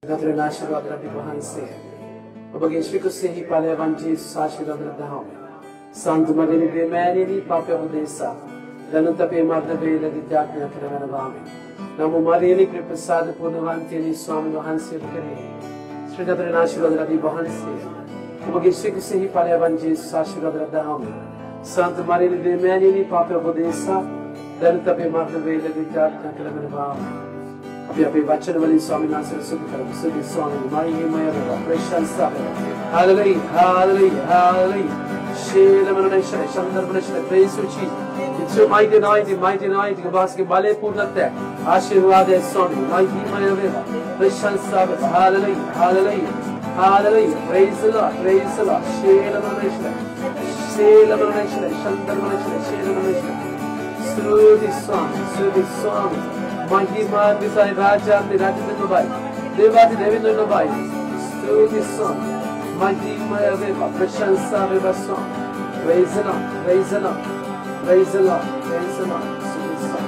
Notre Nashirad Rabbi Bahanse, Obagi Shvikusehi Palevanti Sashirad Dahome, Santa Marini Bemani, Papa Odessa, Lanutape Mardabe, Laditaka Karavanavami, Namu Marini Pripasada Punavanti, Swami Bahanse Kare, Sridhar Nashirad Rabbi Bahanse, Obagi Shvikusehi Palevanti Sashirad Dahome, Santa Marini Bemani, Papa Odessa, Lanutape Mardabe, Laditaka Karavanavami. Happy Bachelor Valley Swami Nasir Subi Swami, Maya, Precious Sabbath. Hallelujah, hallelujah, hallelujah. Shela Manasha, Shandar Manasha, praise you, Jesus. It's your mighty anointing, Baski Bale Purnate, Ashirwade Swami, mighty Maya, Precious Sabbath. Hallelujah, hallelujah, hallelujah. Praise the Lord, praise the Lord. Shela Manasha, Shandar Manasha, Shela Manasha. Through this song. Mahima Visai Raja, the Raja Nobai, Devati Devin Nobai, through this song, Mahima Veva, Prashansa Veva song, praise the Lord, praise the Lord, praise the Lord, praise the Lord, through this song,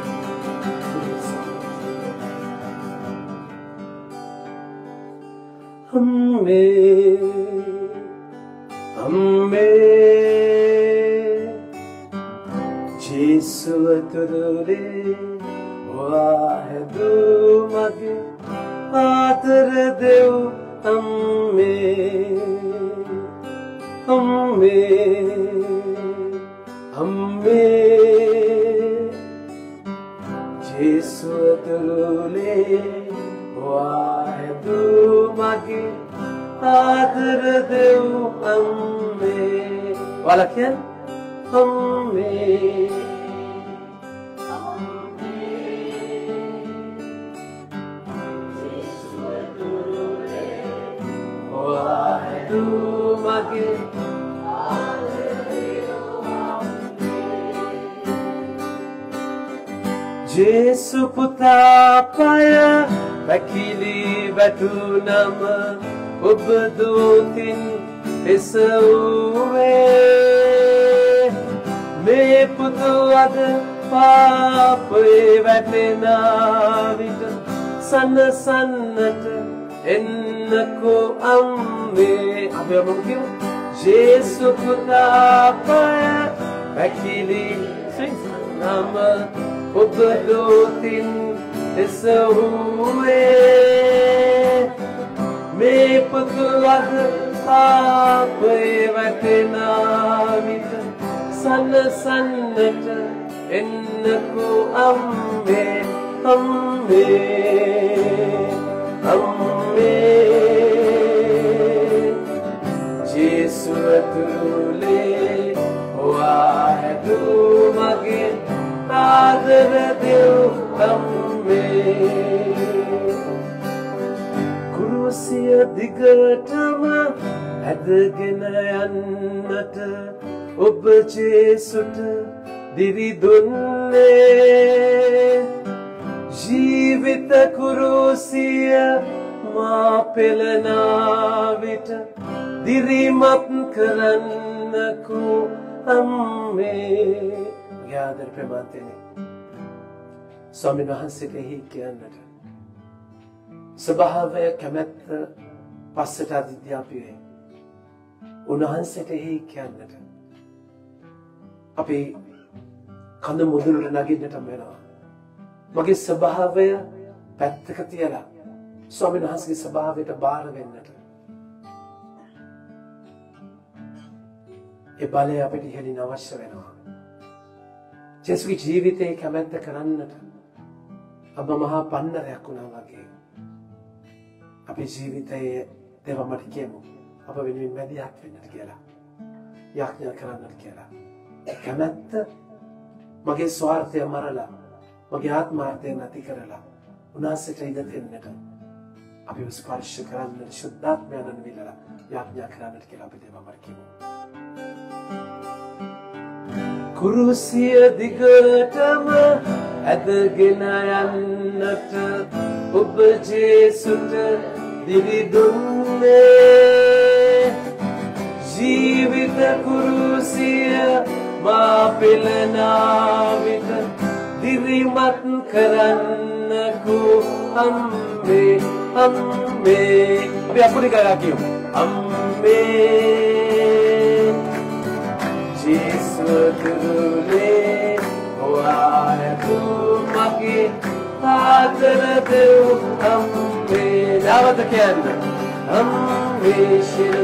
Jesus Turure. Wahdu mage atar deu amme Jesu turule wahdu mage atar deu amme walakin amme Jesu puta paya vakili batunama ubdutin esauwe me putu ad pape vatena vita sanna sannata ennako amme abhyamukyo Jesu puta paya vakili nama Ubdutin esahuwe me putuad ape vatena vita sanna sannata ennako amme Jesu atule wahdu mage Adar deu amme Kurusiya digatama adagena yannata ob Jesuta diri dunne Jeevita kurusiya ma pelana vita dirimat karannaku amme Gather Prematini Swami Vahansekehi Kianata Sabahave Kamet Pasata Didyapye Unahansekehi Kianata Api Kanda Muduru Naginata Mena Magi Sabahave Patakatiela Swami Vahanseki Sabahave Tabara Venata Ebale Apeti Helina Vashavena Jesuki ජීවිතේ කැමැත්ත කරන්නට අප මහා පන්නරයක් වුණා වගේ අපේ ජීවිතයේ දෙවමට කියමු අප වෙනුවෙන් මැදිහත් වෙන්නට කියලා යාඥා කරන්නට කියලා කැමැත්ත මගේ ස්වාර්ථය මරලා මගේ ආත්මාර්ථය නැති කරලා උන්වහන්සේට ඉඩ දෙන්නට අපි ස්පර්ශ කරන්නට ශුද්ධාත්මයන් විලලා යාඥා කරන්නට කියලා අපි දෙවමට කියමු Kurusiya digatama adagena yannata ob Jesuta diri dunne Jeevita kurusiya ma pelana vita dirimat karannaku amme Amen. Abi aku dikagaki. Amen. Jesus dule wahai magi hadir deu. Amen. Apa tu kian? Amen.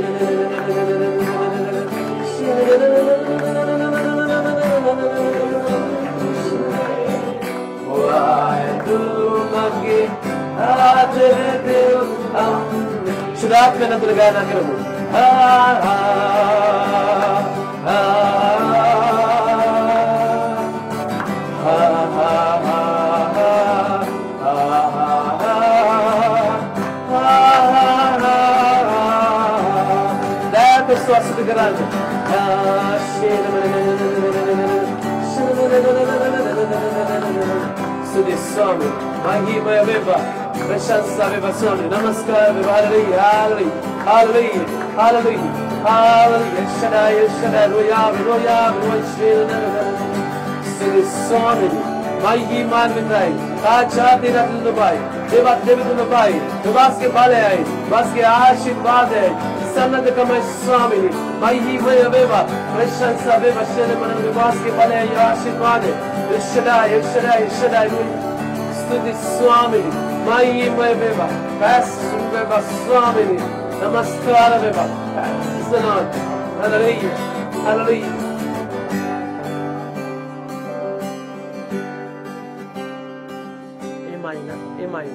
Sudah kena tergana kerana dah bersuara segera Sudi Swami, Mahima Veva, Prashansa Veva Swami, Namaskar Veva, Hallelujah, Hallelujah, Hallelujah, Hallelujah, Shaddai, Shaddai, Roya, Roya, Roya, Sudi Swami, Mahima Vindai, Kachati Ratulubai, Deva Devitulubai, Devaske Balai, Vaske Ashit Bade, Sanad Kamai Swami, Mahima Veva, Prashansa Veva, Sheleman, Devaske Balai, Ashit Bade, Shaddai, Shaddai, Shaddai, Stuti Swami, Mahima Veva, Pastor Veva Swami, Namaskara Veva, praise the Lord, Hallelujah, Hallelujah. Amen.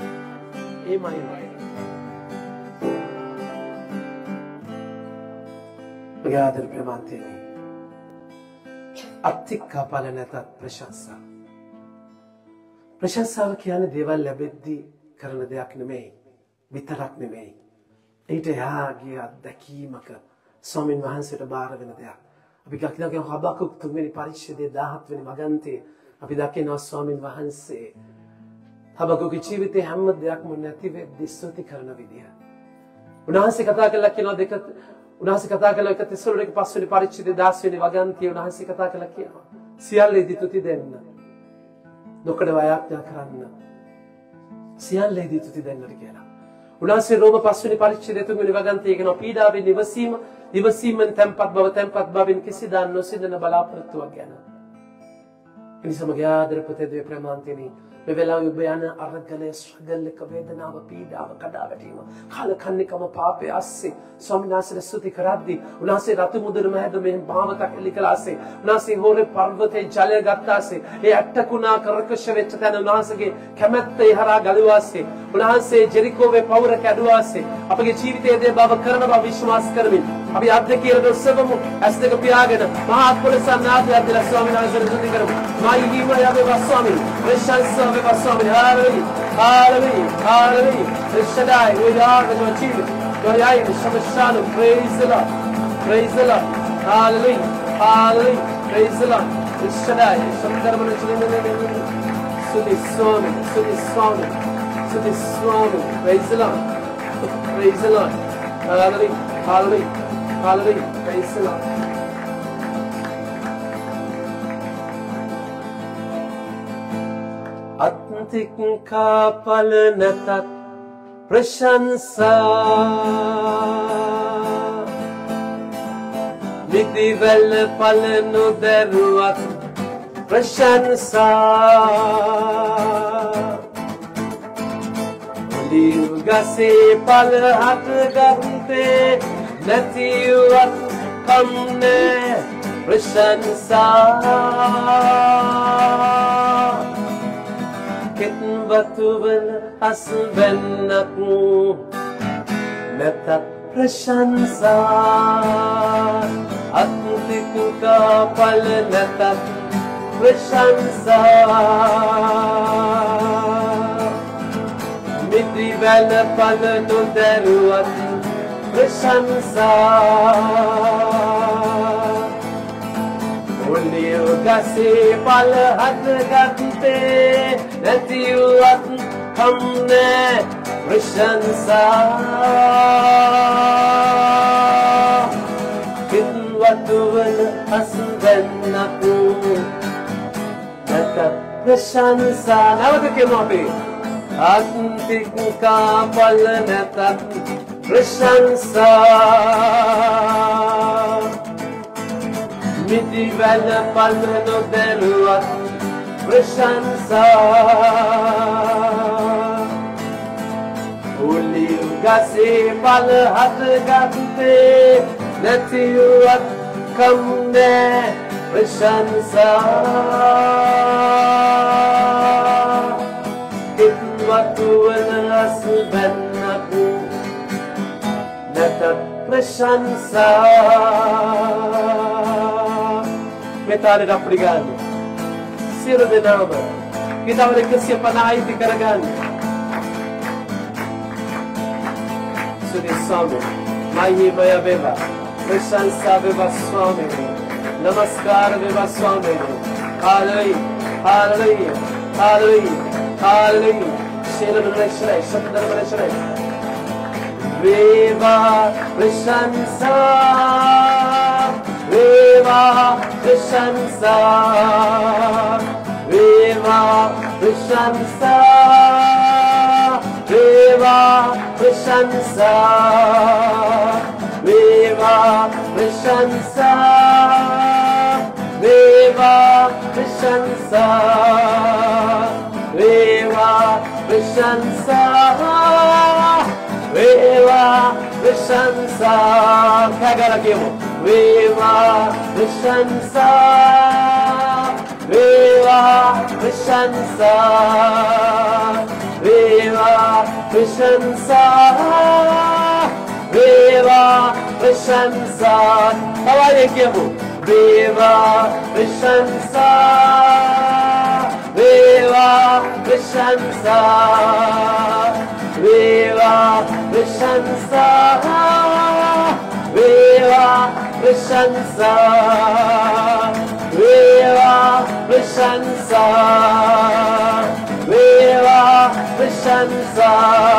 Begader Premantini. අත්තික්කා පල නැතත් ප්‍රශංසා. ප්‍රශංසාව කියන්නේ දේවල් ලැබෙද්දී කරන දෙයක් නෙමෙයි. විතරක් නෙමෙයි. ඊට එහාගේ අත්දැකීමක ස්වාමීන් වහන්සේට බාර වෙන දෙයක්. අපි කියනවා හබකුක් 3 වෙනි පරිච්ඡේදයේ 17 වෙනි වගන්තියේ අපි දකිනවා ස්වාමීන් වහන්සේ හබකුගේ ජීවිතේ හැම දෙයක්ම නැති වෙද්දී ස්තුති කරන විදිය. උන්වහන්සේ කතා කළා කියනවා දෙක උන්වහන්සේ කතා කළා 1 තෙසලෝනික 5 වෙනි පරිච්ඡේදයේ 10 වෙනි වගන්තියේ උන්වහන්සේ කතා කළා කියනවා. සියල්ලේදී තුති දෙන්න. නොකඩ වයාඥා කරන්න. සියල්ලේදී තුති දෙන්නට කියලා. උන්වහන්සේ රෝම 5 වෙනි පරිච්ඡේදයේ 3 වෙනි වගන්තියේ කියනවා පීඩාවෙන් ඉවසීමෙන් තැන්පත් බවින් කිසිදා නොසිඳන බලාපොරොත්තුවක් ගැන. එනිසාම ගාදර පුතේ ප්‍රමාන්තිනි මේ වෙලාවේ ඔබ යන අරගලයේ ස්ට්‍රගල් එක වේදනාව පීඩාව කඩා වැටීම කාලකන්නිකම පාපයේ ඇස්සේ ස්වාමීන් වහන්සේ ස්තුති කරද්දී උන්වහන්සේ රතු මුදුන මැද මේ භාවතක් එලි කළාසේ උන්වහන්සේ හොරේ පර්වතේ ජලය ගත්තාසේ ඒ ඇට්ටකුණා කරකශ වෙච්ච තැන උන්වහන්සේගේ කැමැත්ත එහරා ගලුවාසේ උන්වහන්සේ ජෙරිකෝවේ පවුර කැඩුවාසේ අපගේ ජීවිතයේ බව කරන බව විශ්වාස කරමින් අපි අධ්‍යක්ෂකව ඔස්සවමු ඇස් දෙක පියාගෙන මහා පොළසන්නාදී අධිලා ස්වාමීන් වහන්සේ ස්තුති කරමු මයිහිම යබේ ස්වාමීන් ප්‍රශංසා වේවා ස්වාමීන් හාලෙලුයා හාලෙලුයා හාලෙලුයා ශඩායි වේදාගෙන වචී ගොයයි සමශානු praise the Lord hallelujah hallelujah praise the Lord ශඩායි සම්දර්මන චිලින්නේ සුදි ස්වාමීන් praise the Lord hallelujah hallelujah hallelujah praise the Lord අත්තික්කා පල නැතත් ප්‍රශංසා නිදිවැල් පල නොදැරුවත් ප්‍රශංසා ඔලිව් ගසේ පල හටගත්තේ නැතිවත් කම්නේ ප්‍රශංසා කෙත්වතුවල අස්වැන්නක් නැතත් ප්‍රශංසා අත්තික්කා පල නැතත් ප්‍රශංසා මිදිවැල පල නොදැරුවත් ප්‍රශංසා ඔලිව් ගසේ පල හටගත්තේ නැතිවත් කම්නේ ප්‍රශංසා කිත්වතුවල අස්වැන්නක් නැතත් ප්‍රශංසා නැවත කියමු අපි Antik kapal netat Prashansa Midi vela palmeno deluat Prashansa Uli ugasi pal hat gante Natiuat kamne Prashansa Waktu asban aku Natat Prashansa Metade da obrigado Ciro de nama Kita boleh kesiapan di karagan Sudi Swami Mahi Maya Beva Prashansa Beva Swami Namaskar Beva Swami Hallelujah Hallelujah Hallelujah Hallelujah Shela Manashray, Shabda Manashray. Viva Prashansa, Viva Prashansa, Viva Prashansa, Viva Prashansa, Viva Prashansa, Viva Prashansa. Viva Prashansa, Viva Prashansa, Kagara Kemo, Viva Prashansa, Viva Prashansa, Viva Prashansa, Viva Prashansa, Hawaii Kemo, Viva Prashansa. Viva Prashansa, Viva Prashansa, Viva Prashansa, Viva Prashansa, Viva Prashansa,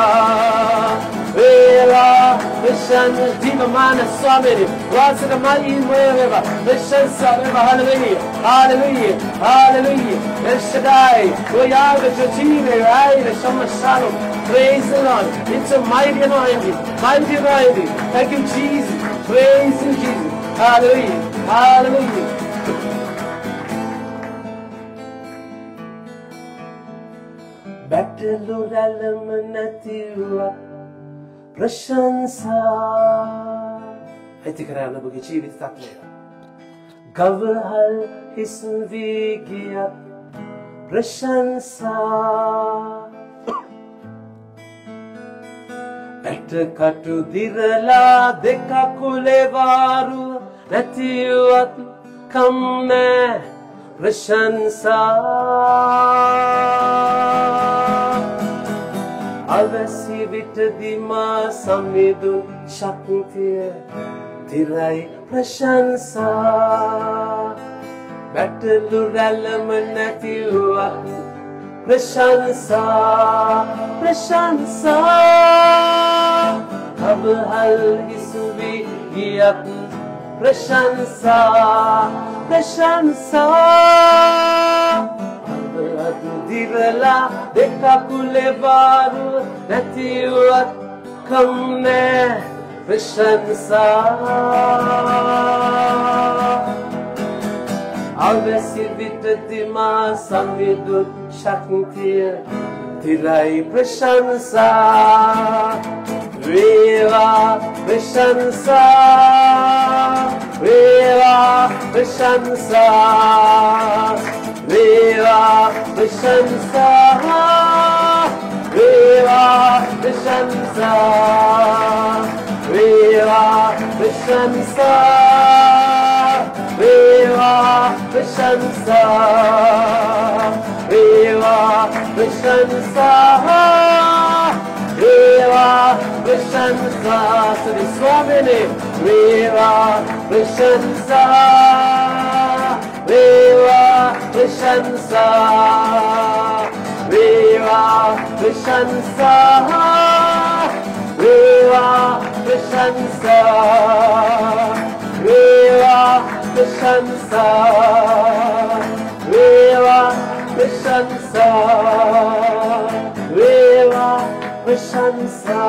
Viva Prashansa, Diva Mana Swami, Vasana Mai Moeva, Prashansa, Hallelujah, Hallelujah, Hallelujah. El Shaddai, Goyava, Jotine, Rai, Shama Shalom. Praise the Lord. It's a mighty anointing. Mighty anointing. Thank you, Jesus. Praise you, Jesus. Hallelujah. Hallelujah. Battle Alamanatiwa Prashansa. I think I have a chief with that later. Gavahal Hisnvigia Prashansa Etakatu dirala dekakulevaru Natiuat kamne Prashansa Avasi vitadima samidun shaktiya Dirai Prashansa Battle Alamanatiwa Prashansa Prashansa Abhal Hisvi Giyat Prashansa Prashansa Abhal Dirala Dekakulevaru Natiwat Kamne Prashansa Avesi vitadima samvidut shaktiya Dirai Prashansa Viva Prashansa Viva Prashansa Viva Prashansa Viva Prashansa Viva Prashansa Viva Prashansa Viva Prashansa Viva Prashansa Sri Swamini Viva Prashansa Viva Prashansa Viva Prashansa Viva Prashansa Viva Prashansa Viva Prashansa Viva प्रशंसा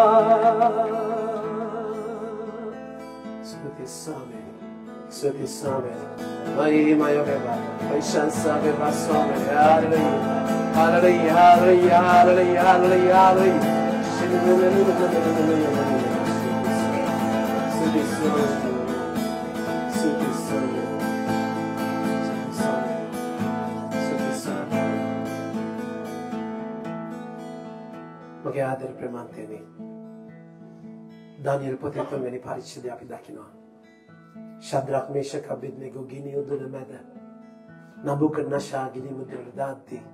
स्तुति स्वामी स्तुति स्वामी महिमा योगेवा प्रशंसा वेवा स्वामी hallelujah hallelujah hallelujah hallelujah hallelujah स्तुति स्वामी මගේ ආදර ප්‍රේමන්තයනි දානියෙල් පොතේ 3 වෙනි පරිච්ඡේදය අපි දකිනවා ශද්‍රක් මේෂක අබෙද්නෙගෝ ගිනි උදුන මැද නබුකඩ්නේසාර් ගිනි මුදුන දාද්දී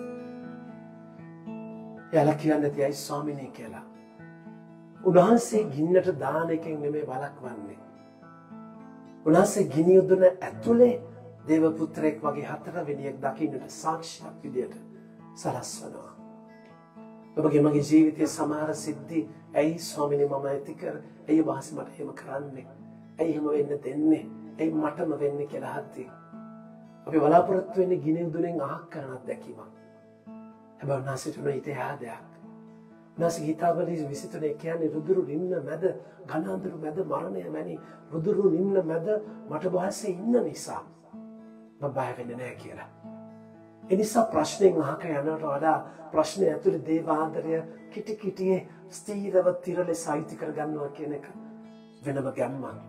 එයාලා කියන්නේ තියයි ස්වාමිනේ කියලා උන්වහන්සේ ගින්නට දාන එකෙන් නෙමෙයි වළක්වන්නේ උන්වහන්සේ ගිනි උදුන ඇතුලේ දේව පුත්‍රයෙක් වගේ හතරවෙනියෙක් දකින්නට සාක්ෂියක් විදියට සලස්වනවා ඔබගේ මගේ ජීවිතයේ සමහර සිද්ධි ඇයි ස්වාමිනේ මම ඇති කර ඇයි වාසි මට එහෙම කරන්නේ ඇයි එහෙම වෙන්න දෙන්නේ ඇයි මටම වෙන්නේ කියලා හද්දී අපි බලාපොරොත්තු වෙන්නේ ගිනි උදුනෙන් අහක් කරන අත්දැකීමක් හැබැයි උන්වහන්සේට උන හිතේ ආදයක් උන්වහන්සේ ගීතාවලදී 23 කියන්නේ රුදුරු නිම්න මැද ඝන අඳුරු මැද මරණය මැනි රුදුරු නිම්න මැද මට වාසයේ ඉන්න නිසා මම බය වෙන්නේ නැහැ කියලා එනිසා ප්‍රශ්නෙන් අහක යනවට වඩා ප්‍රශ්නේ ඇතුලේ දේව ආදරය කිටි කිටියේ ස්ථීරව තිරලේ සාහිත්‍ය කර ගන්නවා කියන එක වෙනම ගැම්මක්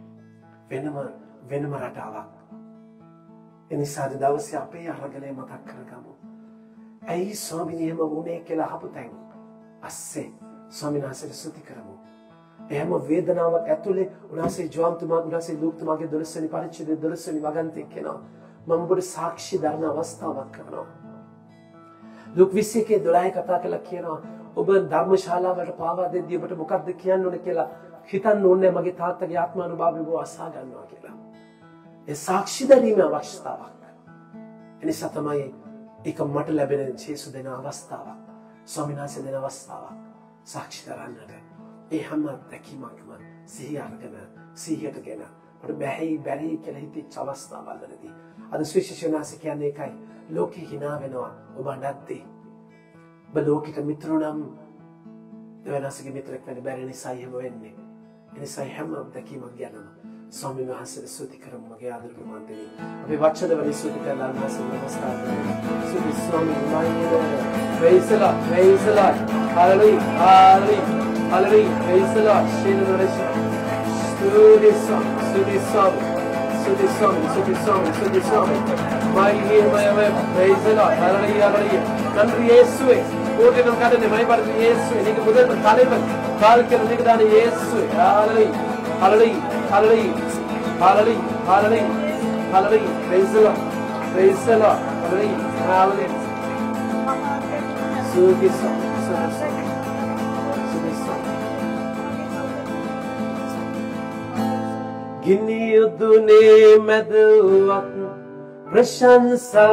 වෙනම රටාවක් එනිසා දවසේ අපේ අරගලේ මතක් කරගමු ඇයි ස්වාමිනියම වුණේ කියලා අහපු තැන් අස්සේ ස්වාමීන් වහන්සේට ස්තුති කරමු එහෙම වේදනාවක් ඇතුලේ උන්වහන්සේ ජෝන්තුමා උන්වහන්සේ ලූක්තුමාගේ 12 වෙනි පරිච්ඡේදයේ 12 වෙනි වගන්තිය කියනවා මම ඔබට සාක්ෂි දරන අවස්ථාවක් කරනවා. ලූක් 21:12 කතා කළා කියනවා ඔබ ධර්මශාලාවට පාවා දෙද්දී ඔබට මොකක්ද කියන්න ඕනේ කියලා හිතන්න ඕනේ මගේ තාත්තගේ ආත්මානුභාවය ඔබ අසා ගන්නවා කියලා. ඒ සාක්ෂි දැරීමේ අවශ්‍යතාවක්. එනිසා තමයි ඒක මට ලැබෙන ජේසු දෙන අවස්ථාවක්. ස්වාමීන් වහන්සේ දෙන අවස්ථාවක්. සාක්ෂි දරන්නට. ඒ හැම දැකීමක්ම සිහිය අරගෙන සිහියටගෙන අපිට බැරි කියලා හිතෙච්ච අවස්ථාවවලදී අද සුවිශේෂනාසි කියන්නේ ඒකයි ලෝකේ hina වෙනවා ඔබ නැද්දී ඔබ ලෝකිත මිත්‍රණම් දෙවනසගේ මිත්‍රෙක් වෙන්න බැරි නිසා එහෙම වෙන්නේ එනිසා හැම දැකීමක් ගැනම ස්වාමීන් වහන්සේට ස්තුති කරමු මගේ ආදර ප්‍රමාණදී අපි වචන වලින් ස්තුති කරලා නැසෙ නමස්කාර ස්තුති ස්වාමීන් වහන්සේ praise the Lord hallelujah hallelujah hallelujah praise the Lord shine Study song. My praise the Lord. Hallelujah. Nandri Yesue. Kote nam kadane mai parthi Yesue. Nige mudal talevan. Kal ke nige dane Yesue. Hallelujah. Hallelujah. Hallelujah. Hallelujah. Hallelujah. Hallelujah. Praise the Lord. Praise the Lord. Hallelujah. Hallelujah. Study song. Gini udune meduat prashansa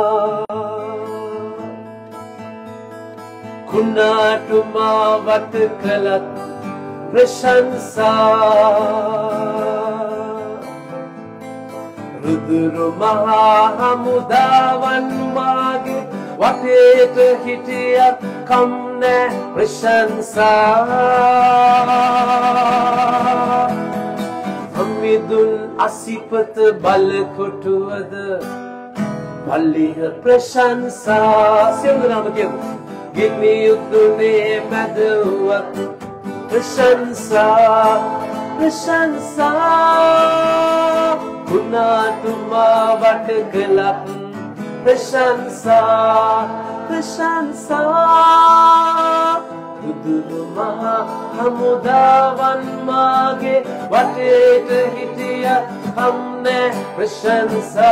kunatuma vat kalat prashansa ruduru mahamudavan mage wateta hitiyat kamne prashansa Amidun asipat bal kotuwada Palliha prashansa Siyang nama kiyamu Gini udune maduwat Prashansa Prashansa Kunatuma vatgalap Prashansa Prashansa Uduru mahamudavan mage Vateta hitiya hamne prashansa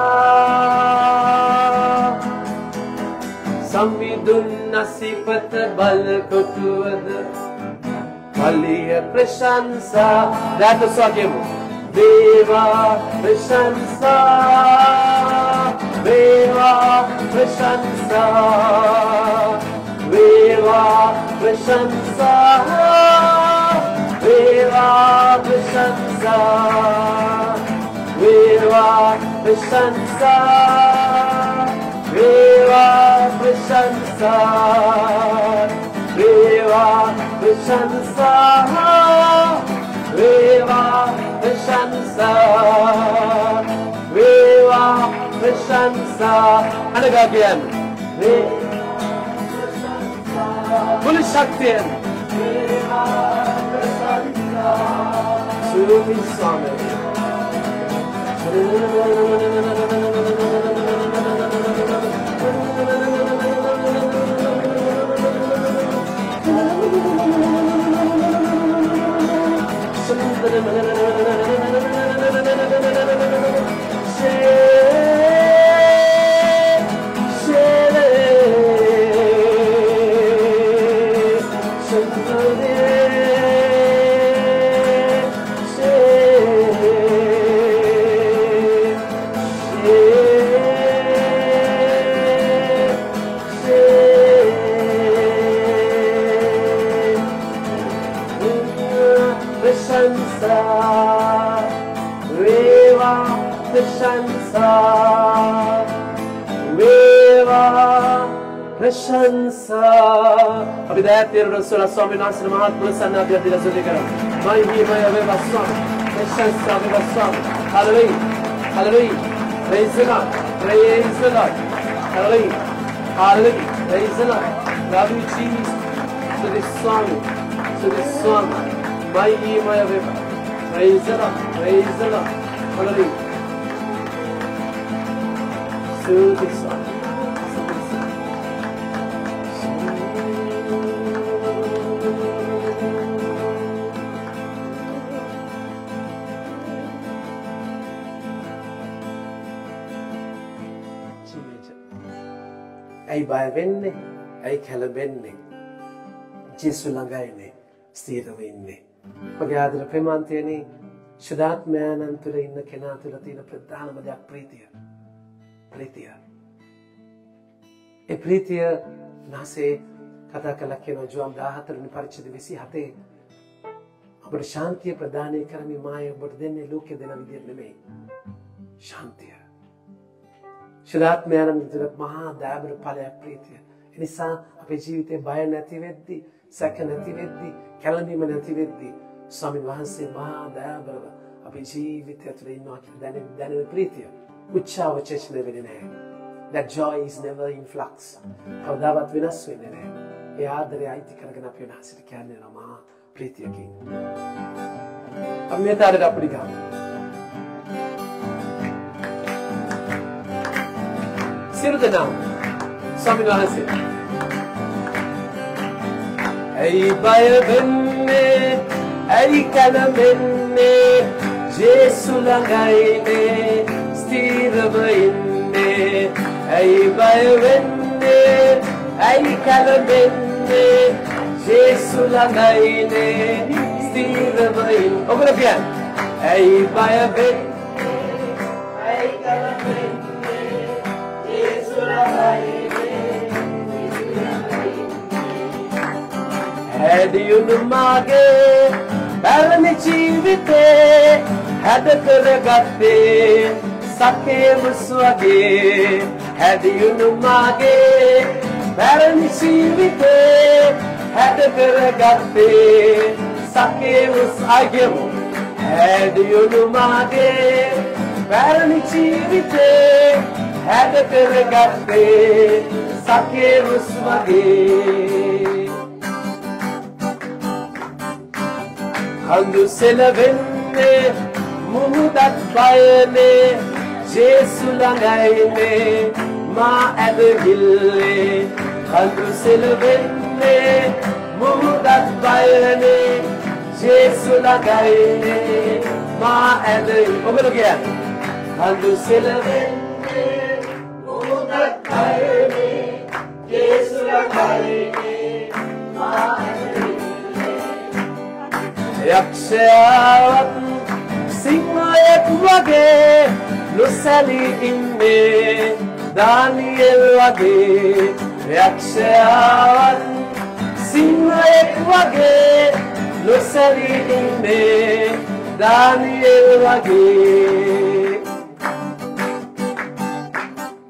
Samvidun nasipat bal kotuwada Paliya prashansa Data sagyemu Deva prashansa Deva prashansa Deva prashansa Deva prashansa Deva prashansa Deva prashansa Prashansa, Veva Prashansa, Veva Prashansa. And again, full Shakti, Veva Prashansa, Sumi Swami. Prashansa. अभी दया तेरे रसूल स्वामी नासर महात्मा सन्ना व्यक्ति रसूल करो माई भी माई अबे बस्वाम प्रशंसा अबे बस्वाम Hallelujah Hallelujah praise the Lord praise the Lord Hallelujah Hallelujah praise the Lord love you Jesus to this song माई भी माई अबे praise the Lord Hallelujah to this song Ay bayvenne, ay kalabenne, Jesu langayne, stiravinne. Pagayadra premantene, Shudat manantula inna kenatula tina pradhana madyak pritiya. Pritiya. E pritiya nase kata kalakena juam dahatarani parichadi visi hate. Abad shantiya pradhane karami maya abad denne loke dena vidya neme. Shantiya. Shudat manantula maha dabra palaya pritiya. Enisa ape jeevite baya nati veddi, saka nati veddi, kalandima nati veddi. Swamin Wahanse maha dabra ape jeevite atura innawa kiyala danena pritiya. Uchchawa chechne venne naha. That joy is never in flux. Kavadavat venas venne naha. E aadare aiti karagana ape unahasට kiyanne maha pritiyakin. Api me තාලෙට අපිට ගමු. සියලු දෙනාම ස්වාමීන් වහන්සේ ඇයි බය වෙන්නේ ඇයි කලබෙන්නේ ජේසු ළඟයිනේ ස්ථිරව ඉන්නේ ඇයි බය වෙන්නේ ඇයි කලබෙන්නේ ජේසු ළඟයිනේ ස්ථිරව ඉන්නේ ඔබට කියන්න ඇයි බය වෙන්නේ ඇයි කලබෙන්නේ හැදියුණු මාගේ පැරණි ජීවිතේ හැද කරගත්තේ සකේමස් වගේ හැදියුණු මාගේ පැරණි ජීවිතේ හැද කරගත්තේ සකේමස් අගමු හැදියුණු මාගේ පැරණි ජීවිතේ හැද කරගත්තේ සකේමස් වගේ Handu selavenne, muhudat bayane, Jesu langayne, ma adagille. Handu selavenne, muhudat bayane, Jesu langayne, ma adagille. Open again. Handu selavenne, muhudat bayane, Jesu langayne, ma adagille. යක්ෂයාවත් සිංහයෙක් වගේ නොසැලී ඉන්නේ දානියෙල් වගේ යක්ෂයාවත් සිංහයෙක් වගේ නොසැලී ඉන්නේ දානියෙල් වගේ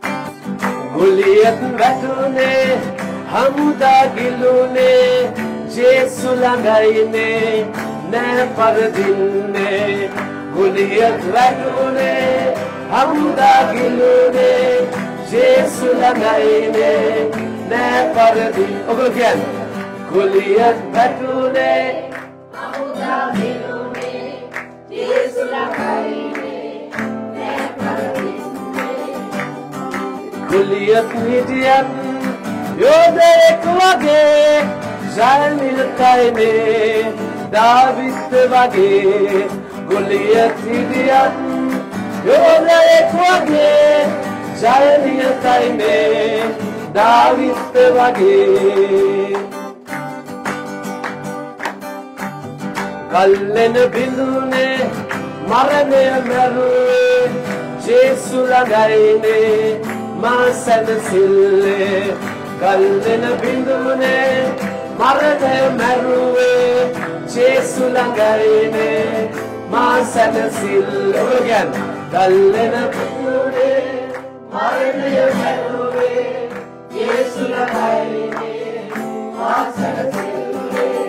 ගුලියට වැටුනේ හමුදා ගිලුනේ ජේසු ළඟයිනේ නෑ පරදින්නේ ගුලියක් වැටුනේ හමුදා ගිලුනේ ජේසු ළඟයිනේ නෑ පරදින් ඔබ කියන්නේ ගුලියක් වැටුනේ හමුදා ගිලුනේ ජේසු ළඟයිනේ නෑ පරදින්නේ ගුලියක් හිටියත් යෝධයෙක් වගේ ජයනිරතයිනේ දාවිත් වගේ ගොලියත් හිටියත් යෝධයෙක් වගේ ජයනිරතයිනේ දාවිත් වගේ ගල්ලෙන බිඳුනේ මරණය මැරුවේ ජේසු ළඟයිනේ මා සැනසෙල්ලේ ගල්ලෙන බිඳුනේ මරණය මැරුවේ ජේසු ළඟයිනේ මා සැනසෙල්ලේ ඔබ කියන්නේ ගල්ලෙන බිඳුනේ මරණය මැරුවේ ජේසු ළඟයිනේ මා සැනසෙල්ලේ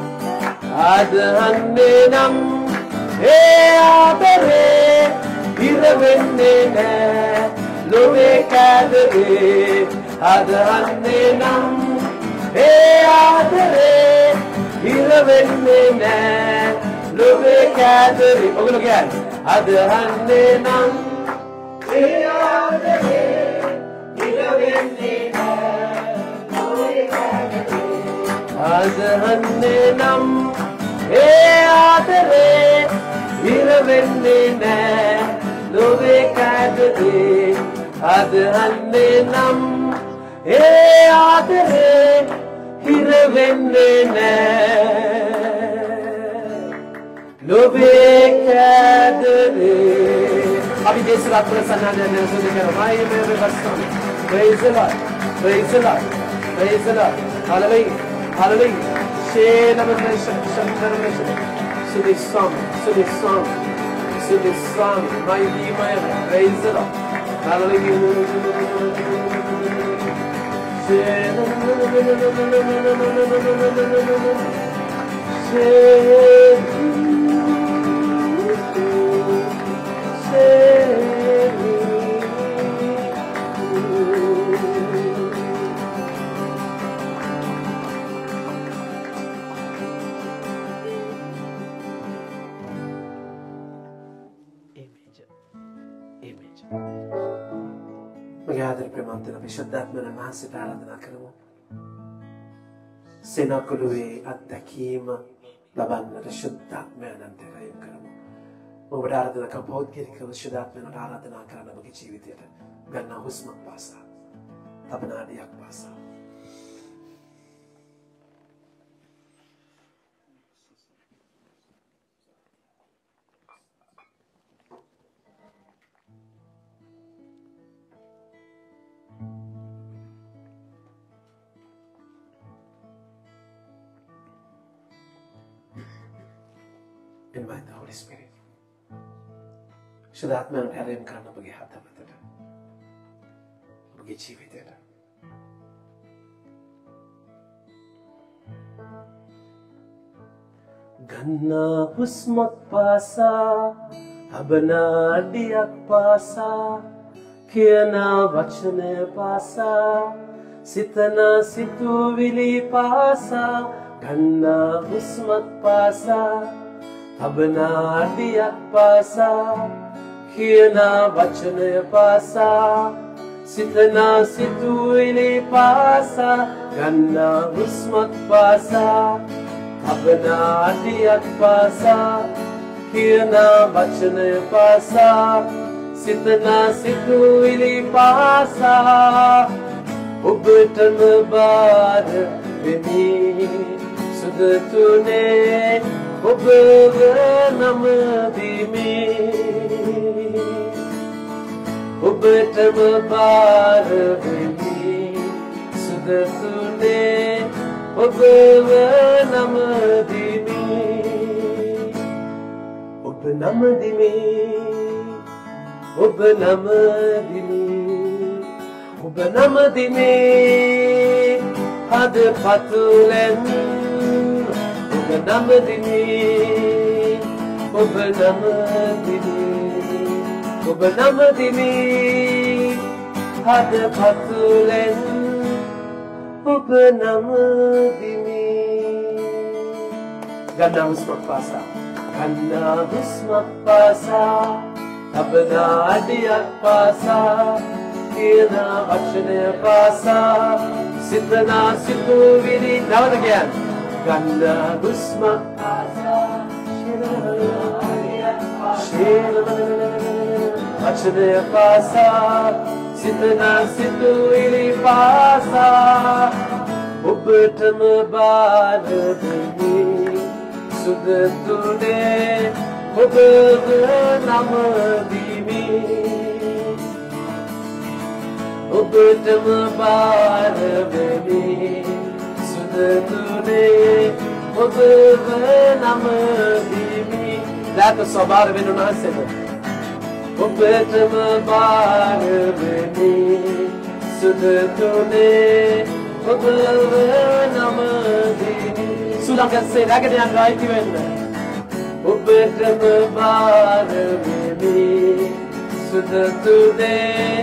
ආදහන්නේ නම් ඒ ආදරේ ඉර වෙන්නේ නෑ ලොවේ කැදරේ ආදහන්නේ නම් ඒ ආදරේ ඉර වෙන්නේ නෑ ලොවේ කැදරේ ඔගොල්ලෝ කියන්නේ ආදහන්නේ නම් ඒ ආදරේ ඉර වෙන්නේ නෑ ලොවේ කැදරේ ආදහන්නේ නම් ඒ ආදරේ ඉර වෙන්නේ නෑ ලොවේ කැදරේ ආදහන්නේ නම් ඒ ආදරේ හිර වෙන්නේ නෑ ලොවේ කැදරේ අපි දේශ රාත්‍ර සන්නද්ධ සුදු කරමයි මේ වස්තම praise the Lord praise the Lord praise the Lord hallelujah hallelujah shelamashan shantarameshan sudisam my praise the Lord මගේ ආදර ප්‍රේමවන්තයන් අපි ශුද්ධාත්මයන් වහන්සේට ආරාධනා කරමු. සෙනඟුලුවේ අත්දැකීම ලබන්නට ශුද්ධාත්මයන්ට යොමු කරමු. ඔබට ආරාධනා කරන පෞද්ගලිකව ශුද්ධාත්මයන්ට ආරාධනා කරන ඔබගේ ජීවිතයට ගන්නා හුස්මක් පාසා, තපනාදියක් පාසා invite the Holy Spirit. ශුද්ධාත්මයන් හැරෙම් කරන්න ඔබගේ හදවතට, ඔබගේ ජීවිතයට. ගන්නා හුස්මක් පාසා, අබනාඩියක් පාසා, කියන වචනය පාසා, සිතන සිතුවිලි පාසා, ගන්නා හුස්මක් පාසා, අබනාඩියක් පාසා, කියන වචනය පාසා, සිතන සිතුවිලි පාසා, ගන්නා හුස්මක් පාසා, අබනාඩියක් පාසා, කියන වචනය පාසා, සිතන සිතුවිලි පාසා, ඔබටම බාර වෙමි සුදතුනේ ඔබව නම දෙමි, ඔබටම බාර වෙමි සුදතුනේ ඔබව නම දෙමි, ඔබ නම දෙමි, ඔබ නම දෙමි, ඔබ නම දෙමි, හද පතුලෙන් Namadini, Namadini, Namadini, Hada Patulen, Namadini. Ganda husmak pasa, Ganda husmak pasa, Abna adiyak pasa, Kina achne pasa, Sitna situ vini. Now and again. Ganda husmak pasa, Achne pasa, Sitna situ vini pasa, Ubtam bar bini. Sudtune Namadini, Ubtam Barbeni, Sudtune Namadini. That was Sabar Venunasena. Ubtam Barbeni, Sudtune Namadini. Sulam can say that again, right? Ubtam Barbeni, Sudtune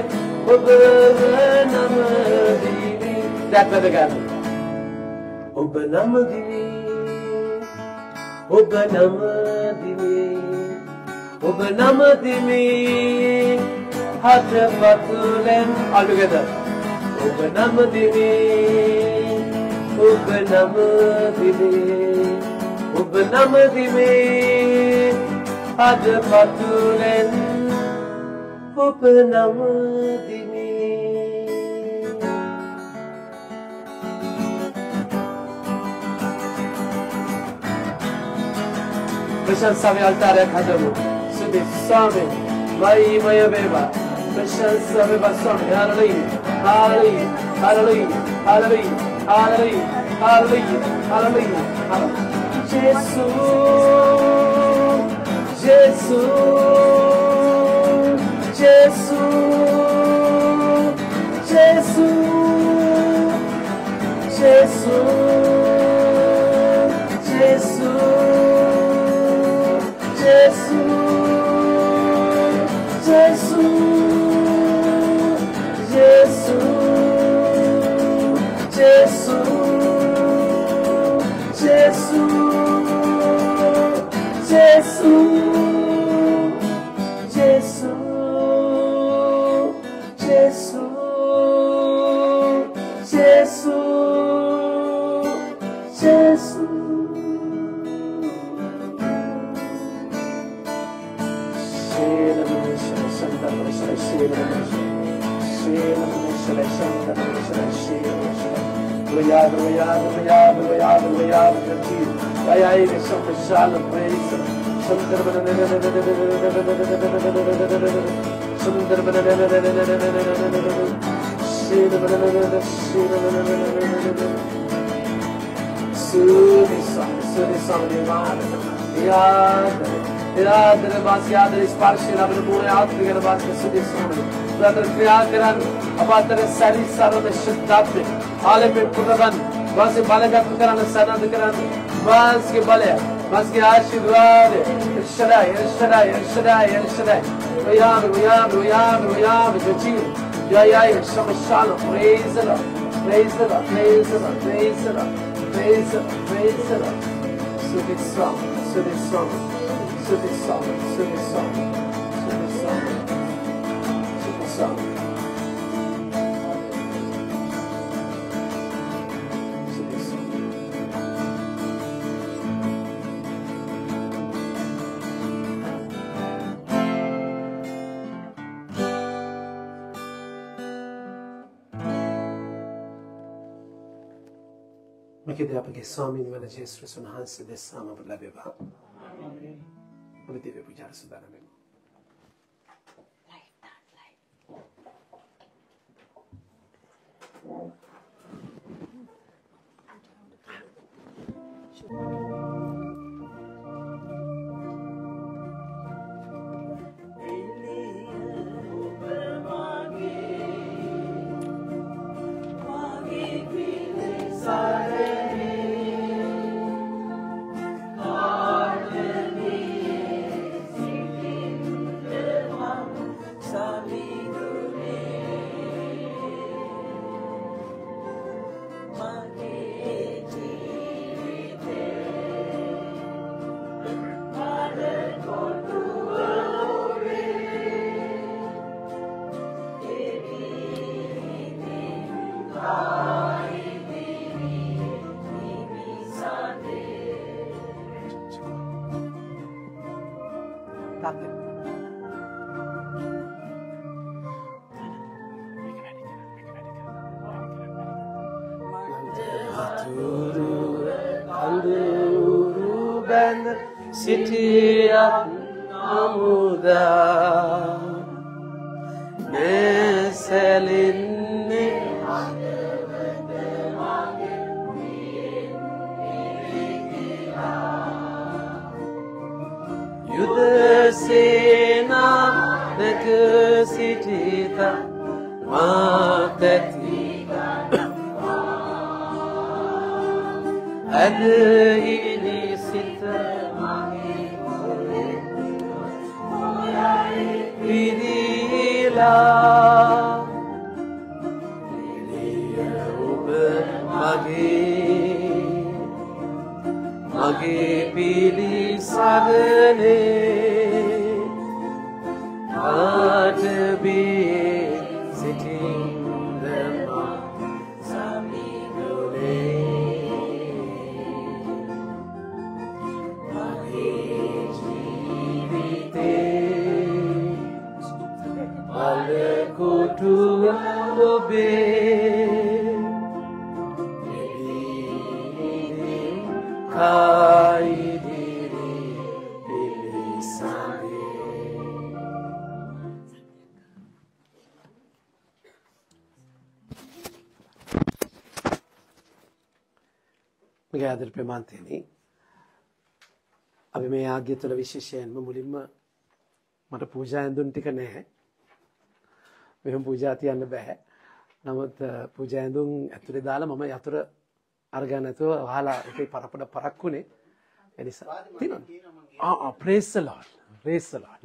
Namadini. That way again. Namadini, Namadini, Namadini, Hada Patulen. All together. Namadini, Namadini, Namadini, Hada Patulen, Namadini. Mission Sami Altare Kadamu, Sudi Sami, Mai Maya Beba, Mission Sami Basami, Hallelujah, Hallelujah, Hallelujah, Hallelujah, Hallelujah, Hallelujah, Hallelujah, Hallelujah. Jesus, Jesus, Jesus, Jesus, Jesus, Jesus, Makide apage Swami niwana Jesu sunhanse desama budlabeba. Budhive pujar sudara me. තාත්තේ. Kanduru band sitiyak amuda meselinne yudasena nekasitita matati adini sita vidila liya ube mage pili sagane be sitting there to obey kaidiri bilisane. මගේ ආදර ප්‍රමාන්තේනි අපි මේ ආග්‍ය තුළ විශේෂයෙන්ම මුලින්ම මට පූජා ඇඳුම් ටික නැහැ. මෙහෙම පූජා තියන්න බෑ. නමුත් පූජා ඇඳුම් ඇතුලේ දාලා මම යතුරු අරගෙන නැතුව වහලා ඒකේ පරපඩ පරක්කුනේ. ඒ නිසා තියෙනවා. praise the Lord. praise the Lord.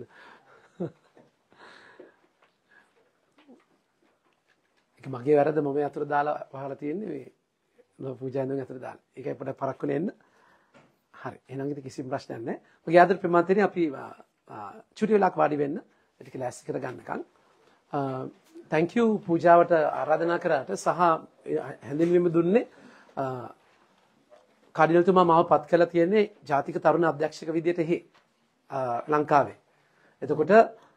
ඒක මගේ වැරද්ද මම යතුරු දාලා වහලා තියෙන්නේ මේ පූජා ඇඳුම් ඇතුලේ දාලා. ඒකයි පොඩ පරක්කුනේ එන්න. හරි. එහෙනම් ඉතින් කිසිම ප්‍රශ්නයක් නැහැ. මගේ ආදර ප්‍රමාන්තේනි අපි චුටි වෙලාවක් වාඩි වෙන්න. ඒක ලෑස්ති කර ගන්නකම්. thank you පූජාවට ආරාධනා කරාට සහ හැඳින්වීම දුන්නේ කාඩිනල්තුමා මාව පත් කළා තියෙන්නේ ජාතික තරුණ අධ්‍යක්ෂක විදියට එහි ලංකාවේ. එතකොට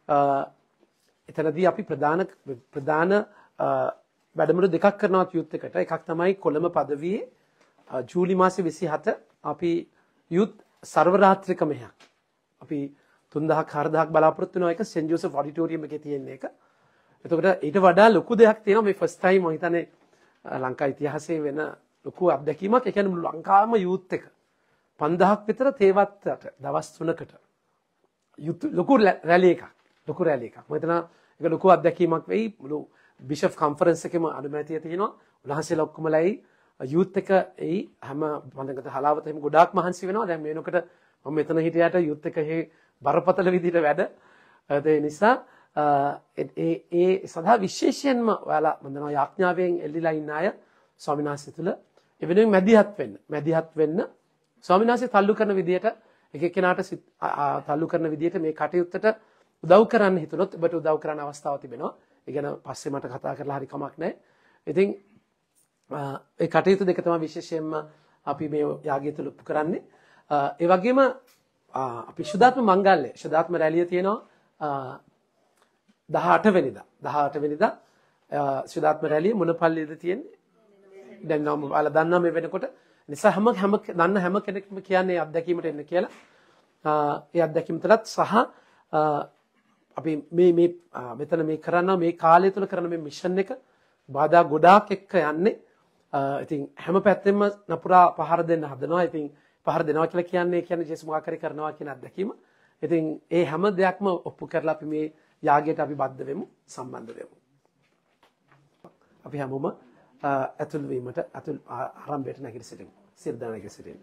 එතනදී අපි ප්‍රධාන වැඩමුළු දෙකක් කරනවා යුත් එකට. එකක් තමයි කොළඹ පදවියේ ජූලි මාසේ 27 අපි යුත් සර්ව රාත්‍රික මෙහෙයක්. අපි 3000ක් 4000ක් බලාපොරොත්තු වෙනවා එක සෙන්ට් ජෝසප් ඔඩිටෝරියම් එකේ තියෙන එක. එතකොට ඊට වඩා ලොකු දෙයක් තියෙනවා මේ ෆස්ට් ටයිම් මම හිතන්නේ ලංකා ඉතිහාසයේ වෙන ලොකු අත්දැකීමක්. ඒ කියන්නේ මුළු ලංකාවම යූත් එක 5000ක් විතර තේවත්තට දවස් 3කට ලොකු රැලි එකක්. මම හිතනවා ඒක ලොකු අත්දැකීමක් වෙයි. මුළු බිෂප් කන්ෆරන්ස් එකේම අනුමැතිය තියෙනවා. උන්වහන්සේලා ඔක්කොමලයි යූත් එක එයි හැම වන්දනකට හලාවත එහෙම ගොඩාක් මහන්සි වෙනවා. දැන් මේනකොට මම මෙතන හිටියට යූත් එක බරපතල විදිහට වැඩ. ඒ නිසා ඒ සදා විශේෂයෙන්ම ඔයාලා මන්දනවා යාඥාවෙන් එල්ලිලා ඉන්න අය ස්වාමීන් වහන්සේ තුල එවෙනුවෙන් මැදිහත් වෙන්න ස්වාමීන් වහන්සේ තල්ලු කරන විදිහට එක එක්කෙනාට තල්ලු කරන විදිහට මේ කටයුත්තට උදව් කරන්න හිතුනොත් ඔබට උදව් කරන්න අවස්ථාවක් තිබෙනවා. ඒ ගැන පස්සේ මට කතා කරලා හරි කමක් නැහැ. ඉතින් ඒ කටයුතු දෙක තමයි විශේෂයෙන්ම අපි මේ යාගය තුල උපු කරන්නේ. ඒ වගේම අපි ශුද්ධාත්ම මංගල්‍ය ශුද්ධාත්ම රැළිය තියෙනවා 18 වෙනිදා ශුද්ධාත්ම රැළිය මුණපල්ලියේද තියෙන්නේ. දැන් නම් ඔයාලා දන්නා මේ වෙනකොට නිසා දන්න හැම කෙනෙක්ම කියන්නේ අත්දැකීමට එන්න කියලා. ඒ අත්දැකීම තුලත් සහ අපි මේ මෙතන මේ කරනවා මේ කාලය තුල කරන මේ මිෂන් එක බාධා ගොඩාක් එක්ක යන්නේ. ඉතින් හැම පැත්තෙම නපුරා පහර දෙන්න හදනවා. ඉතින් පහර දෙනවා කියලා කියන්නේ ජේසුස් මොකක් හරි කරනවා කියන අත්දැකීම. ඉතින් ඒ හැම දෙයක්ම ඔප්පු කරලා අපි මේ යාගයට අපි බද්ධ වෙමු, සම්බන්ධ වෙමු. අපි හැමෝම ඇතුල් වීමට ආරම්භයට නැගිට සිටිමු. සිරදා නැගිට සිටිමු.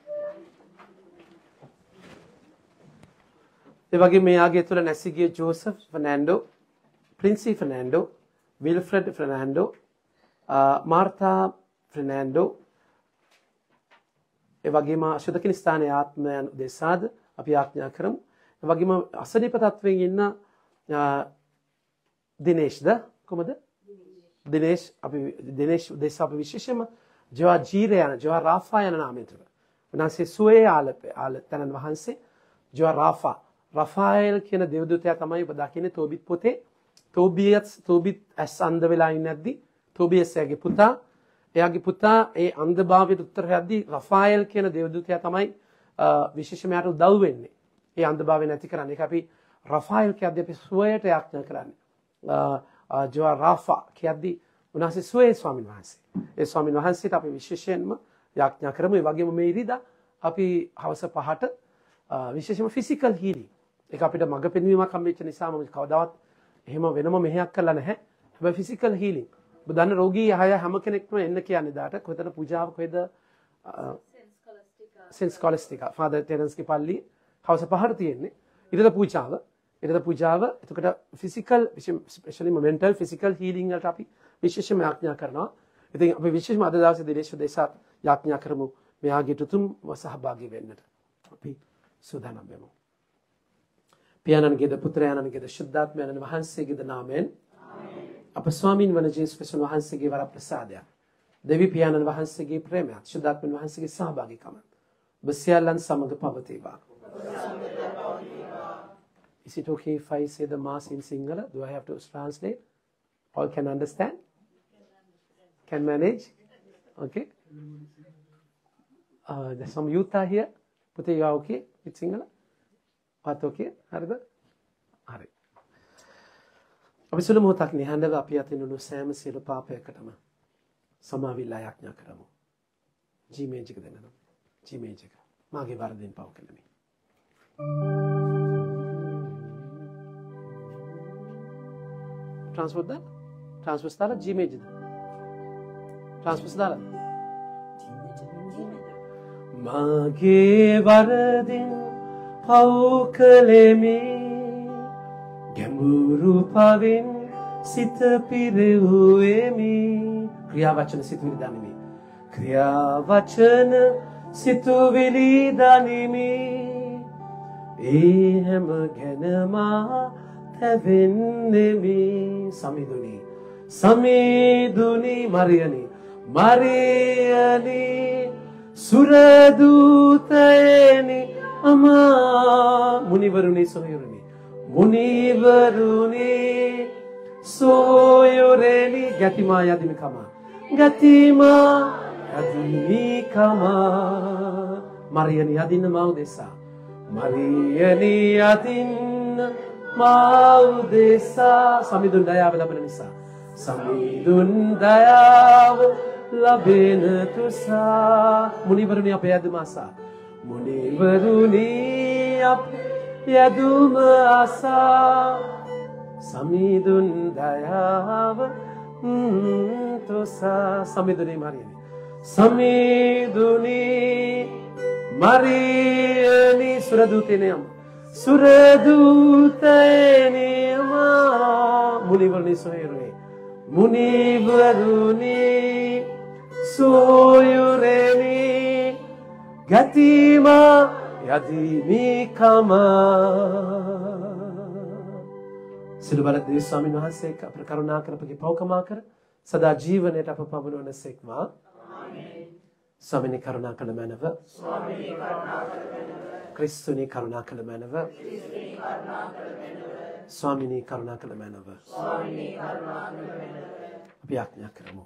ඒ වගේ මේ යාගය තුළ නැසී ගිය Joseph Fernando, Princy Fernando, Wilfred Fernando, Martha Fernando, ඒ වගේම අශුද්ධකින් ස්ථානයේ ආත්මයන් උදෙසාද අපි යාඥා කරමු. ඒ වගේම අසනීප තත්වයෙන් ඉන්න දිනේෂ්ද කොහමද? දිනේෂ් උදෙසා අපි විශේෂයෙන්ම ජෝවා රාෆා යන නාමයෙන් තුල. උන්වහන්සේ සුවේ ආලතනන් වහන්සේ ජෝවා රාෆා රෆායල් කියන දේවදූතයා තමයි ඔබ දකින්නේ තෝබිත් පොතේ. තෝබිත් ඇස් අන්ධ වෙලා ඉන්නේ නැද්දි තෝබියස් එයාගේ පුතා ඒ අන්ධභාවයට උත්තර යද්දී රෆායල් කියන දේවදූතයා තමයි විශේෂයෙන්ම උදව් වෙන්නේ. ඒ අන්ධභාවය නැති කරන්න. ඒක අපි රෆායල් කියද්දී අපි සුවයට යාඥා කරන්නේ. ජෝවා රාෆා කියද්දී උන්වහන්සේ සුවේ ස්වාමීන් වහන්සේ. ඒ ස්වාමීන් වහන්සේට අපි විශේෂයෙන්ම යාඥා කරමු. ඒ වගේම මේ ඉරිදා අපි හවස 5ට විශේෂයෙන්ම ෆිසිකල් හීලින්. ඒක අපිට මඟ පෙන්වීමක් හම්බෙච්ච නිසා මම කවදාවත් එහෙම වෙනම මෙහෙයක් කළා නැහැ. හැබැයි ෆිසිකල් හීලින්. ඔබ දන්න රෝගී හැම කෙනෙක්ම එන්න කියන්නේ දාට කොහෙද පූජාව කොහෙද සෙන්ස් කොලස්ටිකා ෆාදර් ටෙරන්ස්ගේ පල්ලි හවස 5ට තියෙන්නේ. ඊට පූජාව එතකොට physical specially mental physical healing වලට අපි විශේෂයෙන්ම යාඥා කරනවා. ඉතින් අපි විශේෂයෙන්ම අද දවසේ දිනේශ දේශාත් යාඥා කරමු මෙයාගේ තුතුම් සහභාගී වෙන්නට. අපි සූදානම් වෙමු. පියාණන්ගේද පුත්‍රයාණන්ගේද ශුද්ධාත්මයන්න් වහන්සේගේද නාමයෙන් අප ස්වාමීන් වන ජේසුස් ක්‍රිස්තුස් වහන්සේගේ වර ප්‍රසාදය දෙවි පියාණන් වහන්සේගේ ප්‍රේමයත් ශුද්ධාත්මයන් වහන්සේගේ සහභාගීකම ඔබ සියල්ලන් සමග පවතිවා. Is it okay if I say the mass in Sinhala? Do I have to translate? All can understand? Can manage? Okay. There's some youth are here. Pute, you are okay with Sinhala? What okay? Harida? Hari. අපි සුළු මොහොතක් නිහඬව අපි අතින් උණු සෑම සියලු පාපයකටම සමාවිල්ලා යාඥා කරමු. ජීමේජ් එක දෙන්න. ජීමේජ් එක. මාගේ වරදින් පව කළමි. Transfer දාලා ජීමේජ් ද? Transfer දාලා. මාගේ වරදින් පව කළමි. ගැඹුරු පවෙන් සිත පිරෙව්වෙමි. ක්‍රියාවචන සිතුවිලි දනිමි. ක්‍රියාවචන සිතුවිලි දනිමි. ඒ හැම ගැනම තැවෙන්නෙමි. සමිදුනි මරියනි සුරදූතයනි අමා මුනිවරුනි සොයුරෙනි ගතිමා යදිමිකම මරියනි යදින්න මා උදෙසා සමිඳුන් දයාව ලැබෙන නිසා සමිඳුන් දයාව ලැබෙන තුසා මුනිවරුනි අපේ යදුමාසා මුනිවරුනි අපේ යදුම ආසා සමිඳුන් දයාව තුසා සමිඳුනි මරියනි සුරදූතේනයම සුරදූතේනයම මුනිවරුනි සොයුරෙනි ගතිමා යදිමිකම සිළු බල දේ ස්වාමීන් වහන්සේ අපට කරුණා කරපගේ පවකමා කර සදා ජීවනයට අප පමුණවන සෙක්වා. ස්වාමීනි කරුණා කළ මැනව ක්‍රිස්තුනි කරුණා කළ මැනව ස්වාමීනි කරුණා කළ මැනව අපි ආඥා කරමු.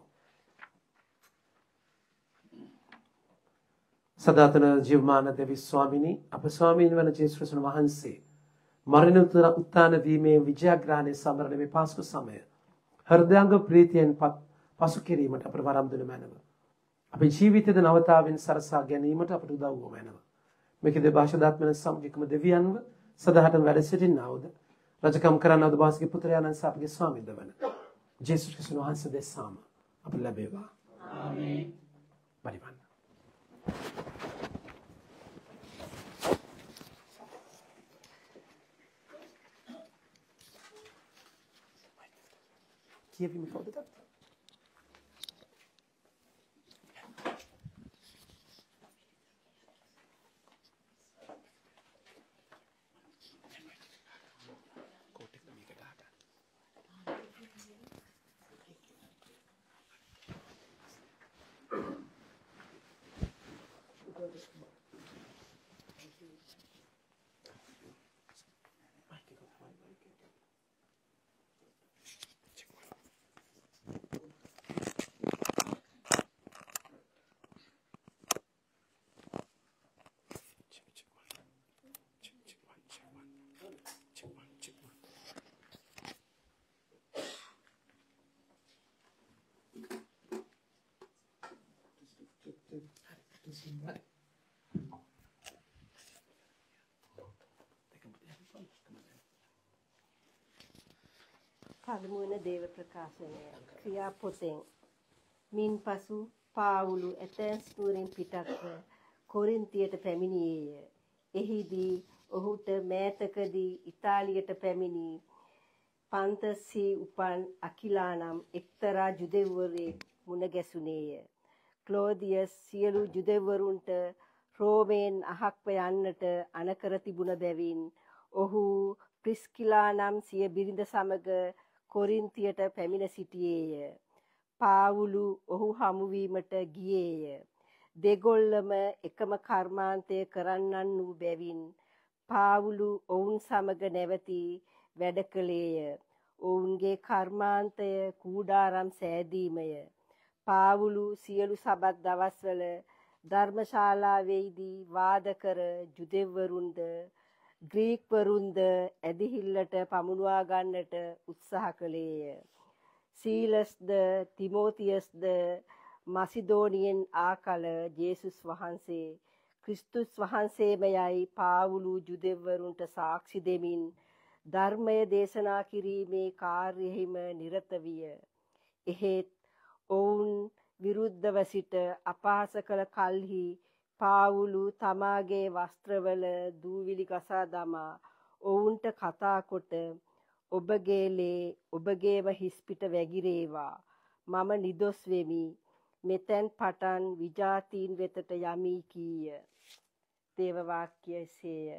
සදාතන ජීවමාන දෙවි ස්වාමීනි අප ස්වාමීන් වන ජේසුස් ක්‍රිස්තුස් වහන්සේ මරණ උත්ථාන වීමේ විජයග්‍රහණය සමරන මේ පාස්කු සමය හෘදයාංග ප්‍රීතියෙන් පසු කිරීමට අපට වරම් දුන මැනව. අපේ ජීවිතයේද නවතාවෙන් සරසා ගැනීමට අපට උදව් වූ මැනව. මේකේ භාෂාදාත්මන සමගිකම දෙවියන්ව සදාහටම වැඩ සිටින්නවද රජකම් කරන්නවද වාසික පුත්‍රයාණන් සාපගේ ස්වාමීන්ද වන ජේසුස් ක්‍රිස්තුස් වහන්සේ දෙසාම අප ලැබේවා. ආමේන්. බලිවන්න. කියවීම කවුද? පළමුවන දේව ප්‍රකාශනය ක්‍රියාපොතෙන් මින්පසු පාවුලු ඇතැන්ස් නුවරින් පිටත්ව කොරින්තියට පැමිණියේය. එහිදී ඔහුට මෑතකදී ඉතාලියට පැමිණි පන්තසී උපන් අකිලා නම් එක්තරා ජුදෙව්වරයෙක් මුණ ගැසුණේය. ක්ලෝදියස් සියලු ජුදෙව්වරුන්ට රෝමයෙන් අහක්ව යන්නට අනකර තිබුණ බැවින් ඔහු ප්‍රිස්කිලා නම් සිය බිරිඳ සමග කොරින්තියට පැමිණ සිටියේය. පාවුලු ඔහු හමුවීමට ගියේය. දෙගොල්ලම එකම කර්මාන්තය කරන්නන් වූ බැවින් පාවුලු ඔවුන් සමග නැවති වැඩ කළේය. ඔවුන්ගේ කර්මාන්තය කූඩාරම් සෑදීමය. පාවුලු සියලු සබත් දවස්වල ධර්මශාලාවේදී වාද කර ජුදෙව්වරුන්ද ග්‍රීක්වරුන්ද ඇදිහිල්ලට පමුණුවා ගන්නට උත්සාහ කළේය. සීලස්ද තිමෝතියස්ද මසිදෝනියෙන් ආකල ජේසුස් වහන්සේ ක්‍රිස්තුස් වහන්සේම යයි පාවුලු ජුදෙව්වරුන්ට සාක්ෂි දෙමින් ධර්මය දේශනා කිරීමේ කාර්යෙහිම නිරත විය. එහෙත් ඔවුන් විරුද්ධව සිට අපහාස කළ කල්හි පාවුලු තමාගේ වස්ත්‍රවල දූවිලි ගසා දමා ඔවුන්ට කතා කොට ඔබගේ ලේ ඔබගේම හිස්පිට වැගිරේවා. මම නිදොස් වෙමි. මෙතැන් පටන් විජාතීන් වෙතට යමි කීය. දේව වාක්‍යය එසේය.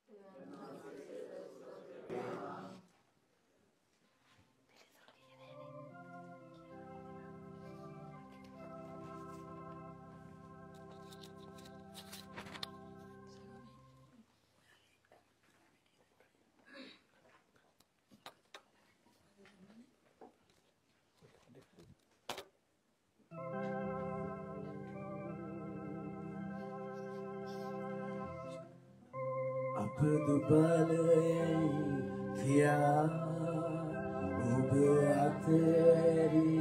Dubalai kia ube ateri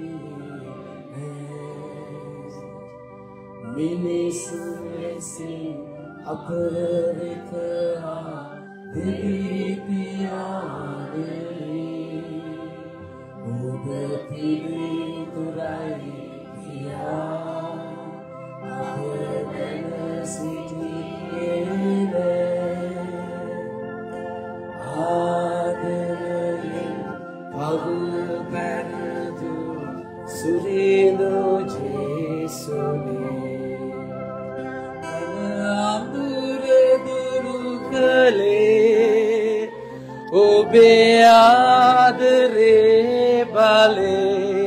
minisu esi aparita devipiani ube pili turai kia apena siti ele Surino Jesune Amure durukale Obe adre bale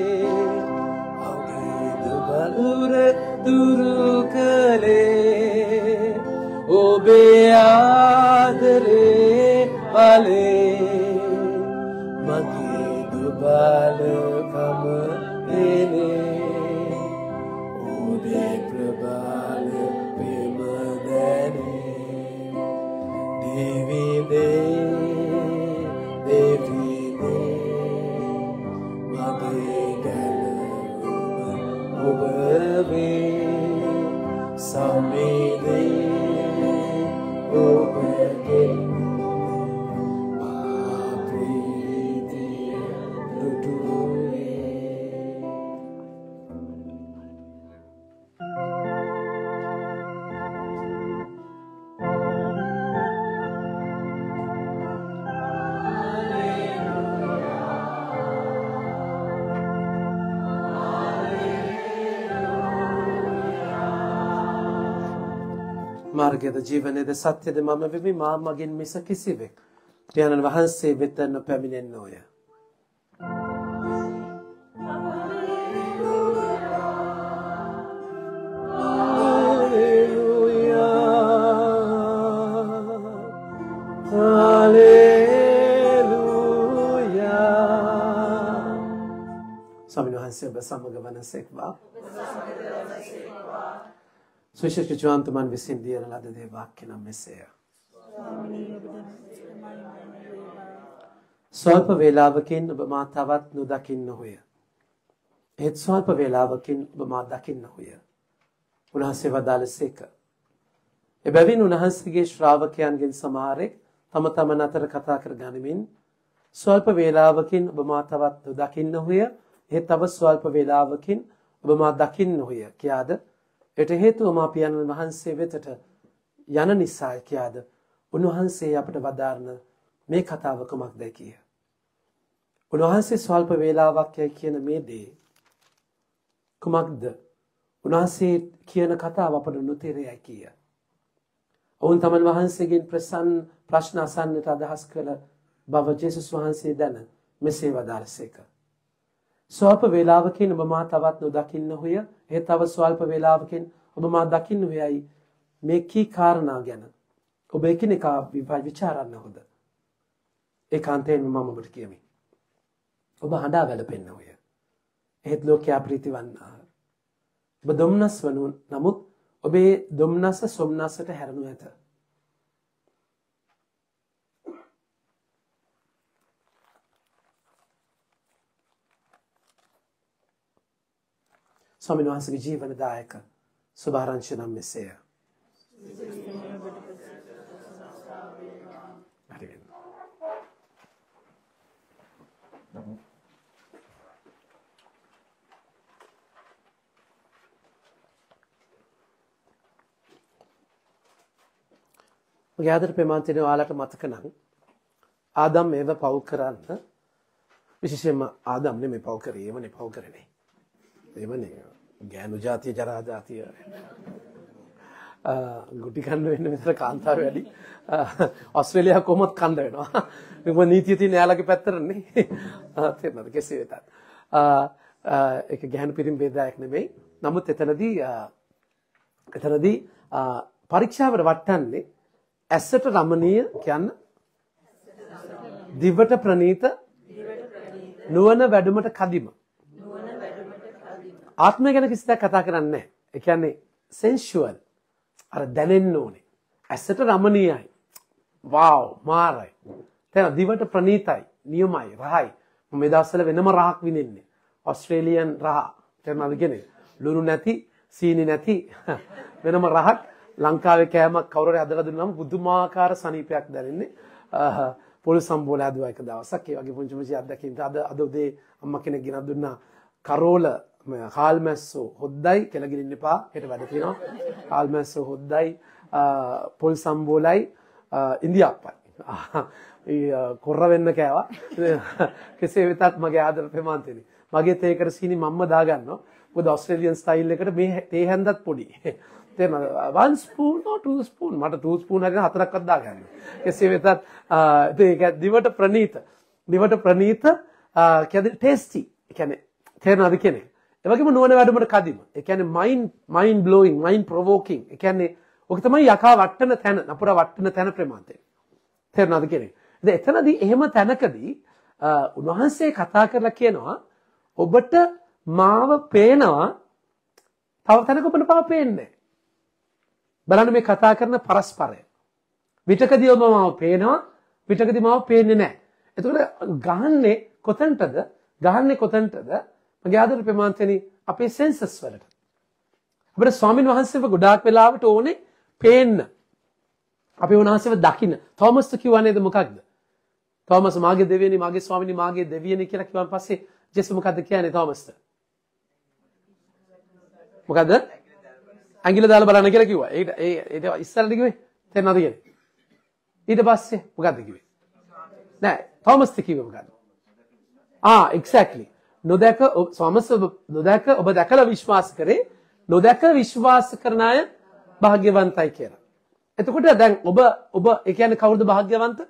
Abidu balure durukale Obe adre bale Magidu bale kama Ele Ode prabale Pemadane Divide Devide Madegala Oberve Samede Oberge මාර්ගයද ජීවනයේද සත්‍යද මම වෙමි මා මගින් මිස කිසිවෙක් පියාණන් වහන්සේ වෙත නොපැමිණෙන්නෝය. ස්වාමීන් වහන්සේ ඔබ සමග වනසේක්වා. සුවිශේෂ ජෝන්තුමන් විසින් දියන ලද දේ වාක්‍ය නම් මෙසේය. ස්වල්ප වේලාවකින් ඔබ මා තවත් නොදකින්නහුය. ඒත් ස්වල්ප වේලාවකින් ඔබ මා දකින්නහුය. උන්වහන්සේ වදාළසේක. එබැවින් උන්වහන්සේගේ ශ්‍රාවකයන්ගෙන් සමහරෙක් තම තමන් අතර කතා කර ගනිමින් ස්වල්ප වේලාවකින් ඔබ මා තවත් දකින්නහුය. ඒ තව ස්වල්ප වේලාවකින් ඔබ මා දකින්නහුය කියාද එට හේතුව මා පියාණන් වහන්සේ වෙතට යන නිසායි කියාද උන්වහන්සේ අපට වදාරන මේ කතාව කුමක්දයි කිය. උන්වහන්සේ ස්වල්ප වේලාවක් යයි කියන මේ දේ කුමක්ද? උන්වහන්සේ කියන කතාව අපට නොතේරෙයි කිය. ඔවුන් තමන් වහන්සේගෙන් ප්‍රශ්න අසන්නට අදහස් කළ බව ජේසුස් වහන්සේ දැන මෙසේ වදාළසේක. ස්වල්ප වේලාවකින් ඔබ මා තවත් නොදකින්නහුය. ඒ තව ස්වල්ප වේලාවකින් ඔබ මා දකින්නහුයයි මේ කී කාරණා ගැන ඔබ එකිනෙකා විචාරන්නහොද? ඒකාන්තයෙන් මම ඔබට කියමි. ඔබ හඬා වැළපෙන්නහුය. එහෙත් ලෝකයා ප්‍රීති වන්නාහ. ඔබ දුම්නස් වනු නමුත් ඔබේ දුම්නස සොම්නසට හැරෙනු ඇත. ස්වාමීන් වහන්සේගේ ජීවනදායක සුභාරංචි නම් මෙසේය. මගේ ආදර ප්‍රේමාන්තනේ ඔයාලට මතක නම් ආදම් මේව පව් කරන්න විශේෂයෙන්ම ආදම් නෙමෙයි පව් කරේ එවනේ පව් කරන්නේ. එවනේ ගෑනු జాතිය ජරා జాතිය ගුටි කන්න වෙන විතර කාන්තාර වැඩි ඕස්ට්‍රේලියාව කොහොමද කන්න වෙනවා. මේක නීතිය තියෙන යාළගේ පැත්තරනේ. තේරෙනවද කෙසේ වෙතත්. ඒක ගැහණු පිරිමි ભેදයක් නෙමෙයි. නමුත් එතනදී පරීක්ෂාවට වටන්නේ ඇසට රමණීය කියන්න දිවට ප්‍රණීත නුවණ වැඩුමට කදිම. ආත්මය ගැන කිසිදයක් කතා කරන්නේ නැහැ. ඒ කියන්නේ sensual. අර දැනෙන්න ඕනේ. ඇසට රමණීයයි. වව් මාරයි. තේන දිවට ප්‍රණීතයි, නියමයි, රහයි. මම මේ දවස්වල වෙනම රහක් විඳින්නේ. ඕස්ට්‍රේලියන් රහ. තේරෙනවද කියන්නේ? ලුණු නැති, සීනි නැති වෙනම රහක්. ලංකාවේ කෑමක් කවුරු හරි හදලා දුන්නාම පුදුමාකාර සනීපයක් දැනෙන්නේ. පොල් සම්බෝල හදුවා එක දවසක්. ඒ වගේ පුංචි පුංචි අත්දැකීම්. අද උදේ අම්මා කෙනෙක් ගෙනත් දුන්නා කරෝල හාල්මැස්සෝ හොද්දයි කියලා ගිලින්න එපා. හෙට වැඩ තියෙනවා. හාල්මැස්සෝ හොද්දයි පොල් සම්බෝලයි ඉන්දියාප්පයි. කොර්ර වෙන්න කෑවා. කෙසේ වෙතත් මගේ ආදර ප්‍රේමාන්තනේ. මගේ තේකට සීනි මම්ම දාගන්නවා. මොකද ඕස්ට්‍රේලියන් ස්ටයිල් එකට මේ තේ හැන්දත් පොඩි. තේරෙනවද? 1 spoon or 2 spoon මට 2 spoon හරින 4ක්වත් දාගන්න. කෙසේ වෙතත් ඒක දිවට ප්‍රණීත. දිවට ප්‍රණීත කියන්නේ tasty. ඒ කියන්නේ තේරෙනවද කියන්නේ? ඒ වගේම නුවණ වැඩුමට කදිම. ඒ කියන්නේ mind blowing, mind provoking. ඒ කියන්නේ ඔක තමයි යකා වට්ටන තැන, නපුර වට්ටන තැන ප්‍රේමාන්තේ. තේරෙනවද කියන්නේ? ඉතින් එතනදී එහෙම තැනකදී උන්වහන්සේ කතා කරලා කියනවා ඔබට මාව පේනවා තව තැනක ඔබට මාව පේන්නේ නැහැ. බලන්න මේ කතා කරන පරස්පරය. විතකදී ඔබ මාව පේනවා, විතකදී මාව පේන්නේ නැහැ. එතකොට ගහන්නේ කොතනටද? මගේ ආදර ප්‍රේමාන්තනි අපේ සෙන්සස් වලට. අපිට ස්වාමින් වහන්සේව ගොඩාක් වෙලාවට ඕනේ පේන්න. අපි උන්වහන්සේව දකින්න. තෝමස්ට කිව්වා නේද මොකක්ද? තෝමස් මාගේ දෙවියනි, මාගේ ස්වාමිනි, මාගේ දෙවියනි කියලා කිව්වන් පස්සේ ජේසුස් මොකද්ද කියන්නේ තෝමස්ට? මොකද්ද? ඇඟිල්ල දාලා බලන්න කියලා කිව්වා. ඒක ඉස්සරට කිව්වේ. තේරෙනවද කියන්නේ? ඊට පස්සේ මොකද්ද කිව්වේ? නෑ, තෝමස්ට කිව්වේ මොකද්ද? exactly. නොදැක ඔබ දැකලා විශ්වාස කරේ, නොදැක විශ්වාස කරන අය භාග්‍යවන්තයි කියලා. එතකොට දැන් ඔබ ඒ කියන්නේ කවුරුද භාග්‍යවන්ත?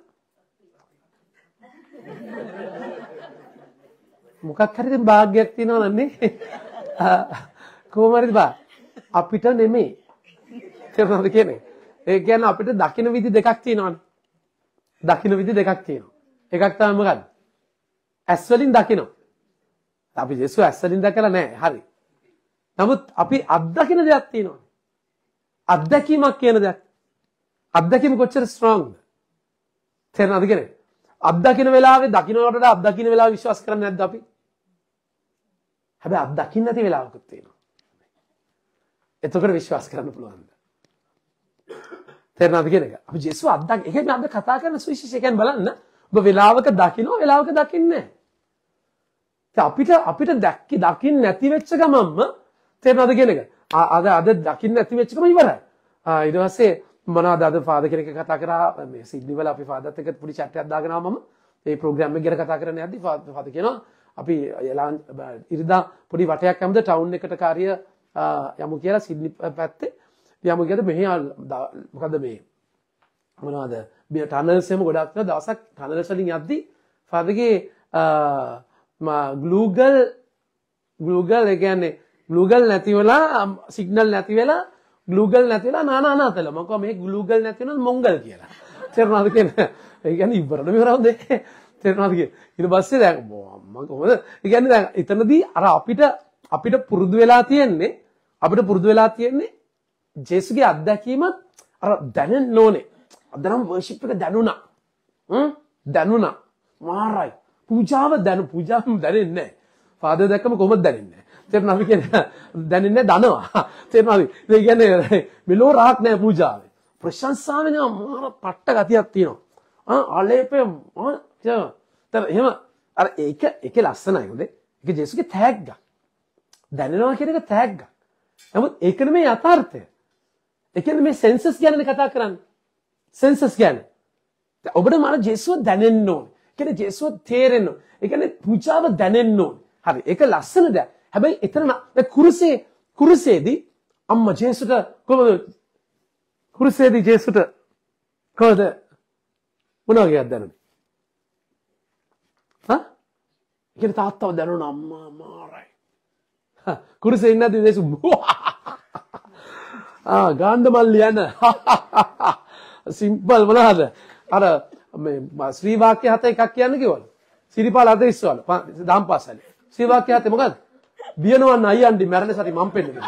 මොකක් හරි දැන් භාග්‍යයක් තියෙනවා නන්නේ. කොහොම හරිද බා? අපිට නෙමෙයි. තේරුණාද කියන්නේ? ඒ කියන්නේ අපිට දකින්න විදි දෙකක් තියෙනවානේ. දකින්න විදි දෙකක් තියෙනවා. එකක් තමයි මොකද්ද? ඇස් වලින් දකින්න. අපි ජේසුස් ඇස් වලින් දැකලා නැහැ. හරි. නමුත් අපි අත්දකින්න දෙයක් තියෙනවා. අත්දැකීමක් කියන දෙයක්. අත්දැකීම කොච්චර ස්ට්‍රෝංද? තේරෙනවද කියන්නේ? අත්දකින්න වෙලාවේ දකින්නට වඩා අත්දකින්න වෙලාව විශ්වාස කරන්නේ නැද්ද අපි? හැබැයි අත්දකින්න නැති වෙලාවකුත් තියෙනවා. එතකොට විශ්වාස කරන්න පුළුවන්. තේරෙනවද කියන එක? අපි ජේසුව අත්දැක ඒක මේ අද කතා කරන සුවිශේෂය කියන්නේ බලන්න. ඔබ වෙලාවක දකින්නවා වෙලාවක දකින්නේ නැහැ. අපිට දකින්න නැති වෙච්ච ගමන්ම තේරෙනවද කියන එක? අද දකින්න නැති වෙච්ච ගමන් ඉවරයි. ඊට පස්සේ මොනවද අද ෆාදර් කෙනෙක් කතා කරා මේ සිඩ්නි වල අපි ෆාදර්ත් එක්ක පොඩි chat එකක් දාගෙන ආවම මේ ප්‍රෝග්‍රෑම් එක ගැන කතා කරන්න යද්දි ෆාදර් කියනවා අපි ඉරිදා පොඩි වටයක් යමුද ටවුන් එකට කාර්ය යමු කියලා සිඩ්නි පැත්තේ යමු කියද මෙහි මොකද්ද මේ මොනවද මේ ටනල්ස් එහෙම ගොඩක් තියෙන දවසක් ටනල්ස් වලින් යද්දි ෆාදර්ගේ ග්ලූගල් ඒ කියන්නේ ග්ලූගල් නැති වෙලා සිග්නල් නැති වෙලා ග්ලූගල් නැති වෙලා නානාතල මම කිව්වා මේ ග්ලූගල් නැති වෙනවද මොංගල් කියලා. තේරුණාද කියන්නේ? ඒ කියන්නේ ඉවරද මෙවරවද? තේරුණාද කියන්නේ? ඊට පස්සේ දැන් මම කොහොමද? ඒ කියන්නේ දැන් එතනදී අර අපිට පුරුදු වෙලා තියෙන්නේ ජේසුගේ අත්දැකීමත් අර දැනෙන්න ඕනේ. අද නම් වර්ෂිප් එක දැනුණා. දැනුණා. මාරයි. පූජාව දැනෙන්නේ නැහැ. ෆාදර් දැක්කම කොහොමද දැනෙන්නේ? තේරුණාද කියන්නේ? දැනෙන්නේ දනවා. තේරුණාද? ඒ කියන්නේ මෙලෝ රාහක් නැහැ පූජාවේ. ප්‍රශංසාවෙන් මාර පට්ට ගතියක් තියෙනවා. ආලේපේ එහෙම අර ඒකේ ලස්සනයි හොඳේ. ඒක ජේසුගේ තෑග්ගක්. දැනෙනවා කියන එක තෑග්ගක්. නමුත් ඒක නෙමෙයි යථාර්ථය. ඒ කියන්නේ මේ සෙන්සස් ගැනනේ කතා කරන්නේ. සෙන්සස් ගැන. ඔබට මාර ජේසුව දැනෙන්න ඕනේ. ඒ කියන්නේ ජේසුව තේරෙන්න ඕනේ. ඒ කියන්නේ පූජාව දැනෙන්න ඕනේ. හරි. ඒක ලස්සන දෙයක්. හැබැයි එතන කුරුසේදී අම්මා ජේසුට කොහොමද කුරුසේදී ජේසුට කොහොමද මොනවා කියද්ද දැනුනේ? කියන තාත්තව දැනුණා අම්මා මාරයි. කුරුසේ ඉන්නදී ජේසු ගාන්ධ මල්ලි යන සිම්පල් මොනවාද? අර මේ ශ්‍රී වාක්‍ය 7 එකක් කියන්න කිව්වලු. සිරිපාල 41 වල දහම් පාසලේ. ශ්‍රී වාක්‍ය 7 මොකද්ද? බියනවන් අයියන්ඩි මැරෙන සති මම් පෙන්නන.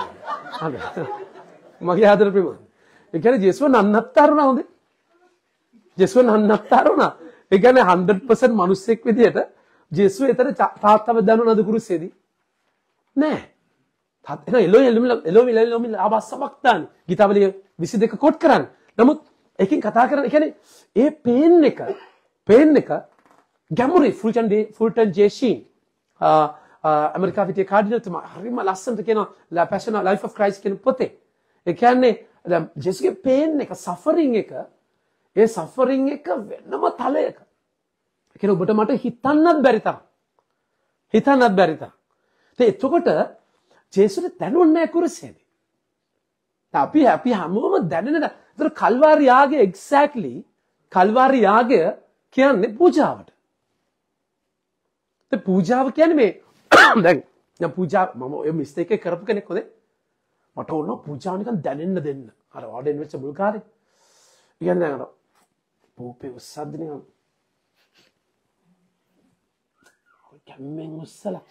මගේ ආදර ප්‍රේම. ඒ කියන්නේ ජේසුව නන්නත්තරුණා හොඳේ. ජේසුව නන්නත්තරුණා. ඒ කියන්නේ 100% මිනිස්සෙක් විදියට ජේසුව එතන තාත්තව දැනුණාද කුරුසේදී? නෑ. තාත්තා එන එලොමිල ආබස්සමක්තානි. ගීතාවලිය 22 කොට් කරන්නේ. නමුත් එකකින් කතා කරන්නේ කියන්නේ ඒ පේන් එක ගැඹුරුයි ෆුල්ටන් ජේෂීන් ඇමරිකාවේ හිටිය කාඩිනල් තුමා හරිම ලස්සනට කියනවා පැෂන් ලයිෆ් ඔෆ් ක්‍රයිස්ට් කියන පොතේ. ඒ කියන්නේ දැන් ජේසුගේ පේන් එක සෆරින් එක වෙනම තලයක. ඒ කියන්නේ ඔබට මට හිතන්නත් බැරි තරම්. එතකොට ජේසුට දැනුන්නේ නැහැ කුරුසේදී. අපි හැමෝම දැනෙන ඒතර කල්වාරි යාගය එක්සැක්ට්ලි කල්වාරි යාගය කියන්නේ පූජාවට. ඒ පූජාව කියන්නේ මේ දැන් පූජා මම ඔය මිස්ටේක් එක කරපු කෙනෙක් හොදේ. මට ඕන පූජාව නිකන් දැනෙන්න දෙන්න. අර වඩෙන් වෙච්ච මුල් කාලේ. කියන්නේ දැන් අර පොපේ උස්සද්ද නිකන් කම්මෙන් උස්සලා.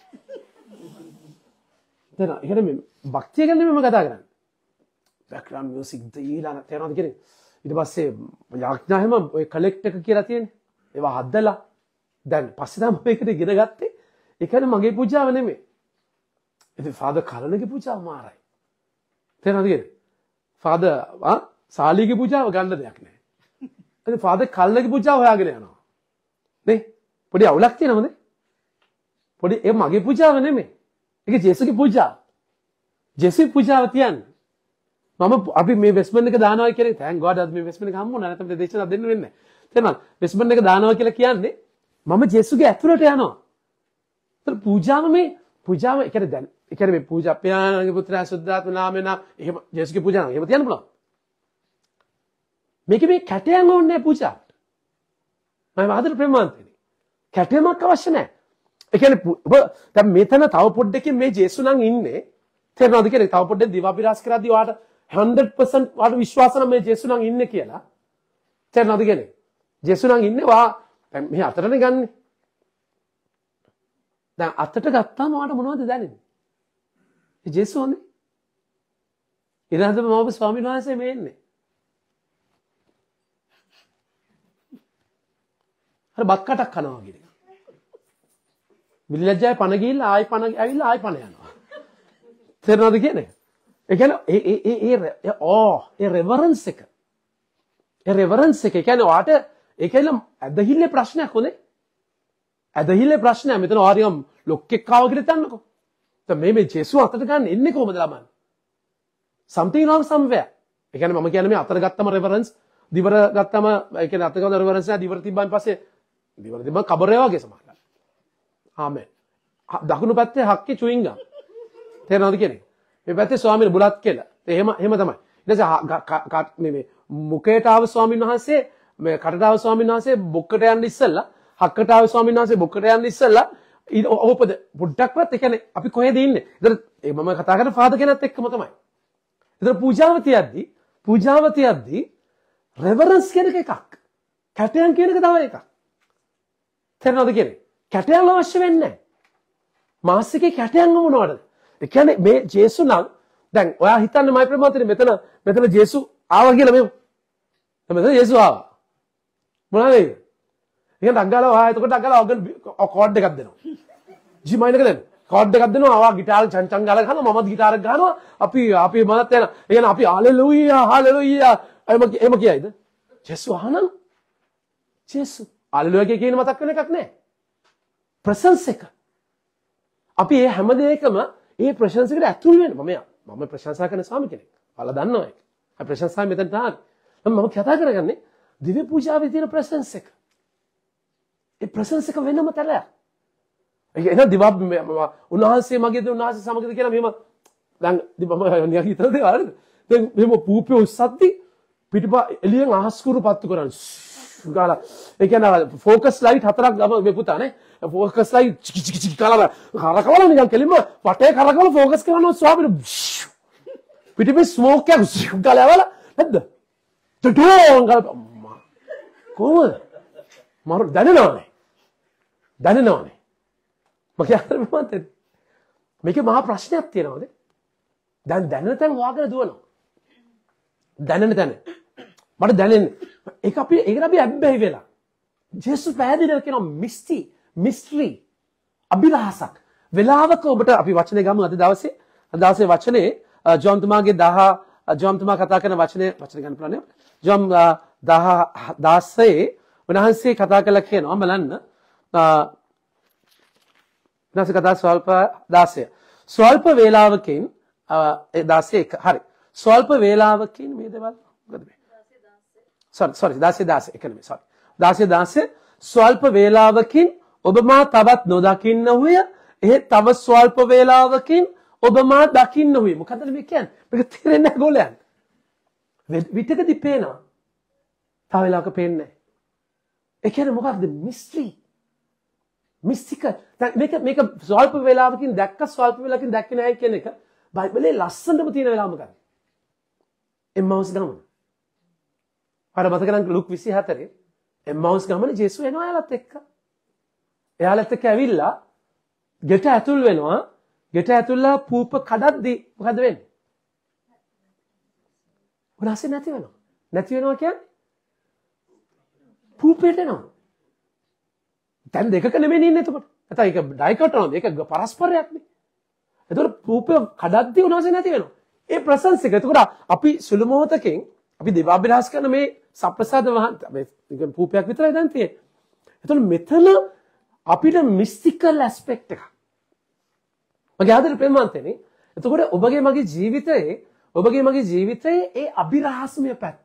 දැන් එහෙනම් මේ භක්තිය ගැන මම කතා කරන්නේ. බෑග්ග්‍රවුන්ඩ් මියුසික් දීලා තේරෙනවද කියන්නේ? ඊට පස්සේ යාඥා හැම ඔය කලෙක්ට් එක කියලා තියෙන්නේ. ඒවා හදලා දැන් පස්සේ තමයි මේකට ඉගෙන ගත්තේ. ඒ කියන්නේ මගේ පූජාව නෙමෙයි. ඉතින් ෆාදර් කලණගේ පූජාව මාරයි. තේරෙනවද කියන්නේ? ෆාදර් සාලිගේ පූජාව ගන්න දෙයක් නැහැ. ඉතින් ෆාදර් කලණගේ පූජාව හොයාගෙන යනවා. නේ? පොඩි අවුලක් තියෙනවද? පොඩි ඒ මගේ පූජාව නෙමෙයි. ඒක ජේසුගේ පූජාව. ජේසුගේ පූජාව තියන්නේ. අපි මේ වෙස්මන් එක දානවා කියන්නේ thank God අද මේ වෙස්මන් එක හම්බුණා නැත්නම් දේශනා දෙන්න වෙන්නේ නැහැ. තේරුණාද? වෙස්මන් එක දානවා කියලා කියන්නේ මම ජේසුගේ ඇතුළට යනවා. ඒතර පූජාව ඒ කියන්නේ දැන් ඒ කියන්නේ මේ පූජා පියාණන්ගේ පුත්‍රයා සුද්ධාත්ම නාමයෙන් එහෙම ජේසුගේ පූජාව එහෙම තියන්න පුළුවන්. මේක මේ කැටයන් ඕනේ පූජාවට. මම ආදර ප්‍රේමාන්තනේ. කැටයමක් අවශ්‍ය නැහැ. ඒ කියන්නේ ඔබ දැන් මෙතන තව පොඩ්ඩකින් මේ ජේසු නම් ඉන්නේ. තේරෙනවද කියන්නේ තව පොඩ්ඩක් දිවාපිරාස් කරද්දී ඔයාට 100% වාට විශ්වාස නම් මේ ජේසු නම් ඉන්නේ කියලා. තේරෙනවද කියන්නේ? ජේසු නම් ඉන්නේ වා දැන් මෙහි අතටනේ ගන්නෙ. දැන් අතට ගත්තාම ඔයාට මොනවද දැනෙන්නේ? ඒ ජේසු හොඳේ. ඊළඟට මම ස්වාමීන් වහන්සේ මේ ඉන්නේ. අර බත් කටක් කනවා වගේ. විලිලැජ්ජාවේ පණ ගිහිල්ලා ආයි පණ ඇවිල්ලා ආයි පණ යනවා. තේරෙනවද කියන්නේ? ඒ කියන්නේ ඒ රෙවරන්ස් එක. ඒ රෙවරන්ස් එක කියන්නේ වාට ඒ කියන්නේ ඇදහිල්ලේ ප්‍රශ්නයක් හොනේ. ඇදහිල්ලේ ප්‍රශ්නයක්. මෙතන ආරියම් ලොක්කෙක් ආව කියලා හිතන්නකෝ. දැන් මේ ජේසුස් අතට ගන්න එන්නේ කොහමද ළමන්? something wrong somewhere. ඒ කියන්නේ මම කියන්නේ මේ අතර ගත්තම රෙවරන්ස්, දිවර ගත්තම ඒ කියන්නේ අතර ගන්න රෙවරන්ස් නෑ දිවර තිබ්බන් පස්සේ දිවර තිබ්බන් කබරේ වගේ සමානයි. ආමෙන්. දකුණු පැත්තේ හක්කේ චුයින්ගම්. තේරෙනවද කියන්නේ? මේ පැත්තේ ස්වාමීන් බුලත් කියලා. එහෙම තමයි. ඊට පස්සේ මේ මුකේට ආව ස්වාමීන් වහන්සේ මේ කටට ආව ස්වාමීන් වහන්සේ බොක්කට යන්න ඉස්සෙල්ලා හක්කට ආව ස්වාමීන් වහන්සේ බොක්කට යන්න ඉස්සෙල්ලා ඔපද පොඩ්ඩක්වත් ඒ කියන්නේ අපි කොහෙද ඉන්නේ? ඒතර මම කතා කරන ෆාදර් කෙනෙක් එක්කම තමයි. ඒතර පූජාව තියද්දී රෙවරන්ස් කියන එකක්. කැටයන් කියන එක තව එකක්. තේරෙනවද කියන්නේ? කැටයන් අවශ්‍ය වෙන්නේ නැහැ. මාස් එකේ කැටයන් මොනවද? ඒ කියන්නේ මේ ජේසු නම් දැන් ඔයා හිතන්නේ මයි ප්‍රමෝතනේ මෙතන ජේසු ආවා කියලා මේ. මෙතන ජේසු ආවා. මොනවද ඒක? ඒක ඩග්ගාලා ඔයා එතකොට ඩග්ගාලා ඔගන් කෝඩ් එකක් දෙනවා. ජි මයින් එක දෙන්න. කෝඩ් එකක් දෙනවා. ආවා ගිටාර චංචං ගාලා ගහනවා. මමත් ගිටාරයක් ගහනවා. අපි මනත් යන. ඒ කියන්නේ අපි හාලෙලූයා එම කියයිද? ජේසු ආනන් ජේසු හාලෙලූයා කියන මතක් වෙන එකක් නෑ. ප්‍රසන්ස් එක. අපි මේ හැම දෙයකම ඒ ප්‍රශංසකට ඇතුල් වෙන්න මම ප්‍රශංසා කරන ස්වාමි කෙනෙක්. ඔයාලා දන්නවා ඒක. ඒ ප්‍රශංසාව මෙතන තාම මම කතා කරගන්නේ දිව්‍ය පූජාවේ තියෙන ප්‍රශංස එක. ඒ ප්‍රශංස එක වෙනම තැනක්. ඒ එන දිවා උන්වහන්සේ මගේද උන්වහන්සේ සමගද කියලා මෙහෙම දැන් මම නිකන් හිතන දේ හරිද? දැන් මෙහෙම පූපේ උස්සද්දි පිටිපා එළියෙන් අහස්කුරු පත්තු කරන්නේ. ගාලා ඒ කියන්නේ ફોකස් ලයිට් හතරක් ගම මේ පුතානේ ફોකස් ලයිට් චිකි චිකි කාලා කරකවල නිකන් කෙලින්ම වටේ කරකවල ફોකස් කරනවා ස්වාමීන් පිටිපස්සේ ස්මෝක් එකක් ගාලා වල නැද්ද ටඩෝන් ගාලා කොහොමද මරු දැනෙනවනේ මම කියන්නේ මේකේ මහා ප්‍රශ්නයක් තියෙනවද දැන් දැනෙන තැන් වාගෙන දුවනවා දැනෙන තැන මට දැනෙන්නේ ඒක ඒකට අපි අබ්බැහි වෙලා ජේසුස් පැහැදිලිව කියනවා මිස්ටරි අභිරහසක් වෙලාවක ඔබට අපි වචනේ ගමු අද දවසේ වචනේ ජෝන් තුමාගේ 10 ජෝන් තුමා කතා කරන වචනේ ගන්න පුළුවන් නේ ජෝන් 16 උන්වහන්සේ කතා කළා කියනවා බලන්න උන්වහන්සේ කතා ස්වල්ප වේලාවකින් 16 හරි ස්වල්ප වේලාවකින් මේ දේවල් මොකද මේ sorry 16 එකනේ sorry 16 ස්වල්ප වේලාවකින් ඔබ මා තවත් නොදකින්නහුය එහෙ තව ස්වල්ප වේලාවකින් ඔබ මා දකින්නහුය මොකද්ද මේ කියන්නේ මේක තේරෙන්නේ නැහැ ගෝලයන් විතකදී පේනවා තව වෙලාවක පේන්නේ නැහැ ඒ කියන්නේ මොකක්ද මිස්ටික මේක ස්වල්ප වේලාවකින් දැක්ක ස්වල්ප වේලාවකින් දැක්කේ නැහැ කියන එක බයිබලයේ ලස්සනම තියෙන වෙලාව මොකක්ද එම්මාවුස් ගමන අර මතක නම් ලුක් 24 එම්මාවුස් ගමන ජේසුස් එනවා එයාලත් එක්ක ඇවිල්ලා ගෙට ඇතුල් වෙනවා ගෙට ඇතුල්ලා පූප කඩද්දි මොකද වෙන්නේ උනාසේ නැති වෙනවා කියන්නේ පූපේට එනවා දැන් දෙකක නෙමෙයි ඉන්නේ එතකොට නැත්නම් ඒක ඩයිකටොනොමි ඒක පරස්පරයක් නේ එතකොට පූප කඩද්දි උනාසේ නැති වෙනවා ඒ ප්‍රසන්ස් එක එතකොට අපි සුළු මොහොතකින් අපි දේවාභිලාෂ කරන මේ සප්‍රසාද මේ පූපයක් විතරයි දැන් තියෙන්නේ. එතකොට මෙතන අපිට මිස්ටිකල් ඇස්පෙක්ට් එකක්. මගේ ආදර ප්‍රේමවන්තනේ. එතකොට ඔබගේ මගේ ජීවිතයේ ඒ අභිරහස්මය පැත්ත.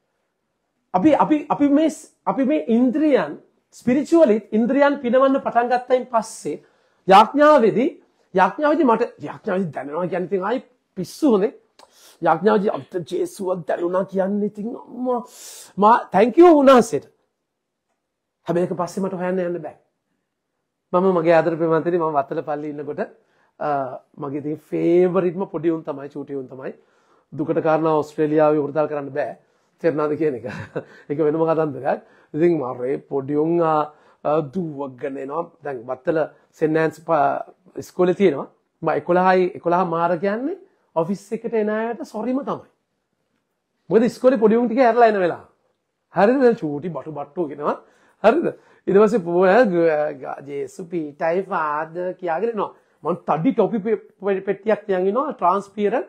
අපි මේ ඉන්ද්‍රියන් ස්පිරිචුවලි ඉන්ද්‍රියන් පිනවන්න පටන් ගත්තයින් පස්සේ යාඥාවේදී දැනෙනවා කියන්නේ ඉතින් ආයි පිස්සු හොනේ. යාඥාවදී අපිට ජේසුස් දැනුණා කියන්නේ ඉතින් අම්මා thank you උනාසෙට. හැබැයි ඒක පස්සේ මට හොයන්න යන්න බෑ. මම මගේ ආදර ප්‍රේමන්තනි මම වත්තලපල්ලි ඉන්නකොට මගේ ඉතින් ෆේවරිට්ම පොඩි උන් තමයි චූටි උන් තමයි. දුකට කාරණා ඕස්ට්‍රේලියාවේ වෘතාල් කරන්න බෑ. තේරුණාද කියන එක. ඒක වෙනම කතන්දරයක්. ඉතින් මරේ පොඩි උන් දුවගෙන එනවා. දැන් වත්තල සෙන්නාන්ස් ඉස්කෝලේ තියෙනවා. මම 11 මාර කියන්නේ ඔෆිස් එකට එන අයට සොරිම තමයි. මොකද ඉස්කෝලේ පොඩි උන් ටික ඇරලා එන වෙලාව. හරිද? දැන් චූටි බටු කියනවා. හරිද? ඊට පස්සේ ජේසු පීටයි ෆාදර් කියාගෙන එනවා. මම තඩි ටොපි පෙට්ටියක් තියන් ඉනවා ට්‍රාන්ස්පියරන්ට්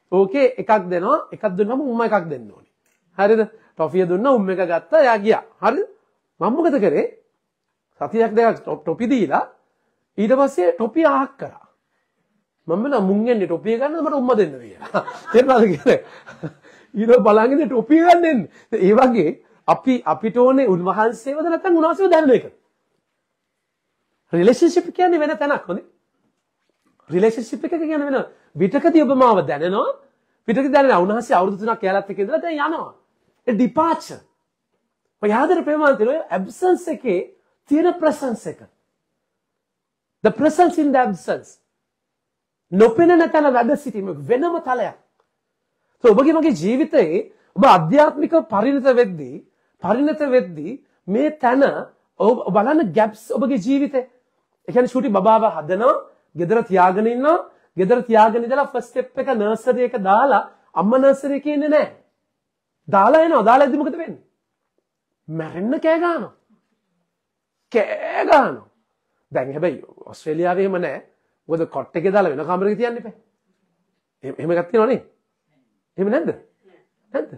ඕකේ එකක් දෙනවා. එකක් දුන්නම උම්ම එකක් දෙන්න ඕනේ. හරිද? ටොෆිය දුන්නා උම්ම එක ගත්තා එයා ගියා. හරිද? මම මොකද කරේ? සතියක් දෙකක් ටොපි දීලා ඊට පස්සේ ටොපි අහක් කරා. මම බලා මුන් එන්නේ ටොපිය ගන්න මට උම්ම දෙන්න කියලා. තේරුණාද කියලා? ඊට බලංගිනේ ටොපිය ගන්න එන්නේ. ඒ වගේ අපිට ඕනේ උන්වහන්සේවද නැත්නම් උන්වහන්සේව දැනන එක. රිලේෂන්ෂිප් කියන්නේ වෙන තැනක් හොනේ. රිලේෂන්ෂිප් එක කියන්නේ වෙන විතකදී ඔබ මාව දැනනවා. විතකදී දැනනවා උන්වහන්සේ අවුරුදු 3ක් එයාලත් එක්ක ඉඳලා දැන් යනවා. ඒ ඩිපාචර්. ඔය ආදර ප්‍රේමාන්තේ ඇබ්සන්ස් එකේ තියෙන ප්‍රසන්ස් එක. The presence in the absence. නොපෙනෙන තැන වැඩ සිටීම වෙනම තලයක්. ඔබගේ මගේ ජීවිතේ ඔබ අධ්‍යාත්මික පරිණත වෙද්දී මේ තැන ඔබ බලන්න ගැප්ස් ඔබගේ ජීවිතේ. ඒ කියන්නේ ෂූටි බබාව හදනවා, ගෙදර තියාගෙන ඉන්නවා, ගෙදර තියාගෙන ඉඳලා ෆස්ට් ස්ටෙප් එක නර්සරි එක දාලා අම්මා නර්සරි එකේ ඉන්නේ නැහැ. දාලා එනවා. දාලා ඉද්දි මොකද වෙන්නේ? මැරෙන්න කෑ ගන්නවා. දැන් හැබැයි ඕස්ට්‍රේලියාවේ එහෙම නැහැ. මොකද කොට් එකේ දාලා වෙන කාමරයක තියන්න එපා. එහෙම එකක් තියෙනව නේ? එහෙම නැද්ද? නැද්ද?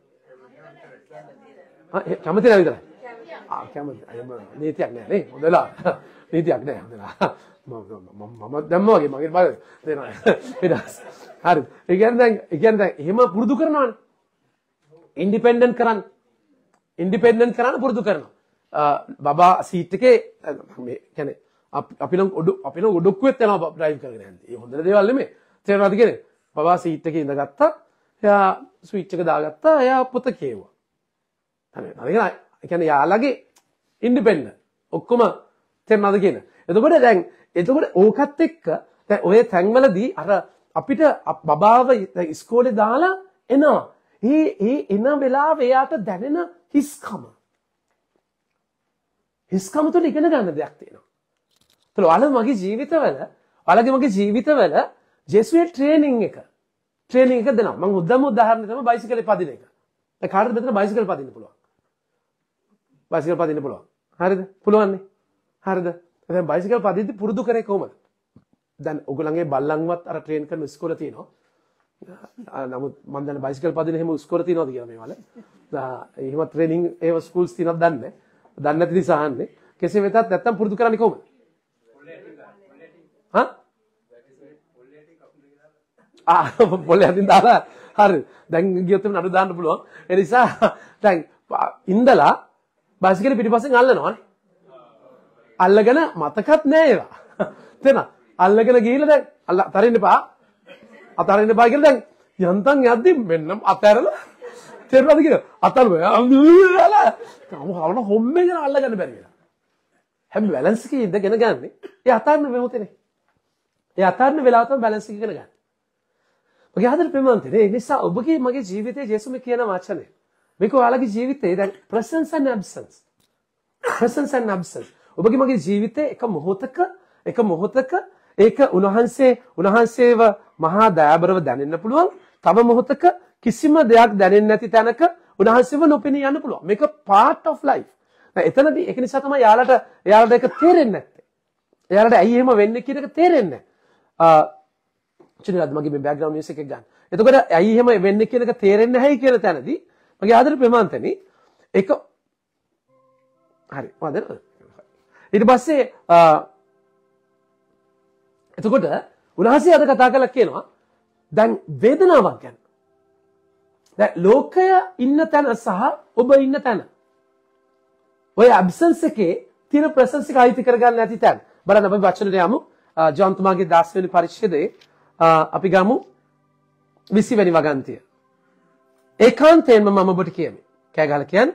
කැමති නැහැ විතරයි. කැමති. නීතියක් නැහැ නේ. හොඳලා. නීතියක් නැහැ. හොඳලා. මම දැම්ම වගේ මගේ බල දෙනවා. ඊට හරි. ඒ කියන්නේ දැන් එහෙම පුරුදු කරනවානේ. ඉන්ඩිපෙන්ඩන්ට් කරන්න පුරුදු කරනවා. බබා සීට් එකේ මේ කියන්නේ අපි නම් ඔඩොක්කුවෙත් යනවා ඩ්‍රයිව් කරගෙන යන්නේ. ඒ හොඳ දේවල් නෙමෙයි. තේරෙනවද කියන්නේ? බබා සීට් එකේ ඉඳගත්තා. එයා ස්විච් එක දාගත්තා. එයා පොත කියුවා. හරි. ඒ කියන්නේ යාළගේ ඉන්ඩිපෙන්ඩන්ට්. ඔක්කොම තේරෙනවද කියන්නේ? එතකොට ඕකත් එක්ක දැන් ඔය තැන්වලදී අර අපිට බබාව ඉස්කෝලේ දාලා එනවා. ඒ එන වෙලාව එයාට දැනෙන හිස්කම තුළ ඉගෙන ගන්න දෙයක් තියෙනවා. ඔයාලා මගේ ජීවිතවල ජෙසුවෙට් ට්‍රේනින් එක දෙනවා. මම උදාහරණ තමයි බයිසිකලේ පදින එක. දැන් කාටද මෙතන බයිසිකල් පදින්න පුළුවන්? හරිද? පුළුවන්නේ. හරිද? දැන් බයිසිකල් පදිද්දි පුරුදු කරේ කොහමද? දැන් ඔයගොල්ලන්ගේ බල්ලන්වත් අර ට්‍රේන් කරන ඉස්කෝල තියෙනවා. නමුත් මම දැන් බයිසිකල් පදින හැම ඉස්කෝල තියෙනවද කියලා මේ වල. එහෙම ට්‍රේනින් ඒව ස්කූල්ස් තියෙනවද දන්නේ නැහැ. දන්නේ නැති නිසා අහන්නේ. කෙසේ වෙතත් නැත්තම් පුරුදු කරන්නේ කොහොමද? පොල්ලේ අතින් දාලා හරි. දැන් ගියොත් නඩු දාන්න පුළුවන්. ඒ නිසා දැන් ඉඳලා බයිසිකලේ පිටිපස්සෙන් අල්ලනවානේ. අල්ලගෙන මතකත් නෑ ඒවා. තේරෙනවද? අල්ලගෙන ගිහිල්ලා දැන් අතරින්න එපා. අතරින්න එපා කියලා දැන් යන්තම් යද්දි මෙන්න අතහැරලා තේරුණාද කියලා? අතල්ලා හවන හොම්මේ ගන අල්ලගන්න බැරි වෙලා. හැබැයි බැලන්ස් එකේ ඉඳගෙන ගන්නේ. ඒ අතන්න මෙහෙතනේ. ඒ අතන්න වෙලාව තමයි බැලන්ස් එක ඉගෙන ගන්න. මගේ ආදර ප්‍රේමන්තේ ඒ නිසා ඔබගේ මගේ ජීවිතයේ ජේසුම කියන වචනේ. මේක ඔයාලගේ ජීවිතේ දැන් presence and absence. ඔබගේ මගේ ජීවිතේ එක මොහොතක ඒක උන්වහන්සේව මහා දයාබරව දැනෙන්න පුළුවන්. තව මොහොතක කිසිම දෙයක් දැනෙන්නේ නැති තැනක උන්වහන්සේව නොපෙනී යන්න පුළුවන්. මේක part of life. එතනදී ඒක නිසා තමයි යාළට ඒක තේරෙන්නේ නැත්තේ. යාළට ඇයි එහෙම වෙන්නේ කියන එක තේරෙන්නේ නැහැ. චුනිරාද මගේ මේ බෑග්ග්‍රවුන්ඩ් මියුසික් එක ගන්න. එතකොට ඇයි එහෙම වෙන්නේ කියන එක තේරෙන්නේ නැහැයි කියන තැනදී මගේ ආදර ප්‍රේමාන්තනි ඒක හරි වදන. ඊට පස්සේ එතකොට උන්වහන්සේ අද කතා කරලා කියනවා දැන් වේදනාවක් ගැන. දැන් ලෝකය ඉන්න තැන සහ ඔබ ඉන්න තැන. ඔය ඇබ්සන්ස් එකේ තියෙන ප්‍රසන්ස් එක අයිති කරගන්න නැති තැන. බලන්න අපි වචනෙට යමු. ජෝන් තුමාගේ 10 වෙනි පරිච්ඡේදයේ අපි ගමු 20 වෙනි වගන්තිය. ඒකාන්තයෙන්ම මම ඔබට කියමි. කෑ ගහලා කියන්නේ.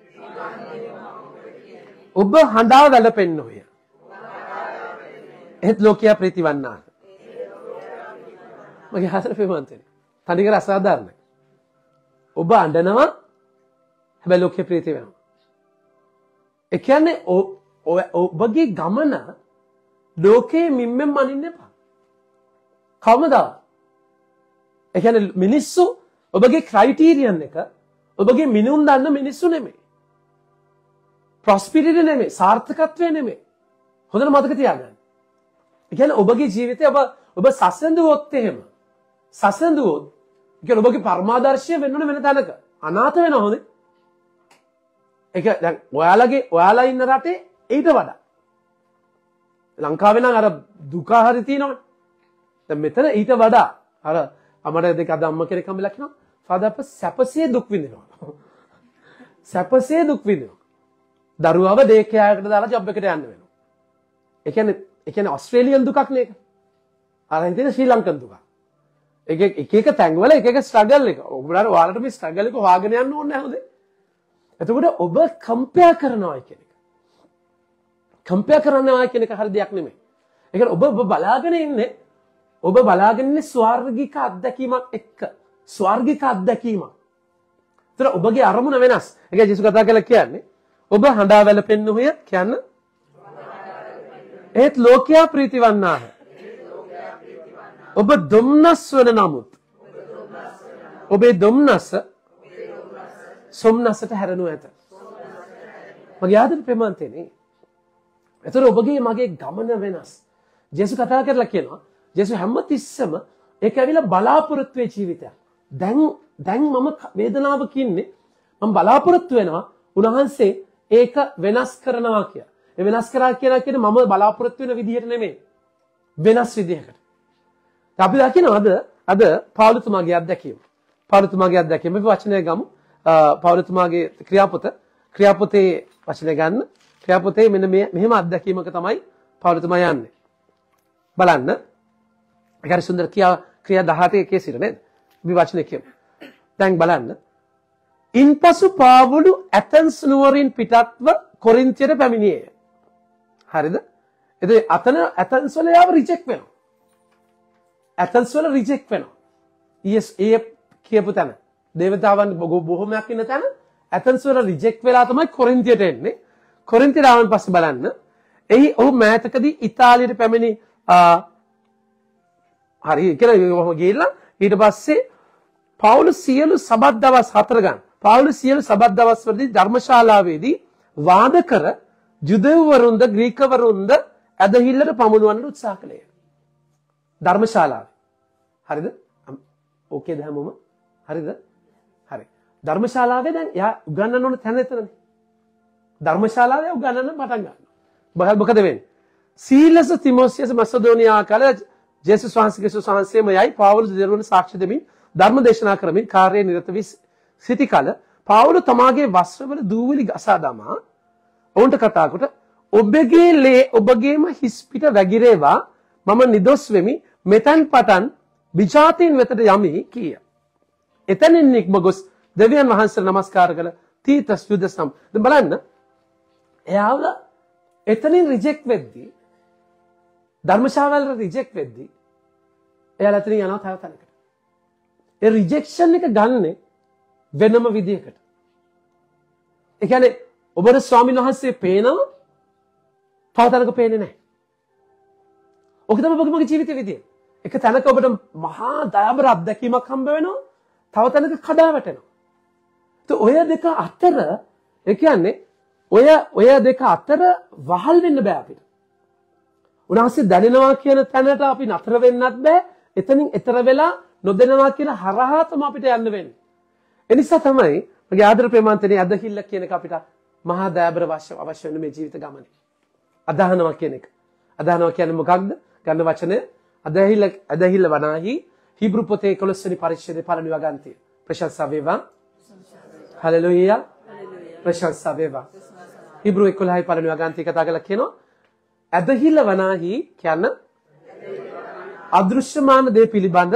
ඔබ හඬා වැළපෙන්නෝය. එහෙත් ලෝකයා ප්‍රීති වන්නා. මගේ හතර පෙමන්තේ. තනිකර අසාධාරණයි. ඔබ අඬනවා හැබැයි ලෝකේ ප්‍රීති වෙනවා. ඒ කියන්නේ ඔබගේ ගමන ලෝකේ මිම්මෙන් මනින්න එපා. කවමදා? ඒ කියන්නේ මිනිස්සු ඔබගේ ක්‍රයිටීරියන් එක ඔබගේ මිනුම් දන්න මිනිස්සු නෙමෙයි. ප්‍රොස්පිරිටි නෙමෙයි, සාර්ථකත්වය නෙමෙයි. හොඳට මතක තියාගන්න. ඒ කියන්නේ ඔබගේ ජීවිතේ ඔබ සසඳුවොත් එහෙම ඒක ඔබගේ පරමාදර්ශය වෙන්න ඕනේ වෙන තැනක. අනාථ වෙනවා හොඳේ. ඒක දැන් ඔයාලා ඉන්න රටේ ඊට වඩා ලංකාවේ නම් අර දුක හරි තියෙනවනේ. දැන් මෙතන ඊට වඩා අර අපේ දෙක අද අම්ම කෙනෙක් හම්බෙලා කියනවා ෆාදර් අප සැපසේ දුක් විඳිනවා. සැපසේ දුක් විඳිනවා. දරුවව ඩේ කෙයාර් එකට දාලා ජොබ් එකට යන්න වෙනවා. ඒ කියන්නේ ඕස්ට්‍රේලියන් දුකක් නේ ඒක. අර හිතේ ශ්‍රී ලංකන් දුකක්. එක එක තැන්වල එක ස්ට්‍රගල් එක. ඔයාලට මේ ස්ට්‍රගල් එක හොයාගෙන යන්න ඕනේ නැහැ හොඳේ. එතකොට ඔබ කම්පෙයාර් කරනවා කියන එක. කම්පෙයාර් කරනවා කියන එක හරි දෙයක් නෙමෙයි. ඒ කියන්නේ ඔබ බලාගෙන ඉන්නේ ස්වර්ගික අත්දැකීමක් එක්ක. ස්වර්ගික අත්දැකීමක්. ඒතර ඔබගේ අරමුණ වෙනස්. ඒ කියන්නේ ජේසුස් කතා කරලා කියන්නේ ඔබ හඬා වැළපෙන්නුය කියන්න. ඒත් ලෝකයා ප්‍රීතිවන්නාහ. ඔබ දුම්නස් වන නමුත් ඔබේ දුම්නස සොම්නසට හැරෙනු ඇත. මගේ ආදර ප්‍රේමන්තේනේ. ඒතර ඔබගේ මගේ ගමන වෙනස්. ජේසුස් කතා කරලා කියනවා ජේසුස් හැමතිස්සම ඒක ඇවිල්ලා බලාපොරොත්තු වෙ ජීවිතයක්. දැන් මම වේදනාවක ඉන්නේ. මම බලාපොරොත්තු වෙනවා උන්වහන්සේ ඒක වෙනස් කරනවා කියලා. ඒ වෙනස් කරා කියලා කියන්නේ මම බලාපොරොත්තු වෙන විදිහට නෙමෙයි. වෙනස් විදිහකට. අපි දකිනවා අද පෞලතුමාගේ අත්දැකීම. පෞලතුමාගේ අත්දැකීම අපි වචනය ගමු. පෞලතුමාගේ ක්‍රියාපොතේ වචනය ගන්න. ක්‍රියාපොතේ මෙන්න මෙහෙම අත්දැකීමක තමයි පෞලතුමා යන්නේ. බලන්න. ඒක හරි සුන්දර ක්‍රියා 18 එකේ සිට නේද? අපි වචනේ කියමු. දැන් බලන්න. ඉන්පසු පාවුලු ඇතන්ස් නුවරින් පිටත්ව කොරින්තියට පැමිණියේය. හරිද? එතකොට අතන ඇතන්ස් වල යාව රිජෙක්ට් වෙනවා. ඇතන්ස් වල රිජෙක්ට් වෙනවා. ඒ කියපු තැන දේවතාවන් බොහොමයක් ඉන්න තැන ඇතන්ස් වල රිජෙක්ට් වෙලා තමයි කොරින්තියට එන්නේ. කොරින්තියට ආවන් පස්සේ බලන්න. එහි ඔහු මෑතකදී ඉතාලියට පැමිණි හරි කියලා ඔහොම ගිහිල්ලා ඊට පස්සේ පවුලු සියලු සබත් දවස් 4 ගන්න. පවුලු සියලු සබත් දවස් වලදී ධර්මශාලාවේදී වාද කර ජුදෙව්වරුන්ද ග්‍රීකවරුන්ද ඇදහිල්ලට පමුණුවන්නට උත්සාහ කළේය. ධර්මශාලාවේ. හරිද? ඕකේද හැමෝම? හරිද? හරි. ධර්මශාලාවේ දැන් යා උගන්වන්න ඕන තැන එතනනේ. ධර්මශාලාවේ උගන්වන්න පටන් ගන්නවා. මොකද වෙන්නේ? සීලස තිමෝසියස් මැසඩෝනියා කාල ජේසුස් වහන්සේම යයි පාවුල් දෙරුවන් සාක්ෂි දෙමින් ධර්ම දේශනා කරමින් කාර්යයේ නිරත වී සිටි කල පාවුල් තමාගේ වස්ත්‍රවල දූවිලි ගසා දමා ඔවුන්ට කතා කොට ඔබගේ ලේ ඔබගේම හිස් පිට වැగిරේවා මම නිදොස් වෙමි මෙතන් පටන් විජාතීන් වෙතට යමි කීය. එතනින් නික්ම ගොස් දෙවියන් වහන්සේට නමස්කාර කළ තීතස් යුදසම්. දැන් බලන්න එයාවල එතනින් රිජෙක්ට් වෙද්දී ධර්මශාලාවල රිජෙක්ට් වෙද්දී එයාලා එතනින් යනවා තව තැනකට. ඒ රිජෙක්ෂන් එක ගන්නෙ වෙනම විදියකට. ඒ කියන්නේ ඔබට ස්වාමීන් වහන්සේ පේනවා තව තැනක පේන්නේ නැහැ. ඔක තමයි ඔබගේ ජීවිතයේ විදිය. එක තැනක ඔබට මහා දයාබර අත්දැකීමක් හම්බ වෙනවා තව තැනක කඩා වැටෙනවා. ඔය දෙක අතර ඒ කියන්නේ ඔය දෙක අතර වහල් වෙන්න බෑ අපිට. උන්වහන්සේ දැනෙනවා කියන තැනට අපි නතර වෙන්නත් බෑ. එතනින් එතර වෙලා නොදැනවා කියන හරහා තමයි අපිට යන්න වෙන්නේ. ඒ නිසා තමයි මගේ ආදර ප්‍රේමාන්තනේ අදහිල්ල කියන එක අපිට මහා දයාබර අවශ්‍ය වෙන මේ ජීවිත ගමනේ. අදහනවා කියන එක. අදහනවා කියන්නේ මොකක්ද? ගන්න වචනය අදහිල්ල වනාහි හිබ්‍රු පොතේ 11 වෙනි පරිච්ඡේදයේ පළවෙනි වගන්තිය. ප්‍රශංසා වේවා. හලෙලූයා. ප්‍රශංසා වේවා. හිබ්‍රු 11 පළවෙනි වගන්තිය කතා කරලා කියනවා අදහිල්ල වනාහි කියන අදෘශ්‍යමාන දේ පිළිබඳ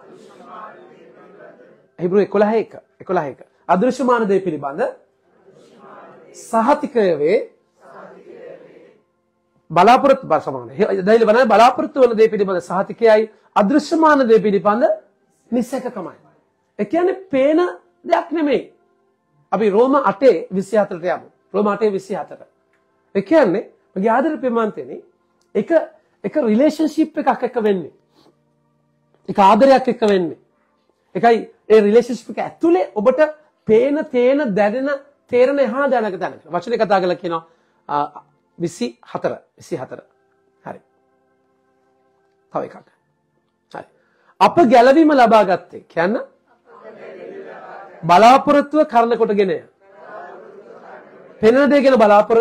හිබ්‍රු 11:1 අදෘශ්‍යමාන දේ පිළිබඳ සහතිකය වේ බලාපොරොත්තු සමාන. අදහිල්ල වනාහි බලාපොරොත්තු වන දේ පිළිබඳ සහතිකයයි අදෘශ්‍යමාන දේ පිළිබඳ නිසකකමයි. ඒ කියන්නේ පේන දෙයක් නෙමෙයි. අපි රෝම 8:24ට යමු. රෝම 8:24. ඒ කියන්නේ මගේ ආදර ප්‍රේමාන්තනේ එක රිලේෂන්ෂිප් එකක් එක්ක වෙන්නේ. එක ආදරයක් එක්ක වෙන්නේ. එකයි ඒ රිලේෂන්ෂිප් එක ඇතුලේ ඔබට පේන තේන දැනෙන තේරෙන එහා දැනක දැනක. වචනේ කතා කරලා කියනවා 24. හරි. තව එකක්. හරි. අප ගැලවීම ලබා ගත්තේ කියන්න බලාපොරොත්තුව කරන කොටගෙනය. පෙනෙන දේ ගැන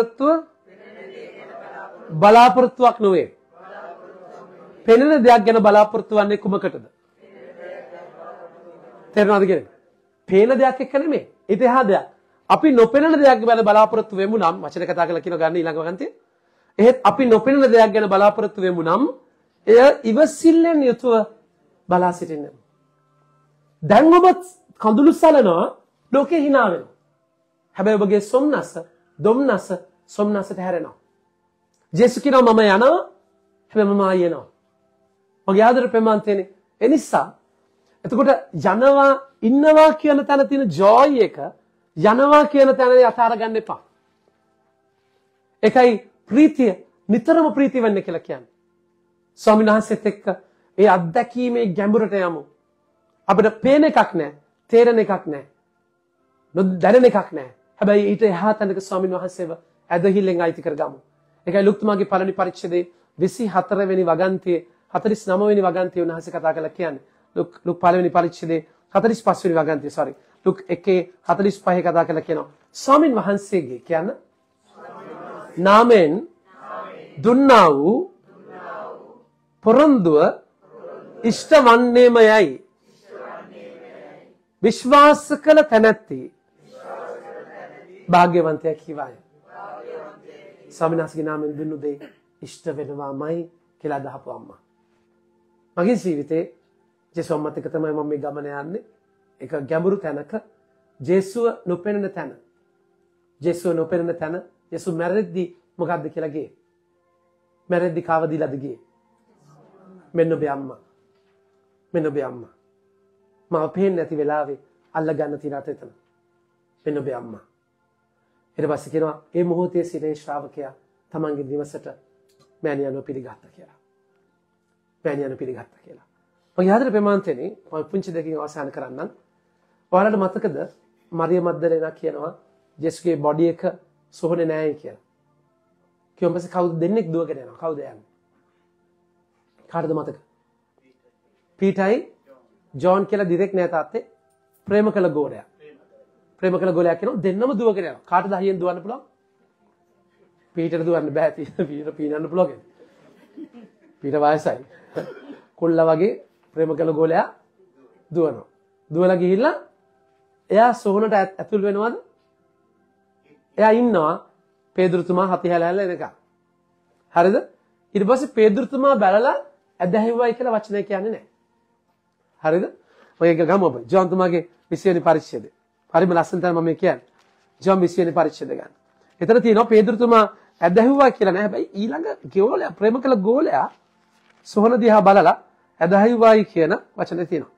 බලාපොරොත්තුවක් නොවේ. පෙනෙන දෙයක් ගැන බලාපොරොත්තු වන්නේ කුමකටද? තේරෙනවද කියන්නේ? පේන දෙයක් එක්ක නෙමෙයි. ඒක එහා දෙයක්. අපි නොපෙනෙන දෙයක් ගැන බලාපොරොත්තු වෙමු නම් වචන කතා කරලා කියන ගන්න ඊළඟ වගන්තිය. එහෙත් අපි නොපෙනෙන දෙයක් ගැන බලාපොරොත්තු වෙමු නම් එය ඉවසිල්ලෙන් යුතුව බලා සිටින්න. දැන් ඔබ කඳුළු සලනවා ලෝකේ hina වෙනවා. හැබැයි ඔබගේ දුම්නස සොම්නසට හැරෙනවා. ජේසුස් කියනවා මම යනවා හැබැයි මම ආයෙ එනවා. ඔගේ ආදර ප්‍රමාන්තේනේ. ඒ නිසා එතකොට යනවා ඉන්නවා කියන තැන තියෙන ජොයි එක යනවා කියන තැන යථාර ගන්න එපා. ඒකයි ප්‍රීතිය නිතරම ප්‍රීති වෙන්න කියලා කියන්නේ. ස්වාමීන් වහන්සේත් එක්ක ඒ අත්දැකීමේ ගැඹුරට යමු. අපිට පේන එකක් නැහැ, තේරෙන එකක් නැහැ, දැනෙන එකක් නැහැ. හැබැයි ඊට එහා තැනක ස්වාමීන් වහන්සේව ඇදහිල්ලෙන් අයිති කරගමු. ඒකයි ලුක්තුමාගේ පළවෙනි පරිච්ඡේදයේ 24 වෙනි වගන්තියේ 49 වෙනි වගන්තියේ උන්වහන්සේ කතා කරලා කියන්නේ. ලුක් පළවෙනි පරිච්ඡේදයේ 45 වෙනි වගන්තියේ ලුක් 1:45 කතා කරලා කියනවා. ස්වාමීන් වහන්සේගේ කියන්න නාමයෙන් දුන්නා වූ පොරොන්දුව ඉෂ්ට වන්නේමයයි විශ්වාස කළ තැනැත්ති භාග්‍යවන්තයා කිවාය. ස්වාමීන් වහන්සේගේ නාමයෙන් දුන්නු දේ ඉෂ්ට වෙනවාමයි කියලා දහපු අම්මා. මගේ ජීවිතේ ජේසුස් අම්මත් එක්ක තමයි මම මේ ගමන යන්නේ. ඒක ගැඹුරු තැනක ජේසුව නොපෙනෙන තැන. ජේසුව නොපෙනෙන තැන. ජේසුස් මැරෙද්දි මොකද්ද කියලා ගියේ? මැරෙද්දි කාව දීලාද ගියේ? මෙන්න ඔබේ අම්මා. මෙන්න ඔබේ අම්මා. මාව පේන්නේ නැති වෙලාවේ අල්ල ගන්න තියනත් එතන. මෙන්න ඔබේ අම්මා. ඊට පස්සේ කියනවා මේ මොහොතේ සිටේ ශ්‍රාවකයා තමන්ගේ දිවසට මෑණියන්ව පිළිගත්තා කියලා. මෑණියන්ව පිළිගත්තා කියලා. මගේ ආදර ප්‍රමාන්තේනේ මම පුංචි දෙකකින් අවසන් කරන්නම්. ඔයාලට මතකද මරියම් මග්දලේනා කියනවා ජේසුස්ගේ බොඩි එක සොහනේ නැහැ කියලා. කිව්වම පස්සේ කවුද දෙන්නෙක් දුවගෙන යනවා. කවුද යන්නේ? කාටද මතක? පීටයි ජෝන් කියලා දිරෙක් නෑ තාත්තේ ප්‍රේම කළ ගෝලයා. ප්‍රේම කළ ගෝලයා කියනවා දෙන්නම දුවගෙන යනවා. කාටද හයියෙන් දුවන්න පුළුවන්? පීටට දුවන්න බෑ. පීට පීනන්න පුළුවන්. පීට වයසයි. කොල්ලා වගේ ප්‍රේම කළ ගෝලයා දුවනවා. දුවලා ගිහිල්ලා එයා සොහනට ඇතුල් වෙනවද? එයා ඉන්නවා පේදුරුතුමා හති හැලහැල්ල එනකම්. හරිද? ඊට පස්සේ පේදුරුතුමා බැලලා ඇදහිව්වයි කියලා වචනය කියන්නේ නැහැ. හරිද? ඔය එක ගමු ඔබ. ජෝන් තුමාගේ 20 වෙනි පරිච්ඡේදය. හරිම ලස්සන තමයි මම කියන්නේ. ජෝන් 20 වෙනි පරිච්ඡේදය ගන්න. එතන තියෙනවා පේදුරුතුමා ඇදහිව්වා කියලා නෑ. හැබැයි ඊළඟ ගෝලයා ප්‍රේම කළ ගෝලයා සොහන දිහා බලලා ඇදහිව්වයි කියන වචනේ තියෙනවා.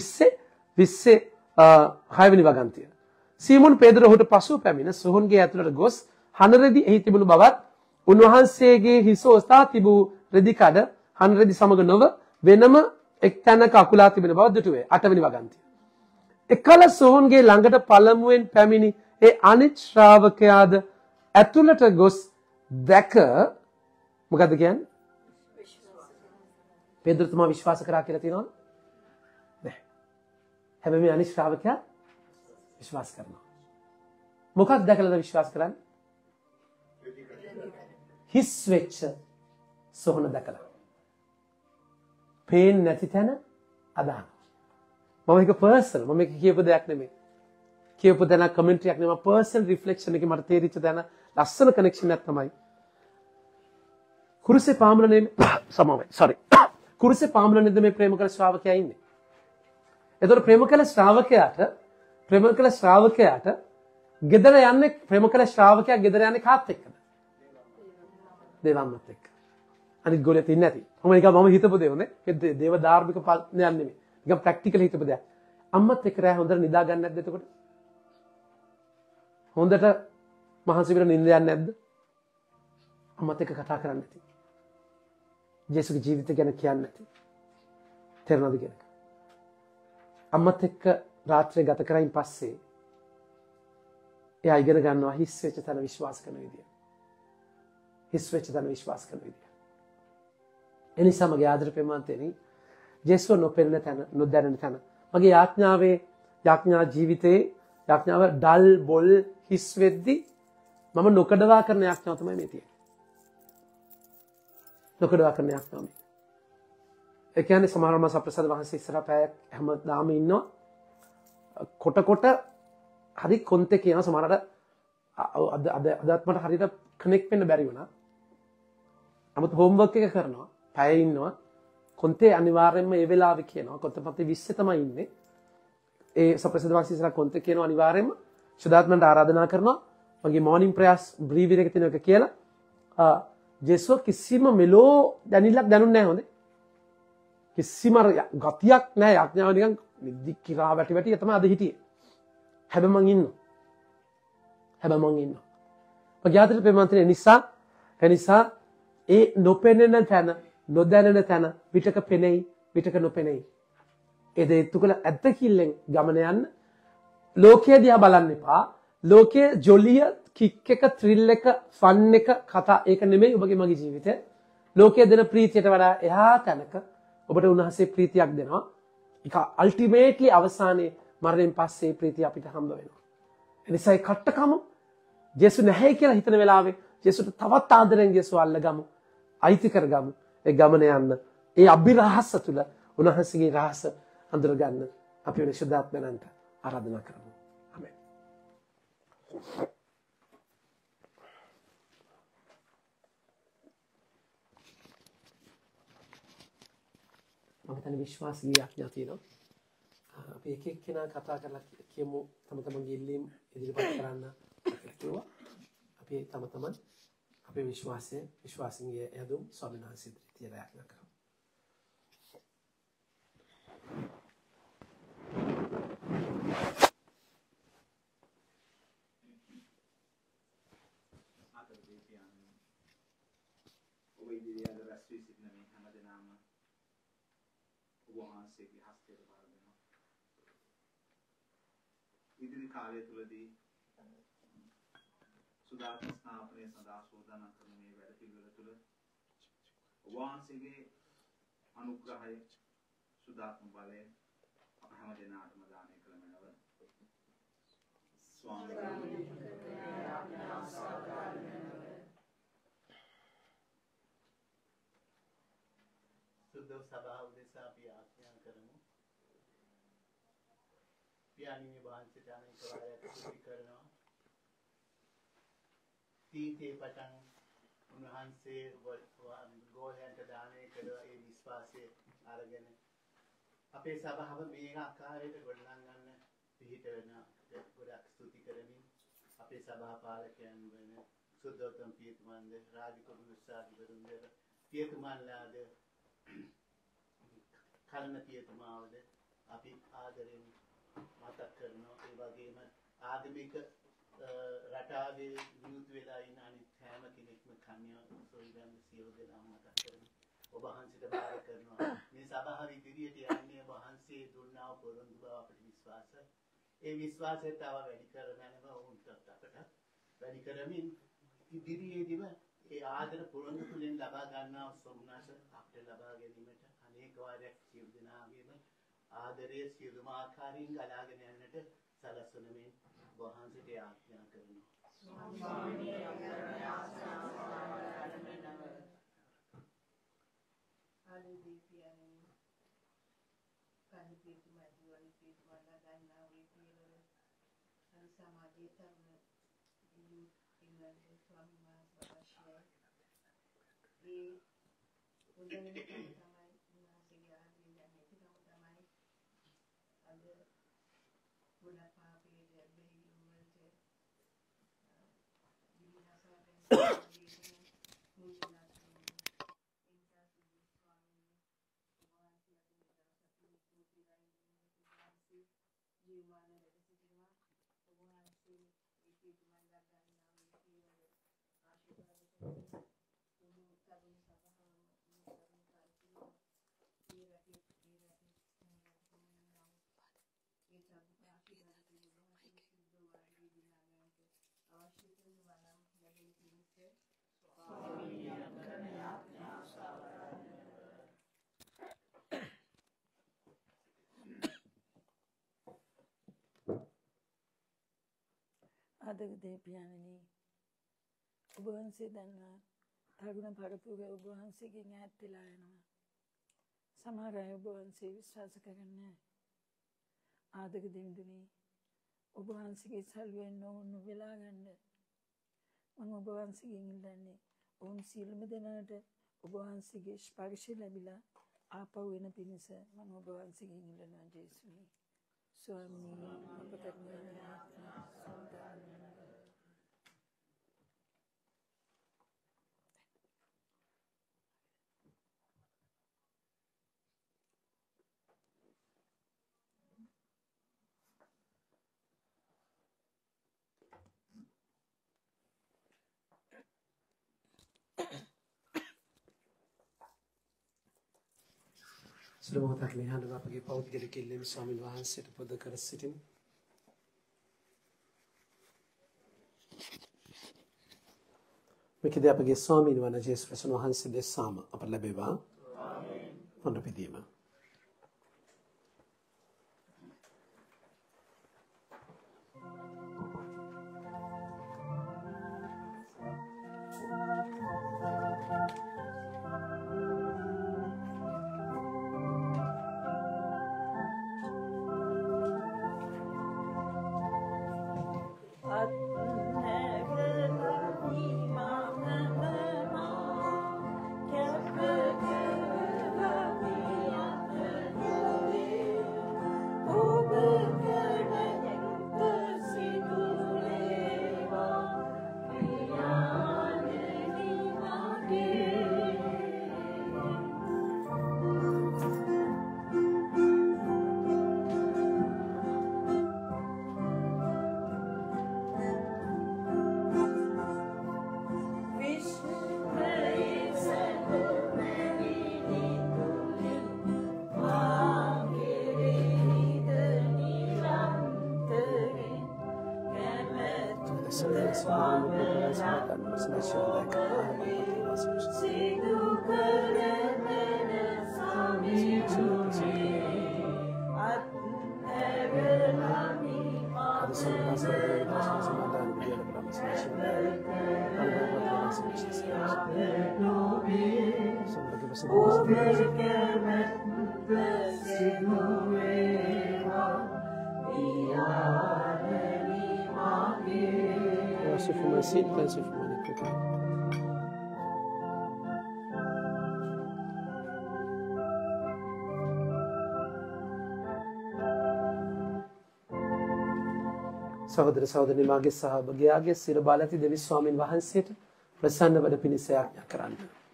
20 6 වෙනි වගන්තිය. සීමොන් පේදුරු ඔහුට පසු පැමිණ සොහොන්ගේ ඇතුළට ගොස් හනරෙදි එහි තිබුණු බවත් උන්වහන්සේගේ හිස ඔස්තා තිබූ රෙදි කඩ හනරෙදි සමග නොව වෙනම එක් තැනක අකුලා තිබෙන බව දුටුවේ. 8 වෙනි වගන්තිය. එකල සොහොන්ගේ ළඟට පළමුවෙන් පැමිණි ඒ අනිත් ශ්‍රාවකයාද ඇතුළට ගොස් දැක මොකද්ද කියන්නේ? පේදුරුතුමා විශ්වාස කරා කියලා තියෙනවද? නැහැ. හැබැයි මේ අනිත් ශ්‍රාවකයා විශ්වාස කරනවා. මොකක්ද දැකලාද විශ්වාස කරන්නේ? හිස් වෙච්ච සොහන දැකලා. පේන්නේ නැති තැන අදහන. මම එක පර්සනල් මම එක කියපු දෙයක් නෙමෙයි. කියපු දෙන කමෙන්ටරියක් නෙමෙයි පර්සනල් රිෆ්ලෙක්ෂන් එකේ මට තේරිච්ච තැන ලස්සන කනෙක්ෂන් එකක් තමයි. කුරුසේ පාමුලනේ සමාවයි. sorry. කුරුසේ පාමුලනේද මේ ප්‍රේම කළ ශ්‍රාවකයා ඉන්නේ. එතකොට ප්‍රේම කළ ශ්‍රාවකයාට ගෙදර යන්නේ ප්‍රේම කළ ශ්‍රාවකයා ගෙදර යන්නේ කාත් එක්කද? දේවම්මත් එක්ක. අනිත් ගෝලියත් ඉන්නේ නැති. මම හිතපු දේ උනේ. දේව ධාර්මික නෑ නෙමෙයි. නිකන් ප්‍රැක්ටිකල් හිතපු දෙයක්. අම්මත් එක්ක රෑ හොඳට නිදා ගන්න නැද්ද එතකොට? හොඳට මහන්සි වෙලා නිින්ද යන්නේ නැද්ද? අම්මත් එක්ක කතා කරන්නේ නැති. ජේසුගේ ජීවිතය ගැන කියන්නේ නැති. තේරෙනවද කියන්නේ? අම්මත් එක්ක රාත්‍රිය ගත කරයින් පස්සේ එයා ඉගෙන ගන්නවා හිස් වෙච්ච තැන විශ්වාස කරන විදිය. හිස් වෙච්ච තැන විශ්වාස කරන විදිය. එනිසා මගේ ආදර ප්‍රේමාන්තේනි ජේසුව නොපෙනෙන තැන නොදැනෙන තැන මගේ යාඥාවේ යාඥා ජීවිතේ යාඥාව ඩල් බොල් හිස් වෙද්දි මම නොකඩවා කරන යාඥාව තමයි මේ තියෙන්නේ. නොකඩවා කරන යාඥාව මේ. ඒ කියන්නේ සමහරවම සප්‍රසාද වහන්සේ ඉස්සරහ පැයක් හැමදාම ඉන්නවා. කොට හරි කොන්තේ කියන සමහරට අදත් මට හරියට කනෙක්ට් වෙන්න බැරි වුණා. නමුත් හෝම්වර්ක් එක කරනවා. පැය ඉන්නවා. කොන්තේ අනිවාර්යයෙන්ම ඒ වෙලාවේ කියනවා. කොන්තේ 20 තමයි ඉන්නේ. ඒ සප්‍රසාද වහන්සේ ඉස්සරහ කොන්තේ කියනවා අනිවාර්යයෙන්ම සුදාත්මන්ට ආරාධනා කරනවා. මගේ මෝර්නින් ප්‍රයාස් බ්‍රීවිර් එක තියෙන එක කියලා. ජේසුස් කිසිම මෙලෝ දැනිල්ලක් දැනුන්නේ නැහැ හොඳේ. කිසිම ගතියක් නැහැ යාඥාව නිකන් දික්කිරා වැටි තමයි අද හිටියේ. හැබැයි මං ඉන්නවා. මගේ ආදරේ ප්‍රේමන්තනේ නිසා ඒ නොපෙනෙන තැන නොදැනෙන තැන විතක පෙනෙයි විතක නොපෙනෙයි. ඒ දේ තුකල ඇත්තකිල්ලෙන් ගමන යන්න ලෝකයේ දිහා බලන්න එපා. ලෝකයේ ජොලිය කික් එක ත්‍රිල් එක ෆන් එක කතා ඒක නෙමෙයි ඔබගේ මගේ ජීවිතය. ලෝකයේ දෙන ප්‍රීතියට වඩා එහා තැනක ඔබට උන්වහන්සේ ප්‍රීතියක් දෙනවා. ඒක අල්ටිමේට්ලි අවසානයේ මරණයෙන් පස්සේ ප්‍රීතිය අපිට හම්බ වෙනවා. ඒ නිසා ඒ කට්ටකම ජේසු නැහැ කියලා හිතන වෙලාවේ ජේසුට තවත් ආදරෙන් ජේසු අල්ලගමු. අයිති කරගමු. ඒ ගමන යන්න. ඒ අභිරහස තුල උන්වහන්සේගේ රහස අඳුර ගන්න අපි වෙන ශුද්ධාත්මයන්ට ආරාධනා කරමු. ආමෙන්. මම හිතන්නේ විශ්වාසීය යාඥා තියෙනවා. අපි එක එක්කෙනා කතා කරලා කියමු තම තමන්ගේ ඉල්ලීම් ඉදිරිපත් කරන්න කිව්වා. අපි තම තමන් අපේ විශ්වාසයේ යදුම් ස්වාමීන් වහන්සේ ඉදිරියට තියලා යාඥා කරමු. ඔබ ඉදිරියට රැස් වී සිටින මේ හැමදෙනාම ඔබ වහන්සේගේ හස්තයට බාර දෙනවා. ඉදිරි කාලය තුලදී සුදාත්ම ස්ථාපනය සඳහා සූදානම් කරන මේ වැඩ පිළිවෙල තුළ ඔබ වහන්සේගේ අනුග්‍රහය සුදාත්ම බලය අප හැම දෙනාටම දානය කළ මැනව. ස්වාමීනි සුද්ධ සභාව උදෙසා අපි ආඥා කරමු. පියාණන් වහන්සේට අනේක වාරයක් ස්තුති කරනවා. තීතේ පටන් උන්වහන්සේ ගෝලයන්ට දානය කළ ඒ විශ්වාසය අරගෙන අපේ සභාව මේ ආකාරයට ගොඩනගන්න පිහිට වෙන ගොඩක් ස්තුති කරමින් අපේ සභා පාලකයන් වෙන සුද්ධෝත්තම පියතුමන්ද රාජකෝම උත්සාහවරුන්ද පියතුමන්ලාද කර්ම පියතුමාවද අපි ආදරෙන් මතක් කරනවා. ඒ වගේම ආගමික රටාවේ විරුද්ධ වෙලා ඉන්න අනිත් හැම කෙනෙක්ම කන්‍යා සොයිබන් සියලු දෙනා මතක් කරමු. ඔබ වහන්සේට බාර කරනවා. මේ සභාව ඉදිරියට යන්නේ වහන්සේ දුන්නා වූ පොරොන්දු බව අපිට විශ්වාසයි. ඒ විශ්වාසය තව වැඩි කරගන්නව උන්ට අපට වැඩි කරමින් ඉදිරියේදීම ඒ ආදර පොරොන්දු තුලින් ලබා ගන්නා සොම්නස අපිට ලබා ගැනීමට අනේක වාරයක් සියලු දෙනාගේම ආදරයේ සියලුම ආකාරයෙන් ගලාගෙන යන්නට සලස්වන මේ වහන්සේට ආඥා කරනවා. ස්වාමීනි අපේ ආශාව අනුදීපියනි කන්පීතුමා ජීවනීපීතුමා ගන්නා වේ පියවර අනු සමාජයේ තරුණ ඉන්නන්නේ ස්වාමීන් වහන්සේ අවශ්‍යයි. ඒ උදෙන් තමයි උන්වහන්සේගේ ආදරයෙන් යන්නේ ඒකම තමයි අද ගොඩක් පාපයේ බැහැිලු වලට ජීවමාන වැඩ සිටිනවා. ඔබ වහන්සේ ඒ පිටුමන් ගන්නා වූ ආශිර්වාද කරන මුළු තරුණ සභාවම තරුණ කාලේ ඒ රටේ ඒ සම්පූර්ණ ආශිර්වාද පිළිබඳව සිද්ධ වාරයේ දිනකට අවශ්‍ය කරන වනම් ලැබෙන පිණිස ආදක දේපියාණනි ඔබ වහන්සේ දන්නා තරුණ පරපුර ඔබ වහන්සේගෙන් ඈත් වෙලා යනවා. සමහර අය ඔබ වහන්සේ විශ්වාස කරන්නේ නැහැ. ආදක දෙවිඳුනි ඔබ වහන්සේගේ සල්ුවෙන් නොවුණු වෙලා ගන්න මම ඔබ වහන්සේගෙන් ඉල්ලන්නේ ඔවුන් සියලුම දෙනාට ඔබ වහන්සේගේ ස්පර්ශය ලැබිලා ආපහු වෙන පිණිස මම ඔබ වහන්සේගෙන් ඉල්ලනවා ජේසුනි. ස්වාමී අප කරුණාවෙන් සුලමෝතක් නිහඬව අපගේ පෞද්ගලික ඉල්ලීම ස්වාමීන් වහන්සේට පොද කර සිටිමු. මේකදී අපගේ ස්වාමීන් වහන්සේ ජේසුස් වහන්සේ දෙසාම අප ලැබේවා. ආමේන්. වන්දන පිදීම. සහෝදර සහෝදරනි මාගේ සහ ඔබගේ සිර බාලති දෙවි ස්වාමින් වහන්සේට ප්‍රසන්න වන පිණිස ආඥා කරන්න.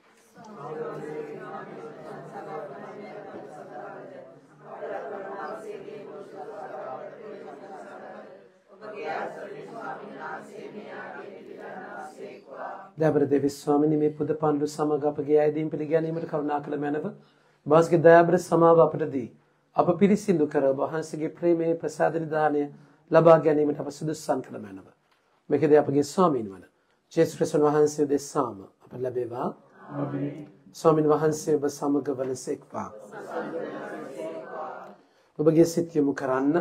දයාබර දෙවි ස්වාමිනී මේ පුද පඬු සමග අපගේ ඇදීම් පිළිගැනීමට කරුණා කළ මැනව වාස්ගේ දයාබර සමාව අපට දී අප පිරිසිදු කර වහන්සේගේ ප්‍රේමයේ ප්‍රසාද නිදානය ලබා ගැනීමට අප සුදුසුසන් කළ මැනව. මේකදී අපගේ ස්වාමීන් වන ජේසුස් ක්‍රිස්තුස් වහන්සේ දෙසාම අප ලැබේවා. ආමේන්. ස්වාමීන් වහන්සේ ඔබ සමග වනසේක්වා. ඔබගේ සිත යොමු කරන්න.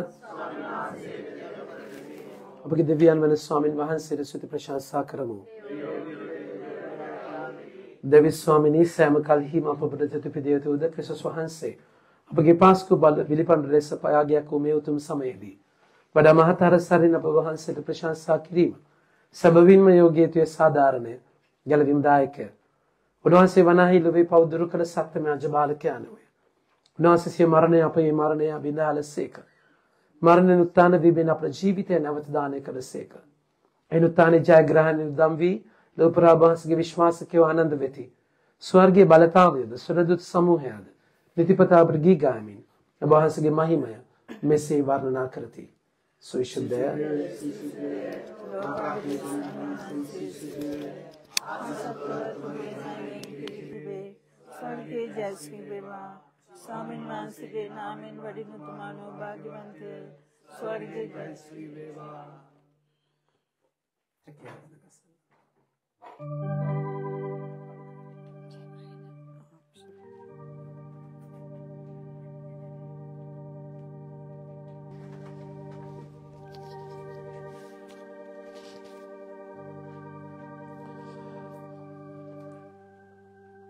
ඔබගේ දෙවියන් වන ස්වාමීන් වහන්සේට ස්තුති ප්‍රශංසා කරමු. දෙවි ස්වාමිනී සෑම කල්හිම අප ඔබට තුතිපිදිය යුතු උද ක්‍රිස්තුස් වහන්සේ අපගේ පාස්කු බල විලිපඬු ලෙස පයාගයක් වූ මේ උතුම් සමයේදී වඩා මහතර සරින් අප වහන්සේට ප්‍රශංසා කිරීම සැබවින්ම යෝග්‍යත්වයේ සාධාරණය ගැලවීමදායකය. උන්වහන්සේ වනාහි ලොවේ පෞදුරු කළ සත්‍යමය අජබාලකයන් වේ. උන්වහන්සේ සිය මරණය අපේ මරණය බිඳාලසේක. මරණයෙන් උත්ථාන වීමෙන් අපේ ජීවිතය නැවත දානය කළසේක. එයින් උත්ථානයේ ජයග්‍රහණය උදම් වී ලෝපරාභාසගේ විශ්වාසකයෝ ආනන්ද වෙති. ස්වර්ගයේ බලතාවයද සුරදුත් සමූහයද නිතිපතා ප්‍රගී ගාමින් වහන්සේගේ මහිමය මෙසේ වර්ණනා කරති. සවිශුද්ධය ස්වර්ගයේ ජයශ්‍රී වේවා. ස්වාමීන් වහන්සේගේ නාමයෙන් වඩින උතුමානෝ භාග්‍යවන්තය. ස්වර්ගයේ ජයශ්‍රී වේවා.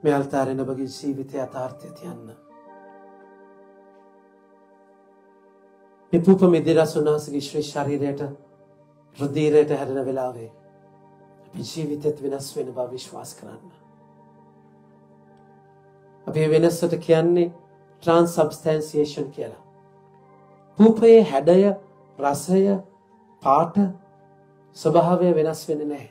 මේ අල්තාරෙන් ඔබගේ ජීවිතය යථාර්ථය තියන්න. මේ පූප මිදිරස් උන්වහන්සේගේ ශ්‍රී ශරීරයට රුධිරයට හැරෙන වෙලාවේ අපේ ජීවිතෙත් වෙනස් වෙන බව විශ්වාස කරන්න. අපේ වෙනසට කියන්නේ transubstantiation කියලා. පූපයේ හැඩය, රසය, පාට, ස්වභාවය වෙනස් වෙන්නේ නැහැ.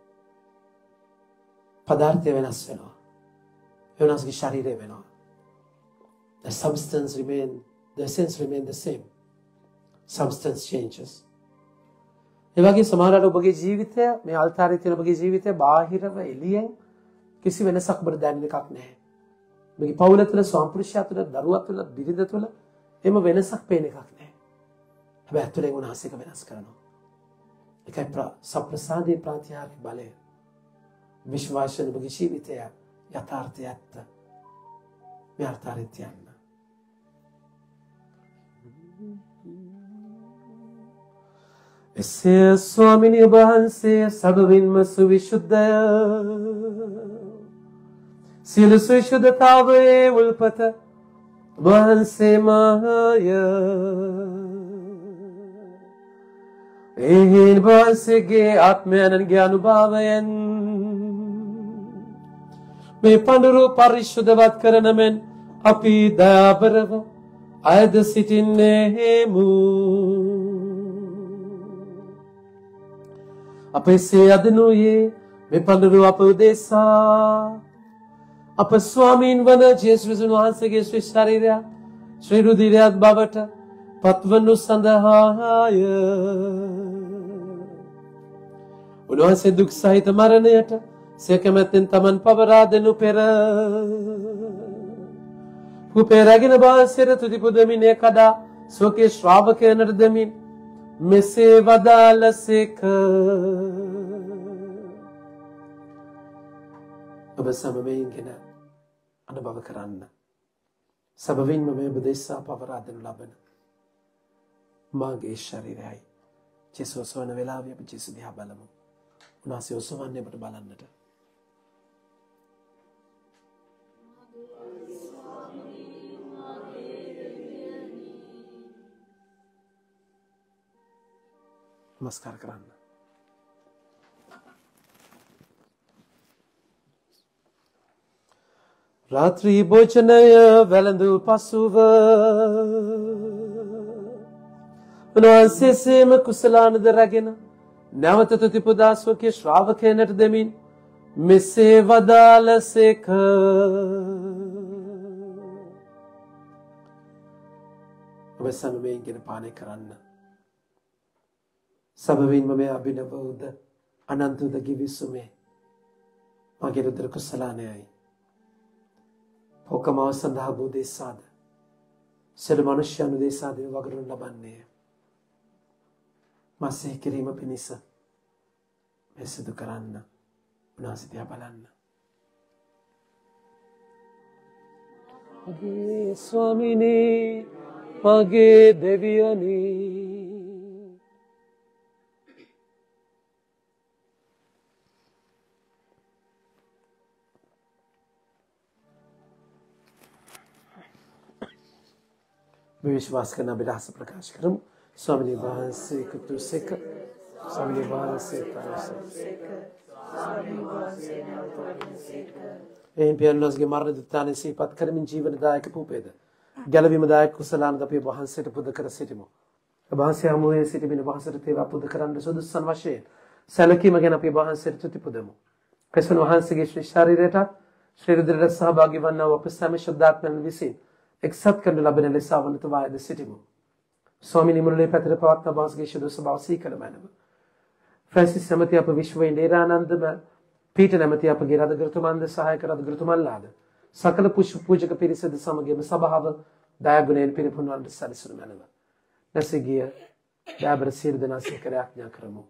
පදාර්ථය වෙනස් වෙනවා. වෙනස්ගේ ශරීරය වෙනවා. The substance remain, the essence remain the same. Substance changes. ඒ වගේ සමහරවිට ඔබගේ ජීවිතය මේ අල්තාරයේ තියෙන ඔබගේ ජීවිතය බාහිරව එළියෙන් කිසි වෙනසක් ඔබට දැනෙන එකක් නැහැ. ඔබගේ පවුල තුළ, ස්වාමිපුරුෂයා තුළ, දරුවා තුළ, බිරිඳ තුළ එම වෙනසක් පේන එකක් නැහැ. හැබැයි ඇතුලෙන් උන්වහන්සේක වෙනස් කරනවා. ඒකයි සප්‍රසාදේ ප්‍රාතිහාර්ය බලය. විශ්වාසයෙන් ඔබගේ ජීවිතය යථාර්ථය ඇත්ත. මේ අල්තාරයේ තියන්න. එසේ ස්වාමිනී වහන්සේ සබවින්ම සුවිශුද්ධය. සියලු සවිශුද්ධතාවයේ උල්පත වහන්සේමය. එහින් වහන්සේගේ ආත්මයන්ගේ අනුභවයෙන් මේ පඬුරු පරිශුද්ධවත් කරන මෙන් අපි දයාබරව අයද සිටින්නේමු. අපේ සියදනුයේ මේ පඬුරු අප උදෙසා අප ස්වාමීන් වන ජේසුස් වහන්සේගේ ශ්‍රී ශරීරය ශ්‍රී රුධිරයත් බවට පත්වනු සඳහාය. උන්වහන්සේ දුක් සහිත මරණයට සිය කැමැත්තෙන් තමන් පවරා දෙනු පෙර උපේරගෙන වාසයට තුති පුදමින් කඩා සෝකේ ශ්‍රාවකයනට දෙමින් මෙසේ වදාළසේක. ඔබ සමවයින්ගෙන අනුභව කරන්න. සබවින්ම මේ උපදේශා පවරා දෙනු ලබන මාගේ ශරීරයයි. ජේසුස් ඔසවන වෙලාවේ අපි ජේසුස් දිහා බලමු. උන්වහන්සේ ඔසවන්නේ අපට බලන්නට. නමස්කාර කරන්න. රාත්‍රී භෝජනය වැළඳු පසුව උන්වහන්සේ සේම කුසලානද රැගෙන නැවත තුති පුදා ස්වකීය ශ්‍රාවකයනට දෙමින් මෙසේ වදාළසේක. ඔබ සමමයෙන් පානය කරන්න. සබවින්ම මේ අභිනව උද අනන්ත උද ගිවිසුමේ මගේ රුධිර කුසලානයයි. ඔකමාව සඳහා බුදේසාද සියලු මනුෂ්‍යයන් උදෙසා දෙව වගරුන් ලබන්නේ. මාසේ කිරීම පිණිස මේ සිදු කරන්න. උන්වහන්සේ දිහා බලන්න. මගේ ස්වාමිනේ, මගේ දෙවියනේ, विश्वास करना विलास प्रकाश करम. स्वामी वහන්සේ කුතුසෙක ස්වාමීන් වහන්සේ තරසෙක ස්වාමීන් වහන්සේ නවතවසේක එයින් පියන්නස්ගේ මරණ දුත්තානේ සිහිපත් කරමින් ජීවනදායක පූපේද ගැලවීමදායක කුසලානද අපි වහන්සේට පුද කර සිටිමු. වහන්සේ හමුවේ සිටින වහන්සේට තේවා පුද කරන්න සුදුසුසන් වශයෙන් සැලකීම ගැන අපි වහන්සේට තුති පුදමු. ක්‍රිස්තුන් වහන්සේගේ ශ්‍රී ශරීරයට ශ්‍රී රුධිරයට සහභාගී වන්නා අප සෑම ශුද්ධාත්මයන් විසින් එක්සත් කරනු ලබන ලෙස අවනත වායද සිටිමු. ස්වාමීනි මුළුල්ලේ පැතර පවත්නා වාසගේ ශුද්ධ ස්වභාව සීකල මැනව. ෆ්‍රැන්සිස් නැමැති අප විශ්වයේ නේරානන්දම පීඨ නැමැති අපගේ රදගෘතුමන්ද සහායක රදගෘතුමන්ලාද සකල පූජක පිරිසද සමගියම සභාව දයාගුණයෙන් පිරිපුන්වන්නට සැලසුණු මැනව. නැසී ගිය දයාබර සියලු දෙනා සිහිකර ආඥා කරමු.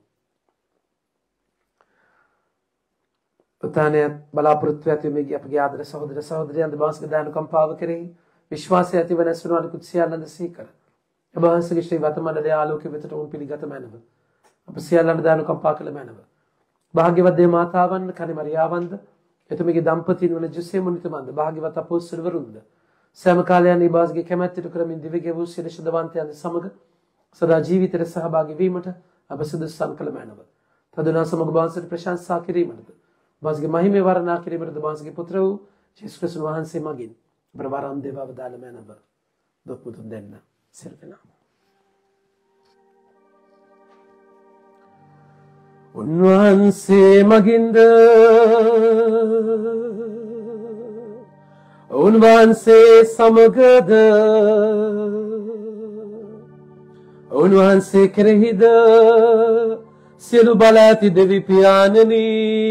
පුතාණන් බලාපොරොත්තු ඇති මේ අපගේ ආදර සහෝදර සහෝදරියන් දවස්ක දානුකම්පාව කෙරෙහි විශ්වාසය ඇති වෙන සුණු අනිකුත් සියල්ලන්ද සීකර. ඔබ වහන්සේගේ ශ්‍රී වතමණ්ඩලයේ ආලෝකයේ වෙතට උන් පිළිගත මැනව. අප සියල්ලන්ට දානුකම්පා කළ මැනව. භාග්‍යවත් දේ මාතාවන් කනි මරියාවන්ද එතුමිගේ දම්පතින් වන ජුසේ මුනිතුමන්ද භාග්‍යවත් අපොස්තලවරුන්ද සෑම කාලයන්හි බාස්ගේ කැමැත්තට කරමින් දිව්‍ය ගෙවූ සියලු ශුද්ධවන්තයන් සමග සදා ජීවිතයට සහභාගී වීමට අප සුදුසුකම් කළ මැනව. තදුනා සමග බාස්ට ප්‍රශංසා කිරීමටද බාස්ගේ මහිමේ වර්ණනා කිරීමටද බාස්ගේ පුත්‍ර වූ යේසුස් ක්‍රිස්තුස් වහන්සේ මගින් ප්‍රවරම් දේවව දාල මැනව. දුක් මුදුන් දෙන්න සිල්පෙනා. උන්වහන්සේ මගින්ද උන්වහන්සේ සමගද උන්වහන්සේ කෙරෙහිද සියලු බල ඇති දෙවි පියාණනි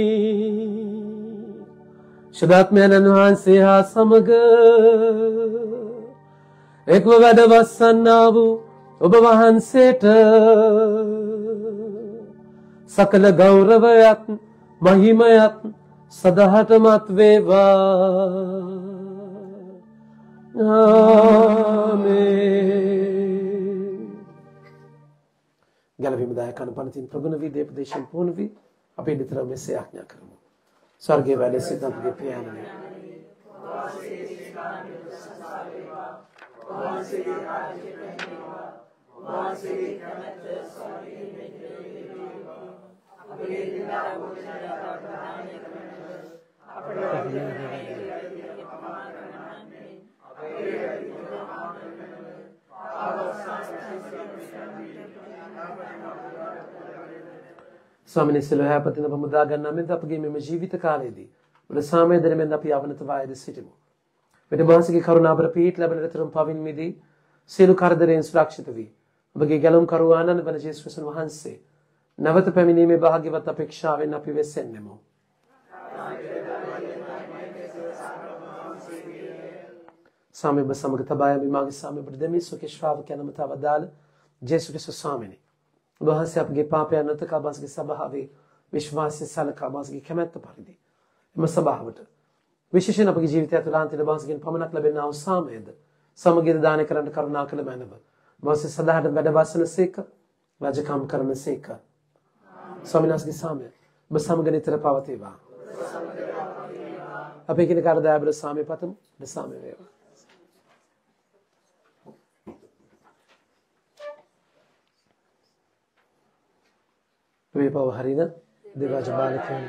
ශුද්ධාත්මයන් වහන්සේ හා සමග එක්ව වැඩ වස්සන්නා වූ ඔබ වහන්සේට සකල ගෞරවයත් මහිමයත් සදහටමත් වේවා. ආමේන්. ගැලවීම දායකන පනතින් ප්‍රගුණ වී දේපදේශම් පූර්ණ වී අපේ නිතර මෙසේ ආඥා කරමු. ස්වර්ගයේ වැඩ සිට අපගේ පියාණනි ස්වාමිනේ සියලු හැපතින බමුදා ගන්නා මෙන්ද අපගේ මෙම ජීවිත කාලයේදී ඔබ සාමය දෙනෙමින් අපි අවනත වායද සිටිමු. මෙද මාසික කරුණාබර පීඨ ලැබෙන රතරම් පවින් මිදී සියලු කරදරෙන් සුරක්ෂිත වී ඔබගේ ගැලුම් කරුවානන් වන ජේසුස් ක්‍රිස්තුස් වහන්සේ නැවත පැමිණීමේ භාග්‍යවත් අපේක්ෂාවෙන් අපි වෙසෙන්නෙමු. සාමය ඔබ සමග තබා යමි මාගේ සාමය ඔබට දෙමි සුඛ ශ්‍රාවකයන් මත අවදාළ ජේසුස් ක්‍රිස්තුස් ස්වාමීනි ඔබ වහන්සේ අපගේ පාපයන් නැත කබස්ගේ සභාවේ විශ්වාසය සලකා මාගේ කැමැත්ත පරිදි එම සභාවට විශේෂයෙන් අපගේ ජීවිතය තුළ අන්තිම බාස්ගෙන් පමණක් ලැබෙනා වූ සාමයද සමගිය දාන කරන්න කරුණා කළ මැනව වාසේ සදාහට වැඩ වසනසේක රාජකම් කරනසේක ස්වාමීන් වහන්සේගේ සාමය ඔබ සමග නිතර පවතිවා. අපේ කින කාර්යය සාමය පතමු. සාමය වේවා. वे पाव हरिना देवाज बालकन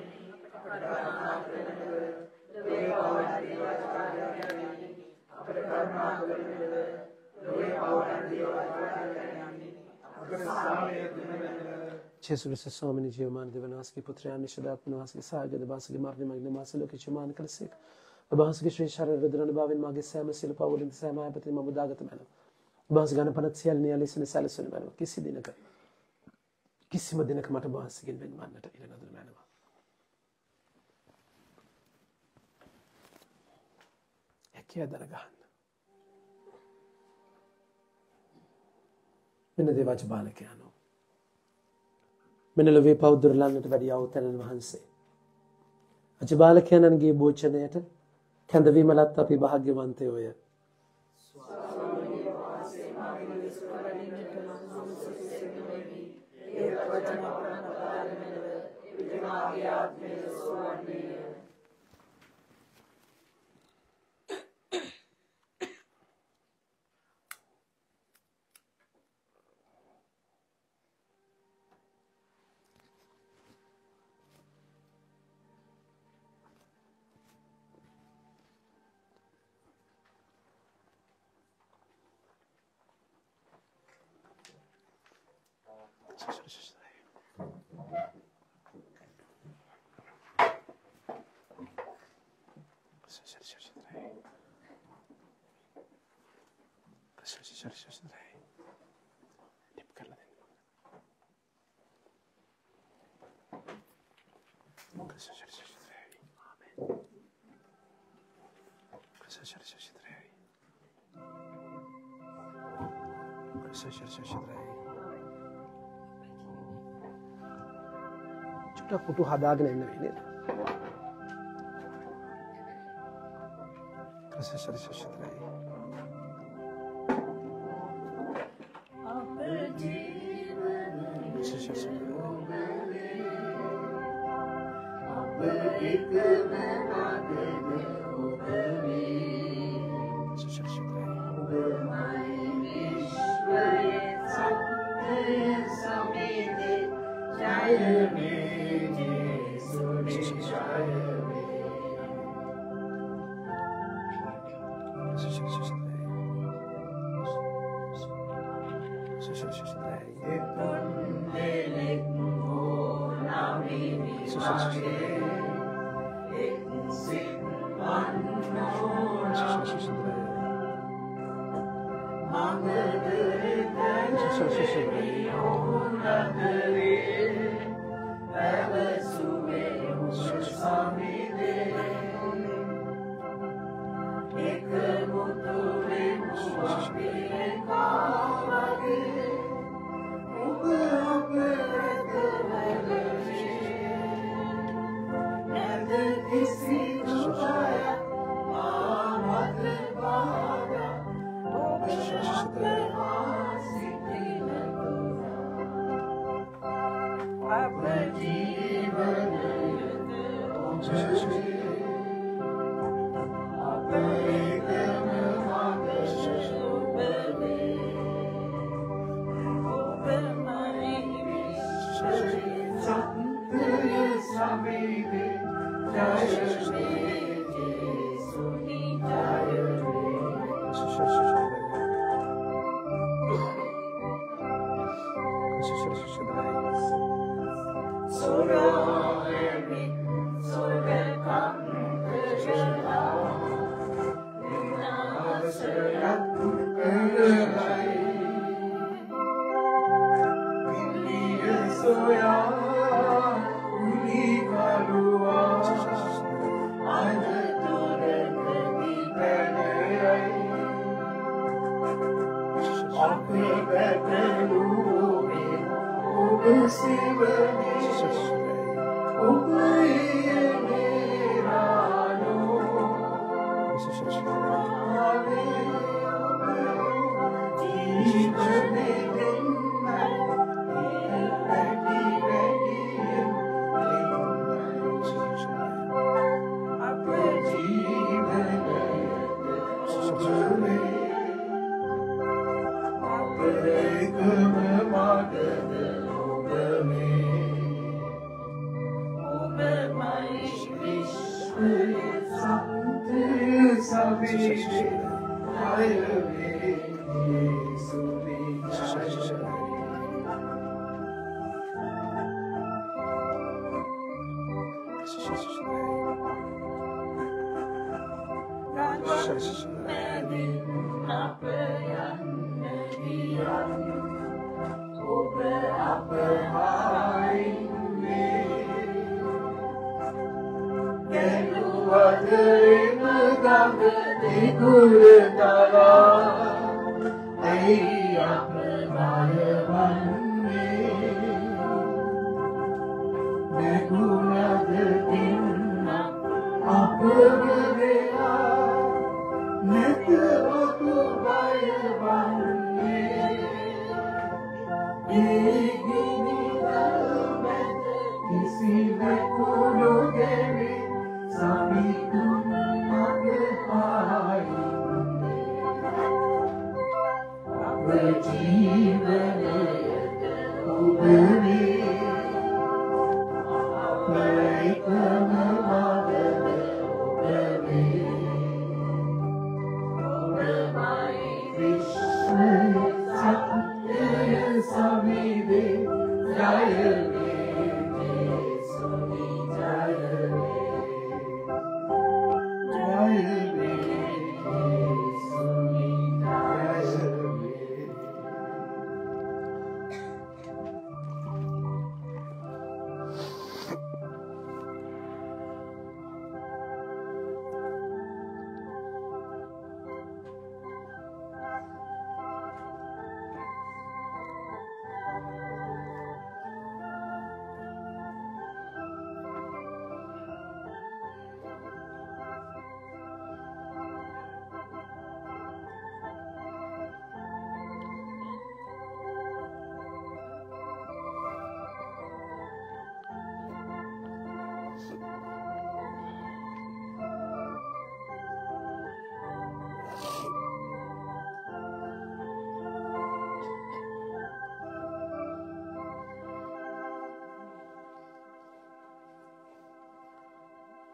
Jesus स्वामी जीवमान देवनास की पुत्रियां निषदात्मनास की सागे दबास की मारने मग्न मासलो के चमान कलसिक अबास के श्री शरण रुद्रन बाविन मागे सैम सिल पावलिन सैमाय पति मबदागत मैनो बास गान पनत सियल नियालिसन सलसन मैनो කිසිම දිනක මට බාස්ගෙන් වෙන්වන්නට ඉඩ නොදුන මැනවා. හැකියාව දරගන්න. මෙන්න දේවාච බාලකයන්ෝ. මෙන්න ලොවේ පෞද්ගලයන්ට වැඩි අවතරණ වහන්සේ. අච බාලකයන්ගේ භෝජනයට කැඳවීමලත් අපි භාග්‍යවන්තයෝය. छोटा कुटु හදාගෙන ඉන්න වෙන්නේ නේද?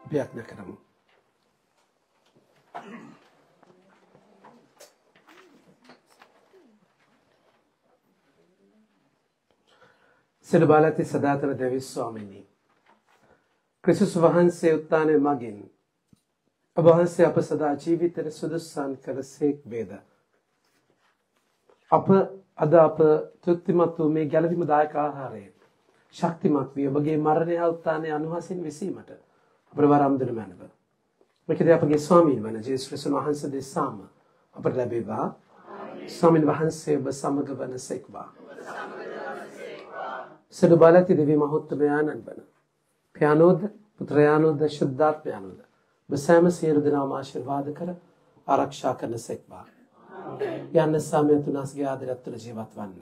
ප්‍රයත්න කරමු. සිර බලති සදාතන දෙවි ස්වාමීනි, ක්‍රිස්තුස් වහන්සේ උත්ථානය මගින් ඔබ වහන්සේ අප සදා ජීවිතයට සුදුසුසන් කළසේක් වේද. අද අප තෘප්තිමත් වූ මේ ගැලවීම දායක ආහාරයෙන් ශක්තිමත් වී ඔබගේ මරණය හා උත්ථානය අනුහසින් විසීමට අපට වරම් දෙනු මැනව. මෙකදී අපගේ ස්වාමීන් වන ජේසුස් ක්‍රිස්තුස් වහන්සේ දෙසාම අපට ලැබේවා. ස්වාමීන් වහන්සේ ඔබ සමග වනසේක්වා. සිර බලති දෙවි මහෝත්තමයාණන් වන පියාණෝද පුත්‍රයාණෝද ශුද්ධාත්මයාණෝද ඔබ සෑම සියලු දෙනාම ආශිර්වාද කර ආරක්ෂා කරනසේක්වා. යන්න සාමය තුනස්ගේ ආදරයත් තුළ ජීවත් වන්න.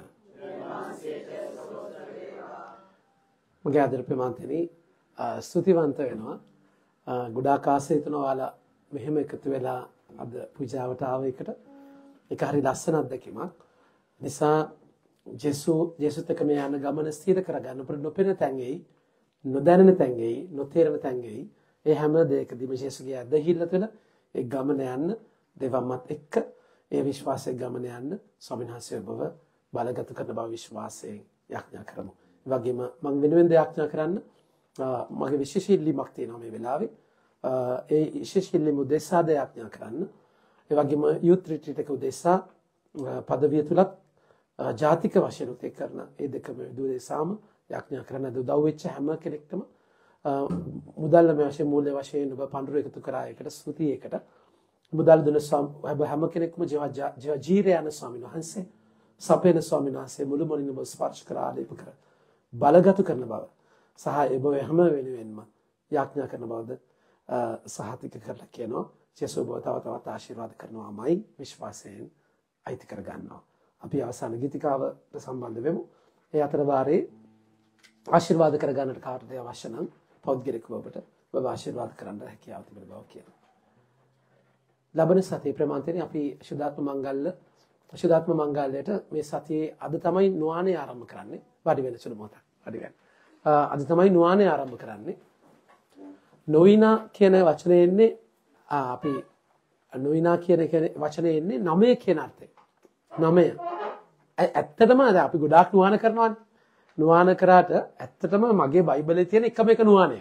මගේ ආදර ප්‍රමාන්තනි ස්තුතිවන්ත වෙනවා. ගොඩාක් ආසයි තුන ඔයාලා මෙහෙම එකතු වෙලා අද පූජාවට ආව එකට. ඒක හරි ලස්සන අත්දැකීමක්. නිසා ජේසුත් එක්ක මේ යන ගමන ස්ථිර කරගන්න අපිට නොපෙනෙන තැන්ගෙයි, නොදැනෙන තැන්ගෙයි, නොතේරෙන තැන්ගෙයි ඒ හැම දෙයකදීම ජේසුගේ ඇදහිල්ල තුළ ඒ ගමන යන්න දෙවම්මත් එක්ක ඒ විශ්වාසයේ ගමන යන්න ස්වාමීන් වහන්සේ ඔබව බලගත කරන බව විශ්වාසයෙන් යාඥා කරමු. ඒ වගේම මම වෙනුවෙන් යාඥා කරන්න මගේ විශේෂ ඉල්ලීමක් තියෙනවා මේ වෙලාවේ. ඒ විශේෂ ඉල්ලීම උදෙසා යාඥා කරන්න. ඒ වගේම යූත් රිට්‍රීට් එක උදෙසා පදවිය තුලත් ජාතික වශයෙන් උත් කරන ඒ දෙකම උදෙසාම යාඥා කරන්න. උදව් වෙච්ච හැම කෙනෙක්ටම මුදල් වශයෙන් මූල්‍ය වශයෙන් ඔබ පඳුරු එකතු කරා එකට ස්තුතියි එකට. මුදල් දුන හැම කෙනෙක්ම ජීවිතය යන ස්වාමීන් වහන්සේ සපේන ස්වාමීන් වහන්සේ මුළු මොනින්ම ඔබ ස්පර්ශ කර ආලේප කර බලගත කරන බව සහ ඔබ හැම වෙනුවෙන්ම යාඥා කරන බවද සහතික කරලා කියනවා. ජේසුස් ඔබ තව තවත් ආශිර්වාද කරනවාමයි විශ්වාසයෙන් අයිති කර ගන්නවා. අපි අවසාන ගීතිකාවට සම්බන්ධ වෙමු. ඒ අතර වාරේ ආශිර්වාද කර ගන්නට කාටද අවශ්‍ය නම් පෞද්ගලිකව ඔබ ආශිර්වාද කරන්න හැකියාව තිබෙන බව කියනවා. ලබන සතියේ ප්‍රමාන්තයෙන් අපි ශුද්ධාත්ම මංගල්‍යයට මේ සතියේ අද තමයි නුවානේ ආරම්භ කරන්නේ. වැඩි වෙන සුළු මොහොතක් වැඩි වෙන. අද තමයි නුවානේ ආරම්භ කරන්නේ. නොවිනා කියන වචනේ එන්නේ අපි නොවිනා කියන වචනේ එන්නේ 9 කියන අර්ථයෙන්. 9. ඇත්තටම අපි ගොඩාක් නුවාන කරනවානේ. නුවාන කරාට ඇත්තටම මගේ බයිබලයේ තියෙන එකම එක නුවානේ.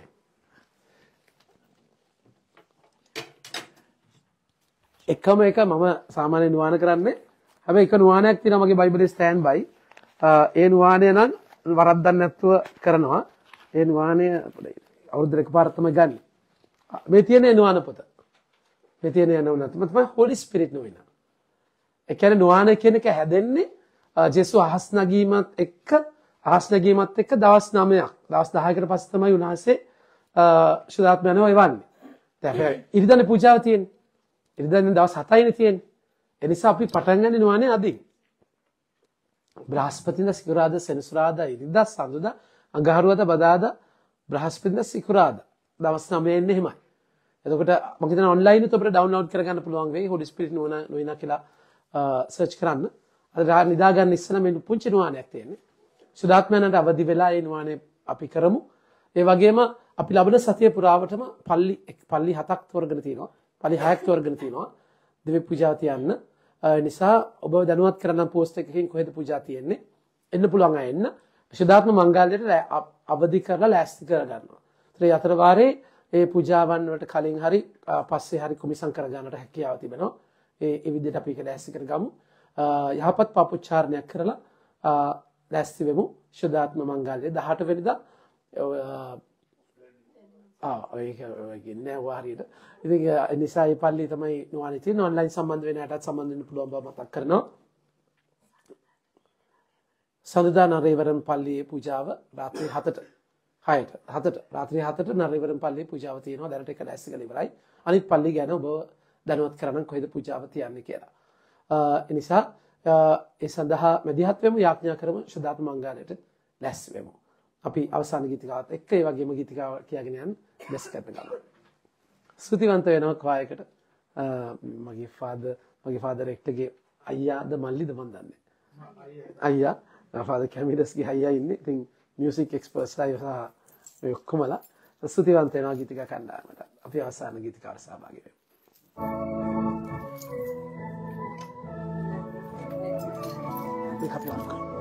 එකම එක මම සාමාන්‍යයෙන් නුවාන කරන්නේ. හැබැයි එක නුවානයක් තියෙනවා මගේ බයිබලයේ ස්ටෑන්ඩ් බයි. ඒ නුවානය නම් වරද්දක් නැතුව කරනවා. ඒ නුවානය අවුරුද්දට එකපාරක් තමයි ගන්න. මේ තියෙන නුවාන පොත. මේ තියෙන නුවාන තමයි හෝලි ස්පිරිට් නුවණ. ඒ කියන්නේ නුවාන කියන එක හැදෙන්නේ ජේසුස් අහස් නැගීමත් එක්ක දවස් 9ක් දවස් 10කට පස්සේ තමයි උන්වහන්සේ ශුද්ධාත්ම යනවා එවන්නේ. දැන් ඉරිදා පූජාව තියෙන්නේ. ඉරිදා දවස් 7යිනේ තියෙන්නේ. ඒ නිසා අපි පටන් ගන්න නුවානේ අදින්. බ්‍රහස්පතින්ද සිකුරාදා සෙනසුරාදා ඉරිදා සඳුදා අඟහරුවාදා බදාදා බ්‍රහස්පතින්ද සිකුරාදා දවස් 9 එන්නේ එහෙමයි. එතකොට මම හිතනවා ඔන්ලයින් උත් අපිට ඩවුන්ලෝඩ් කරගන්න පුළුවන් වෙයි හොලි ස්පිරිට් නොවිනා කියලා සර්ච් කරන්න. අද නිදා ගන්න ඉස්සෙල්ලා මේ පුංචි නුවානයක් තියෙන්නේ. සුදාත්මයන්ට අවදි වෙලා ඒ නුවානේ අපි කරමු. ඒ වගේම අපි ලබන සතිය පුරාවටම පල්ලි 7ක් තෝරගෙන තියෙනවා. පල්ලි 6ක් තෝරගෙන තියෙනවා. දිව්‍ය පූජාව තියන්න. නිසා ඔබ දැනුවත් කරන්න පෝස්ට් එකකින් කොහෙද පූජා තියෙන්නේ. එන්න පුළුවන් අය එන්න. සුදාත්ම මංගල්‍යයට අවදි කරලා ලෑස්ති කරගන්නවා. ඒ අතර වාරේ ඒ පූජාවන් වලට කලින් හරි පස්සේ හරි කොමිසම් කරගන්නට හැකියාව තිබෙනවා. ඒ විදිහට අපි ඒක ලෑස්ති කරගමු. යහපත් පාපොච්චාරණයක් කරලා ලෑස්ති වෙමු. ශුද්ධාත්ම මංගල්‍ය 18 වෙනිදා ඒක කියන්නේ වාරියට. ඉතින් ඒ නිසා මේ පල්ලි තමයි නුවානේ තියෙන ඔන්ලයින් සම්බන්ධ වෙන අයටත් සම්බන්ධ වෙන්න පුළුවන් බව මතක් කරනවා. සඳුදා නරේවරම් පල්ලියේ පූජාව රාත්‍රී 7ට රාත්‍රී 7ට නරේවරම් පල්ලියේ පූජාව තියෙනවා. දැනට එක ලෑස්ති කරලා ඉවරයි. අනිත් පල්ලි ගැන ඔබ දැනුවත් කරන්න කොහෙද පූජාව තියන්නේ කියලා. ඒ නිසා ඒ සඳහා මැදිහත් වෙමු යාඥා කරමු ශුද්ධාත්ම මංගල්‍යයට ලෑස්ති වෙමු. අපි අවසාන ගීතිකාවත් එක්ක ඒ වගේම ගීතිකාව කියගෙන යන බෙස් කරන ගමන්. ස්තුතිවන්ත වෙනවා කායකට මගේ ෆාදර් එක්ටගේ අයියාද මල්ලිද මන් දන්නේ. අයියා ෆාදර් කැමිඩස්ගේ අයියා ඉන්නේ. ඉතින් මියුසික් එක්ස්පර්ට්ස්ලා ඒ ඔක්කොමලා ස්තුතිවන්ත වෙනවා ගීතික කණ්ඩායමට. අපි අවසාන ගීතිකාවට සහභාගී වෙමු. මේක අපි අල්ලගමු.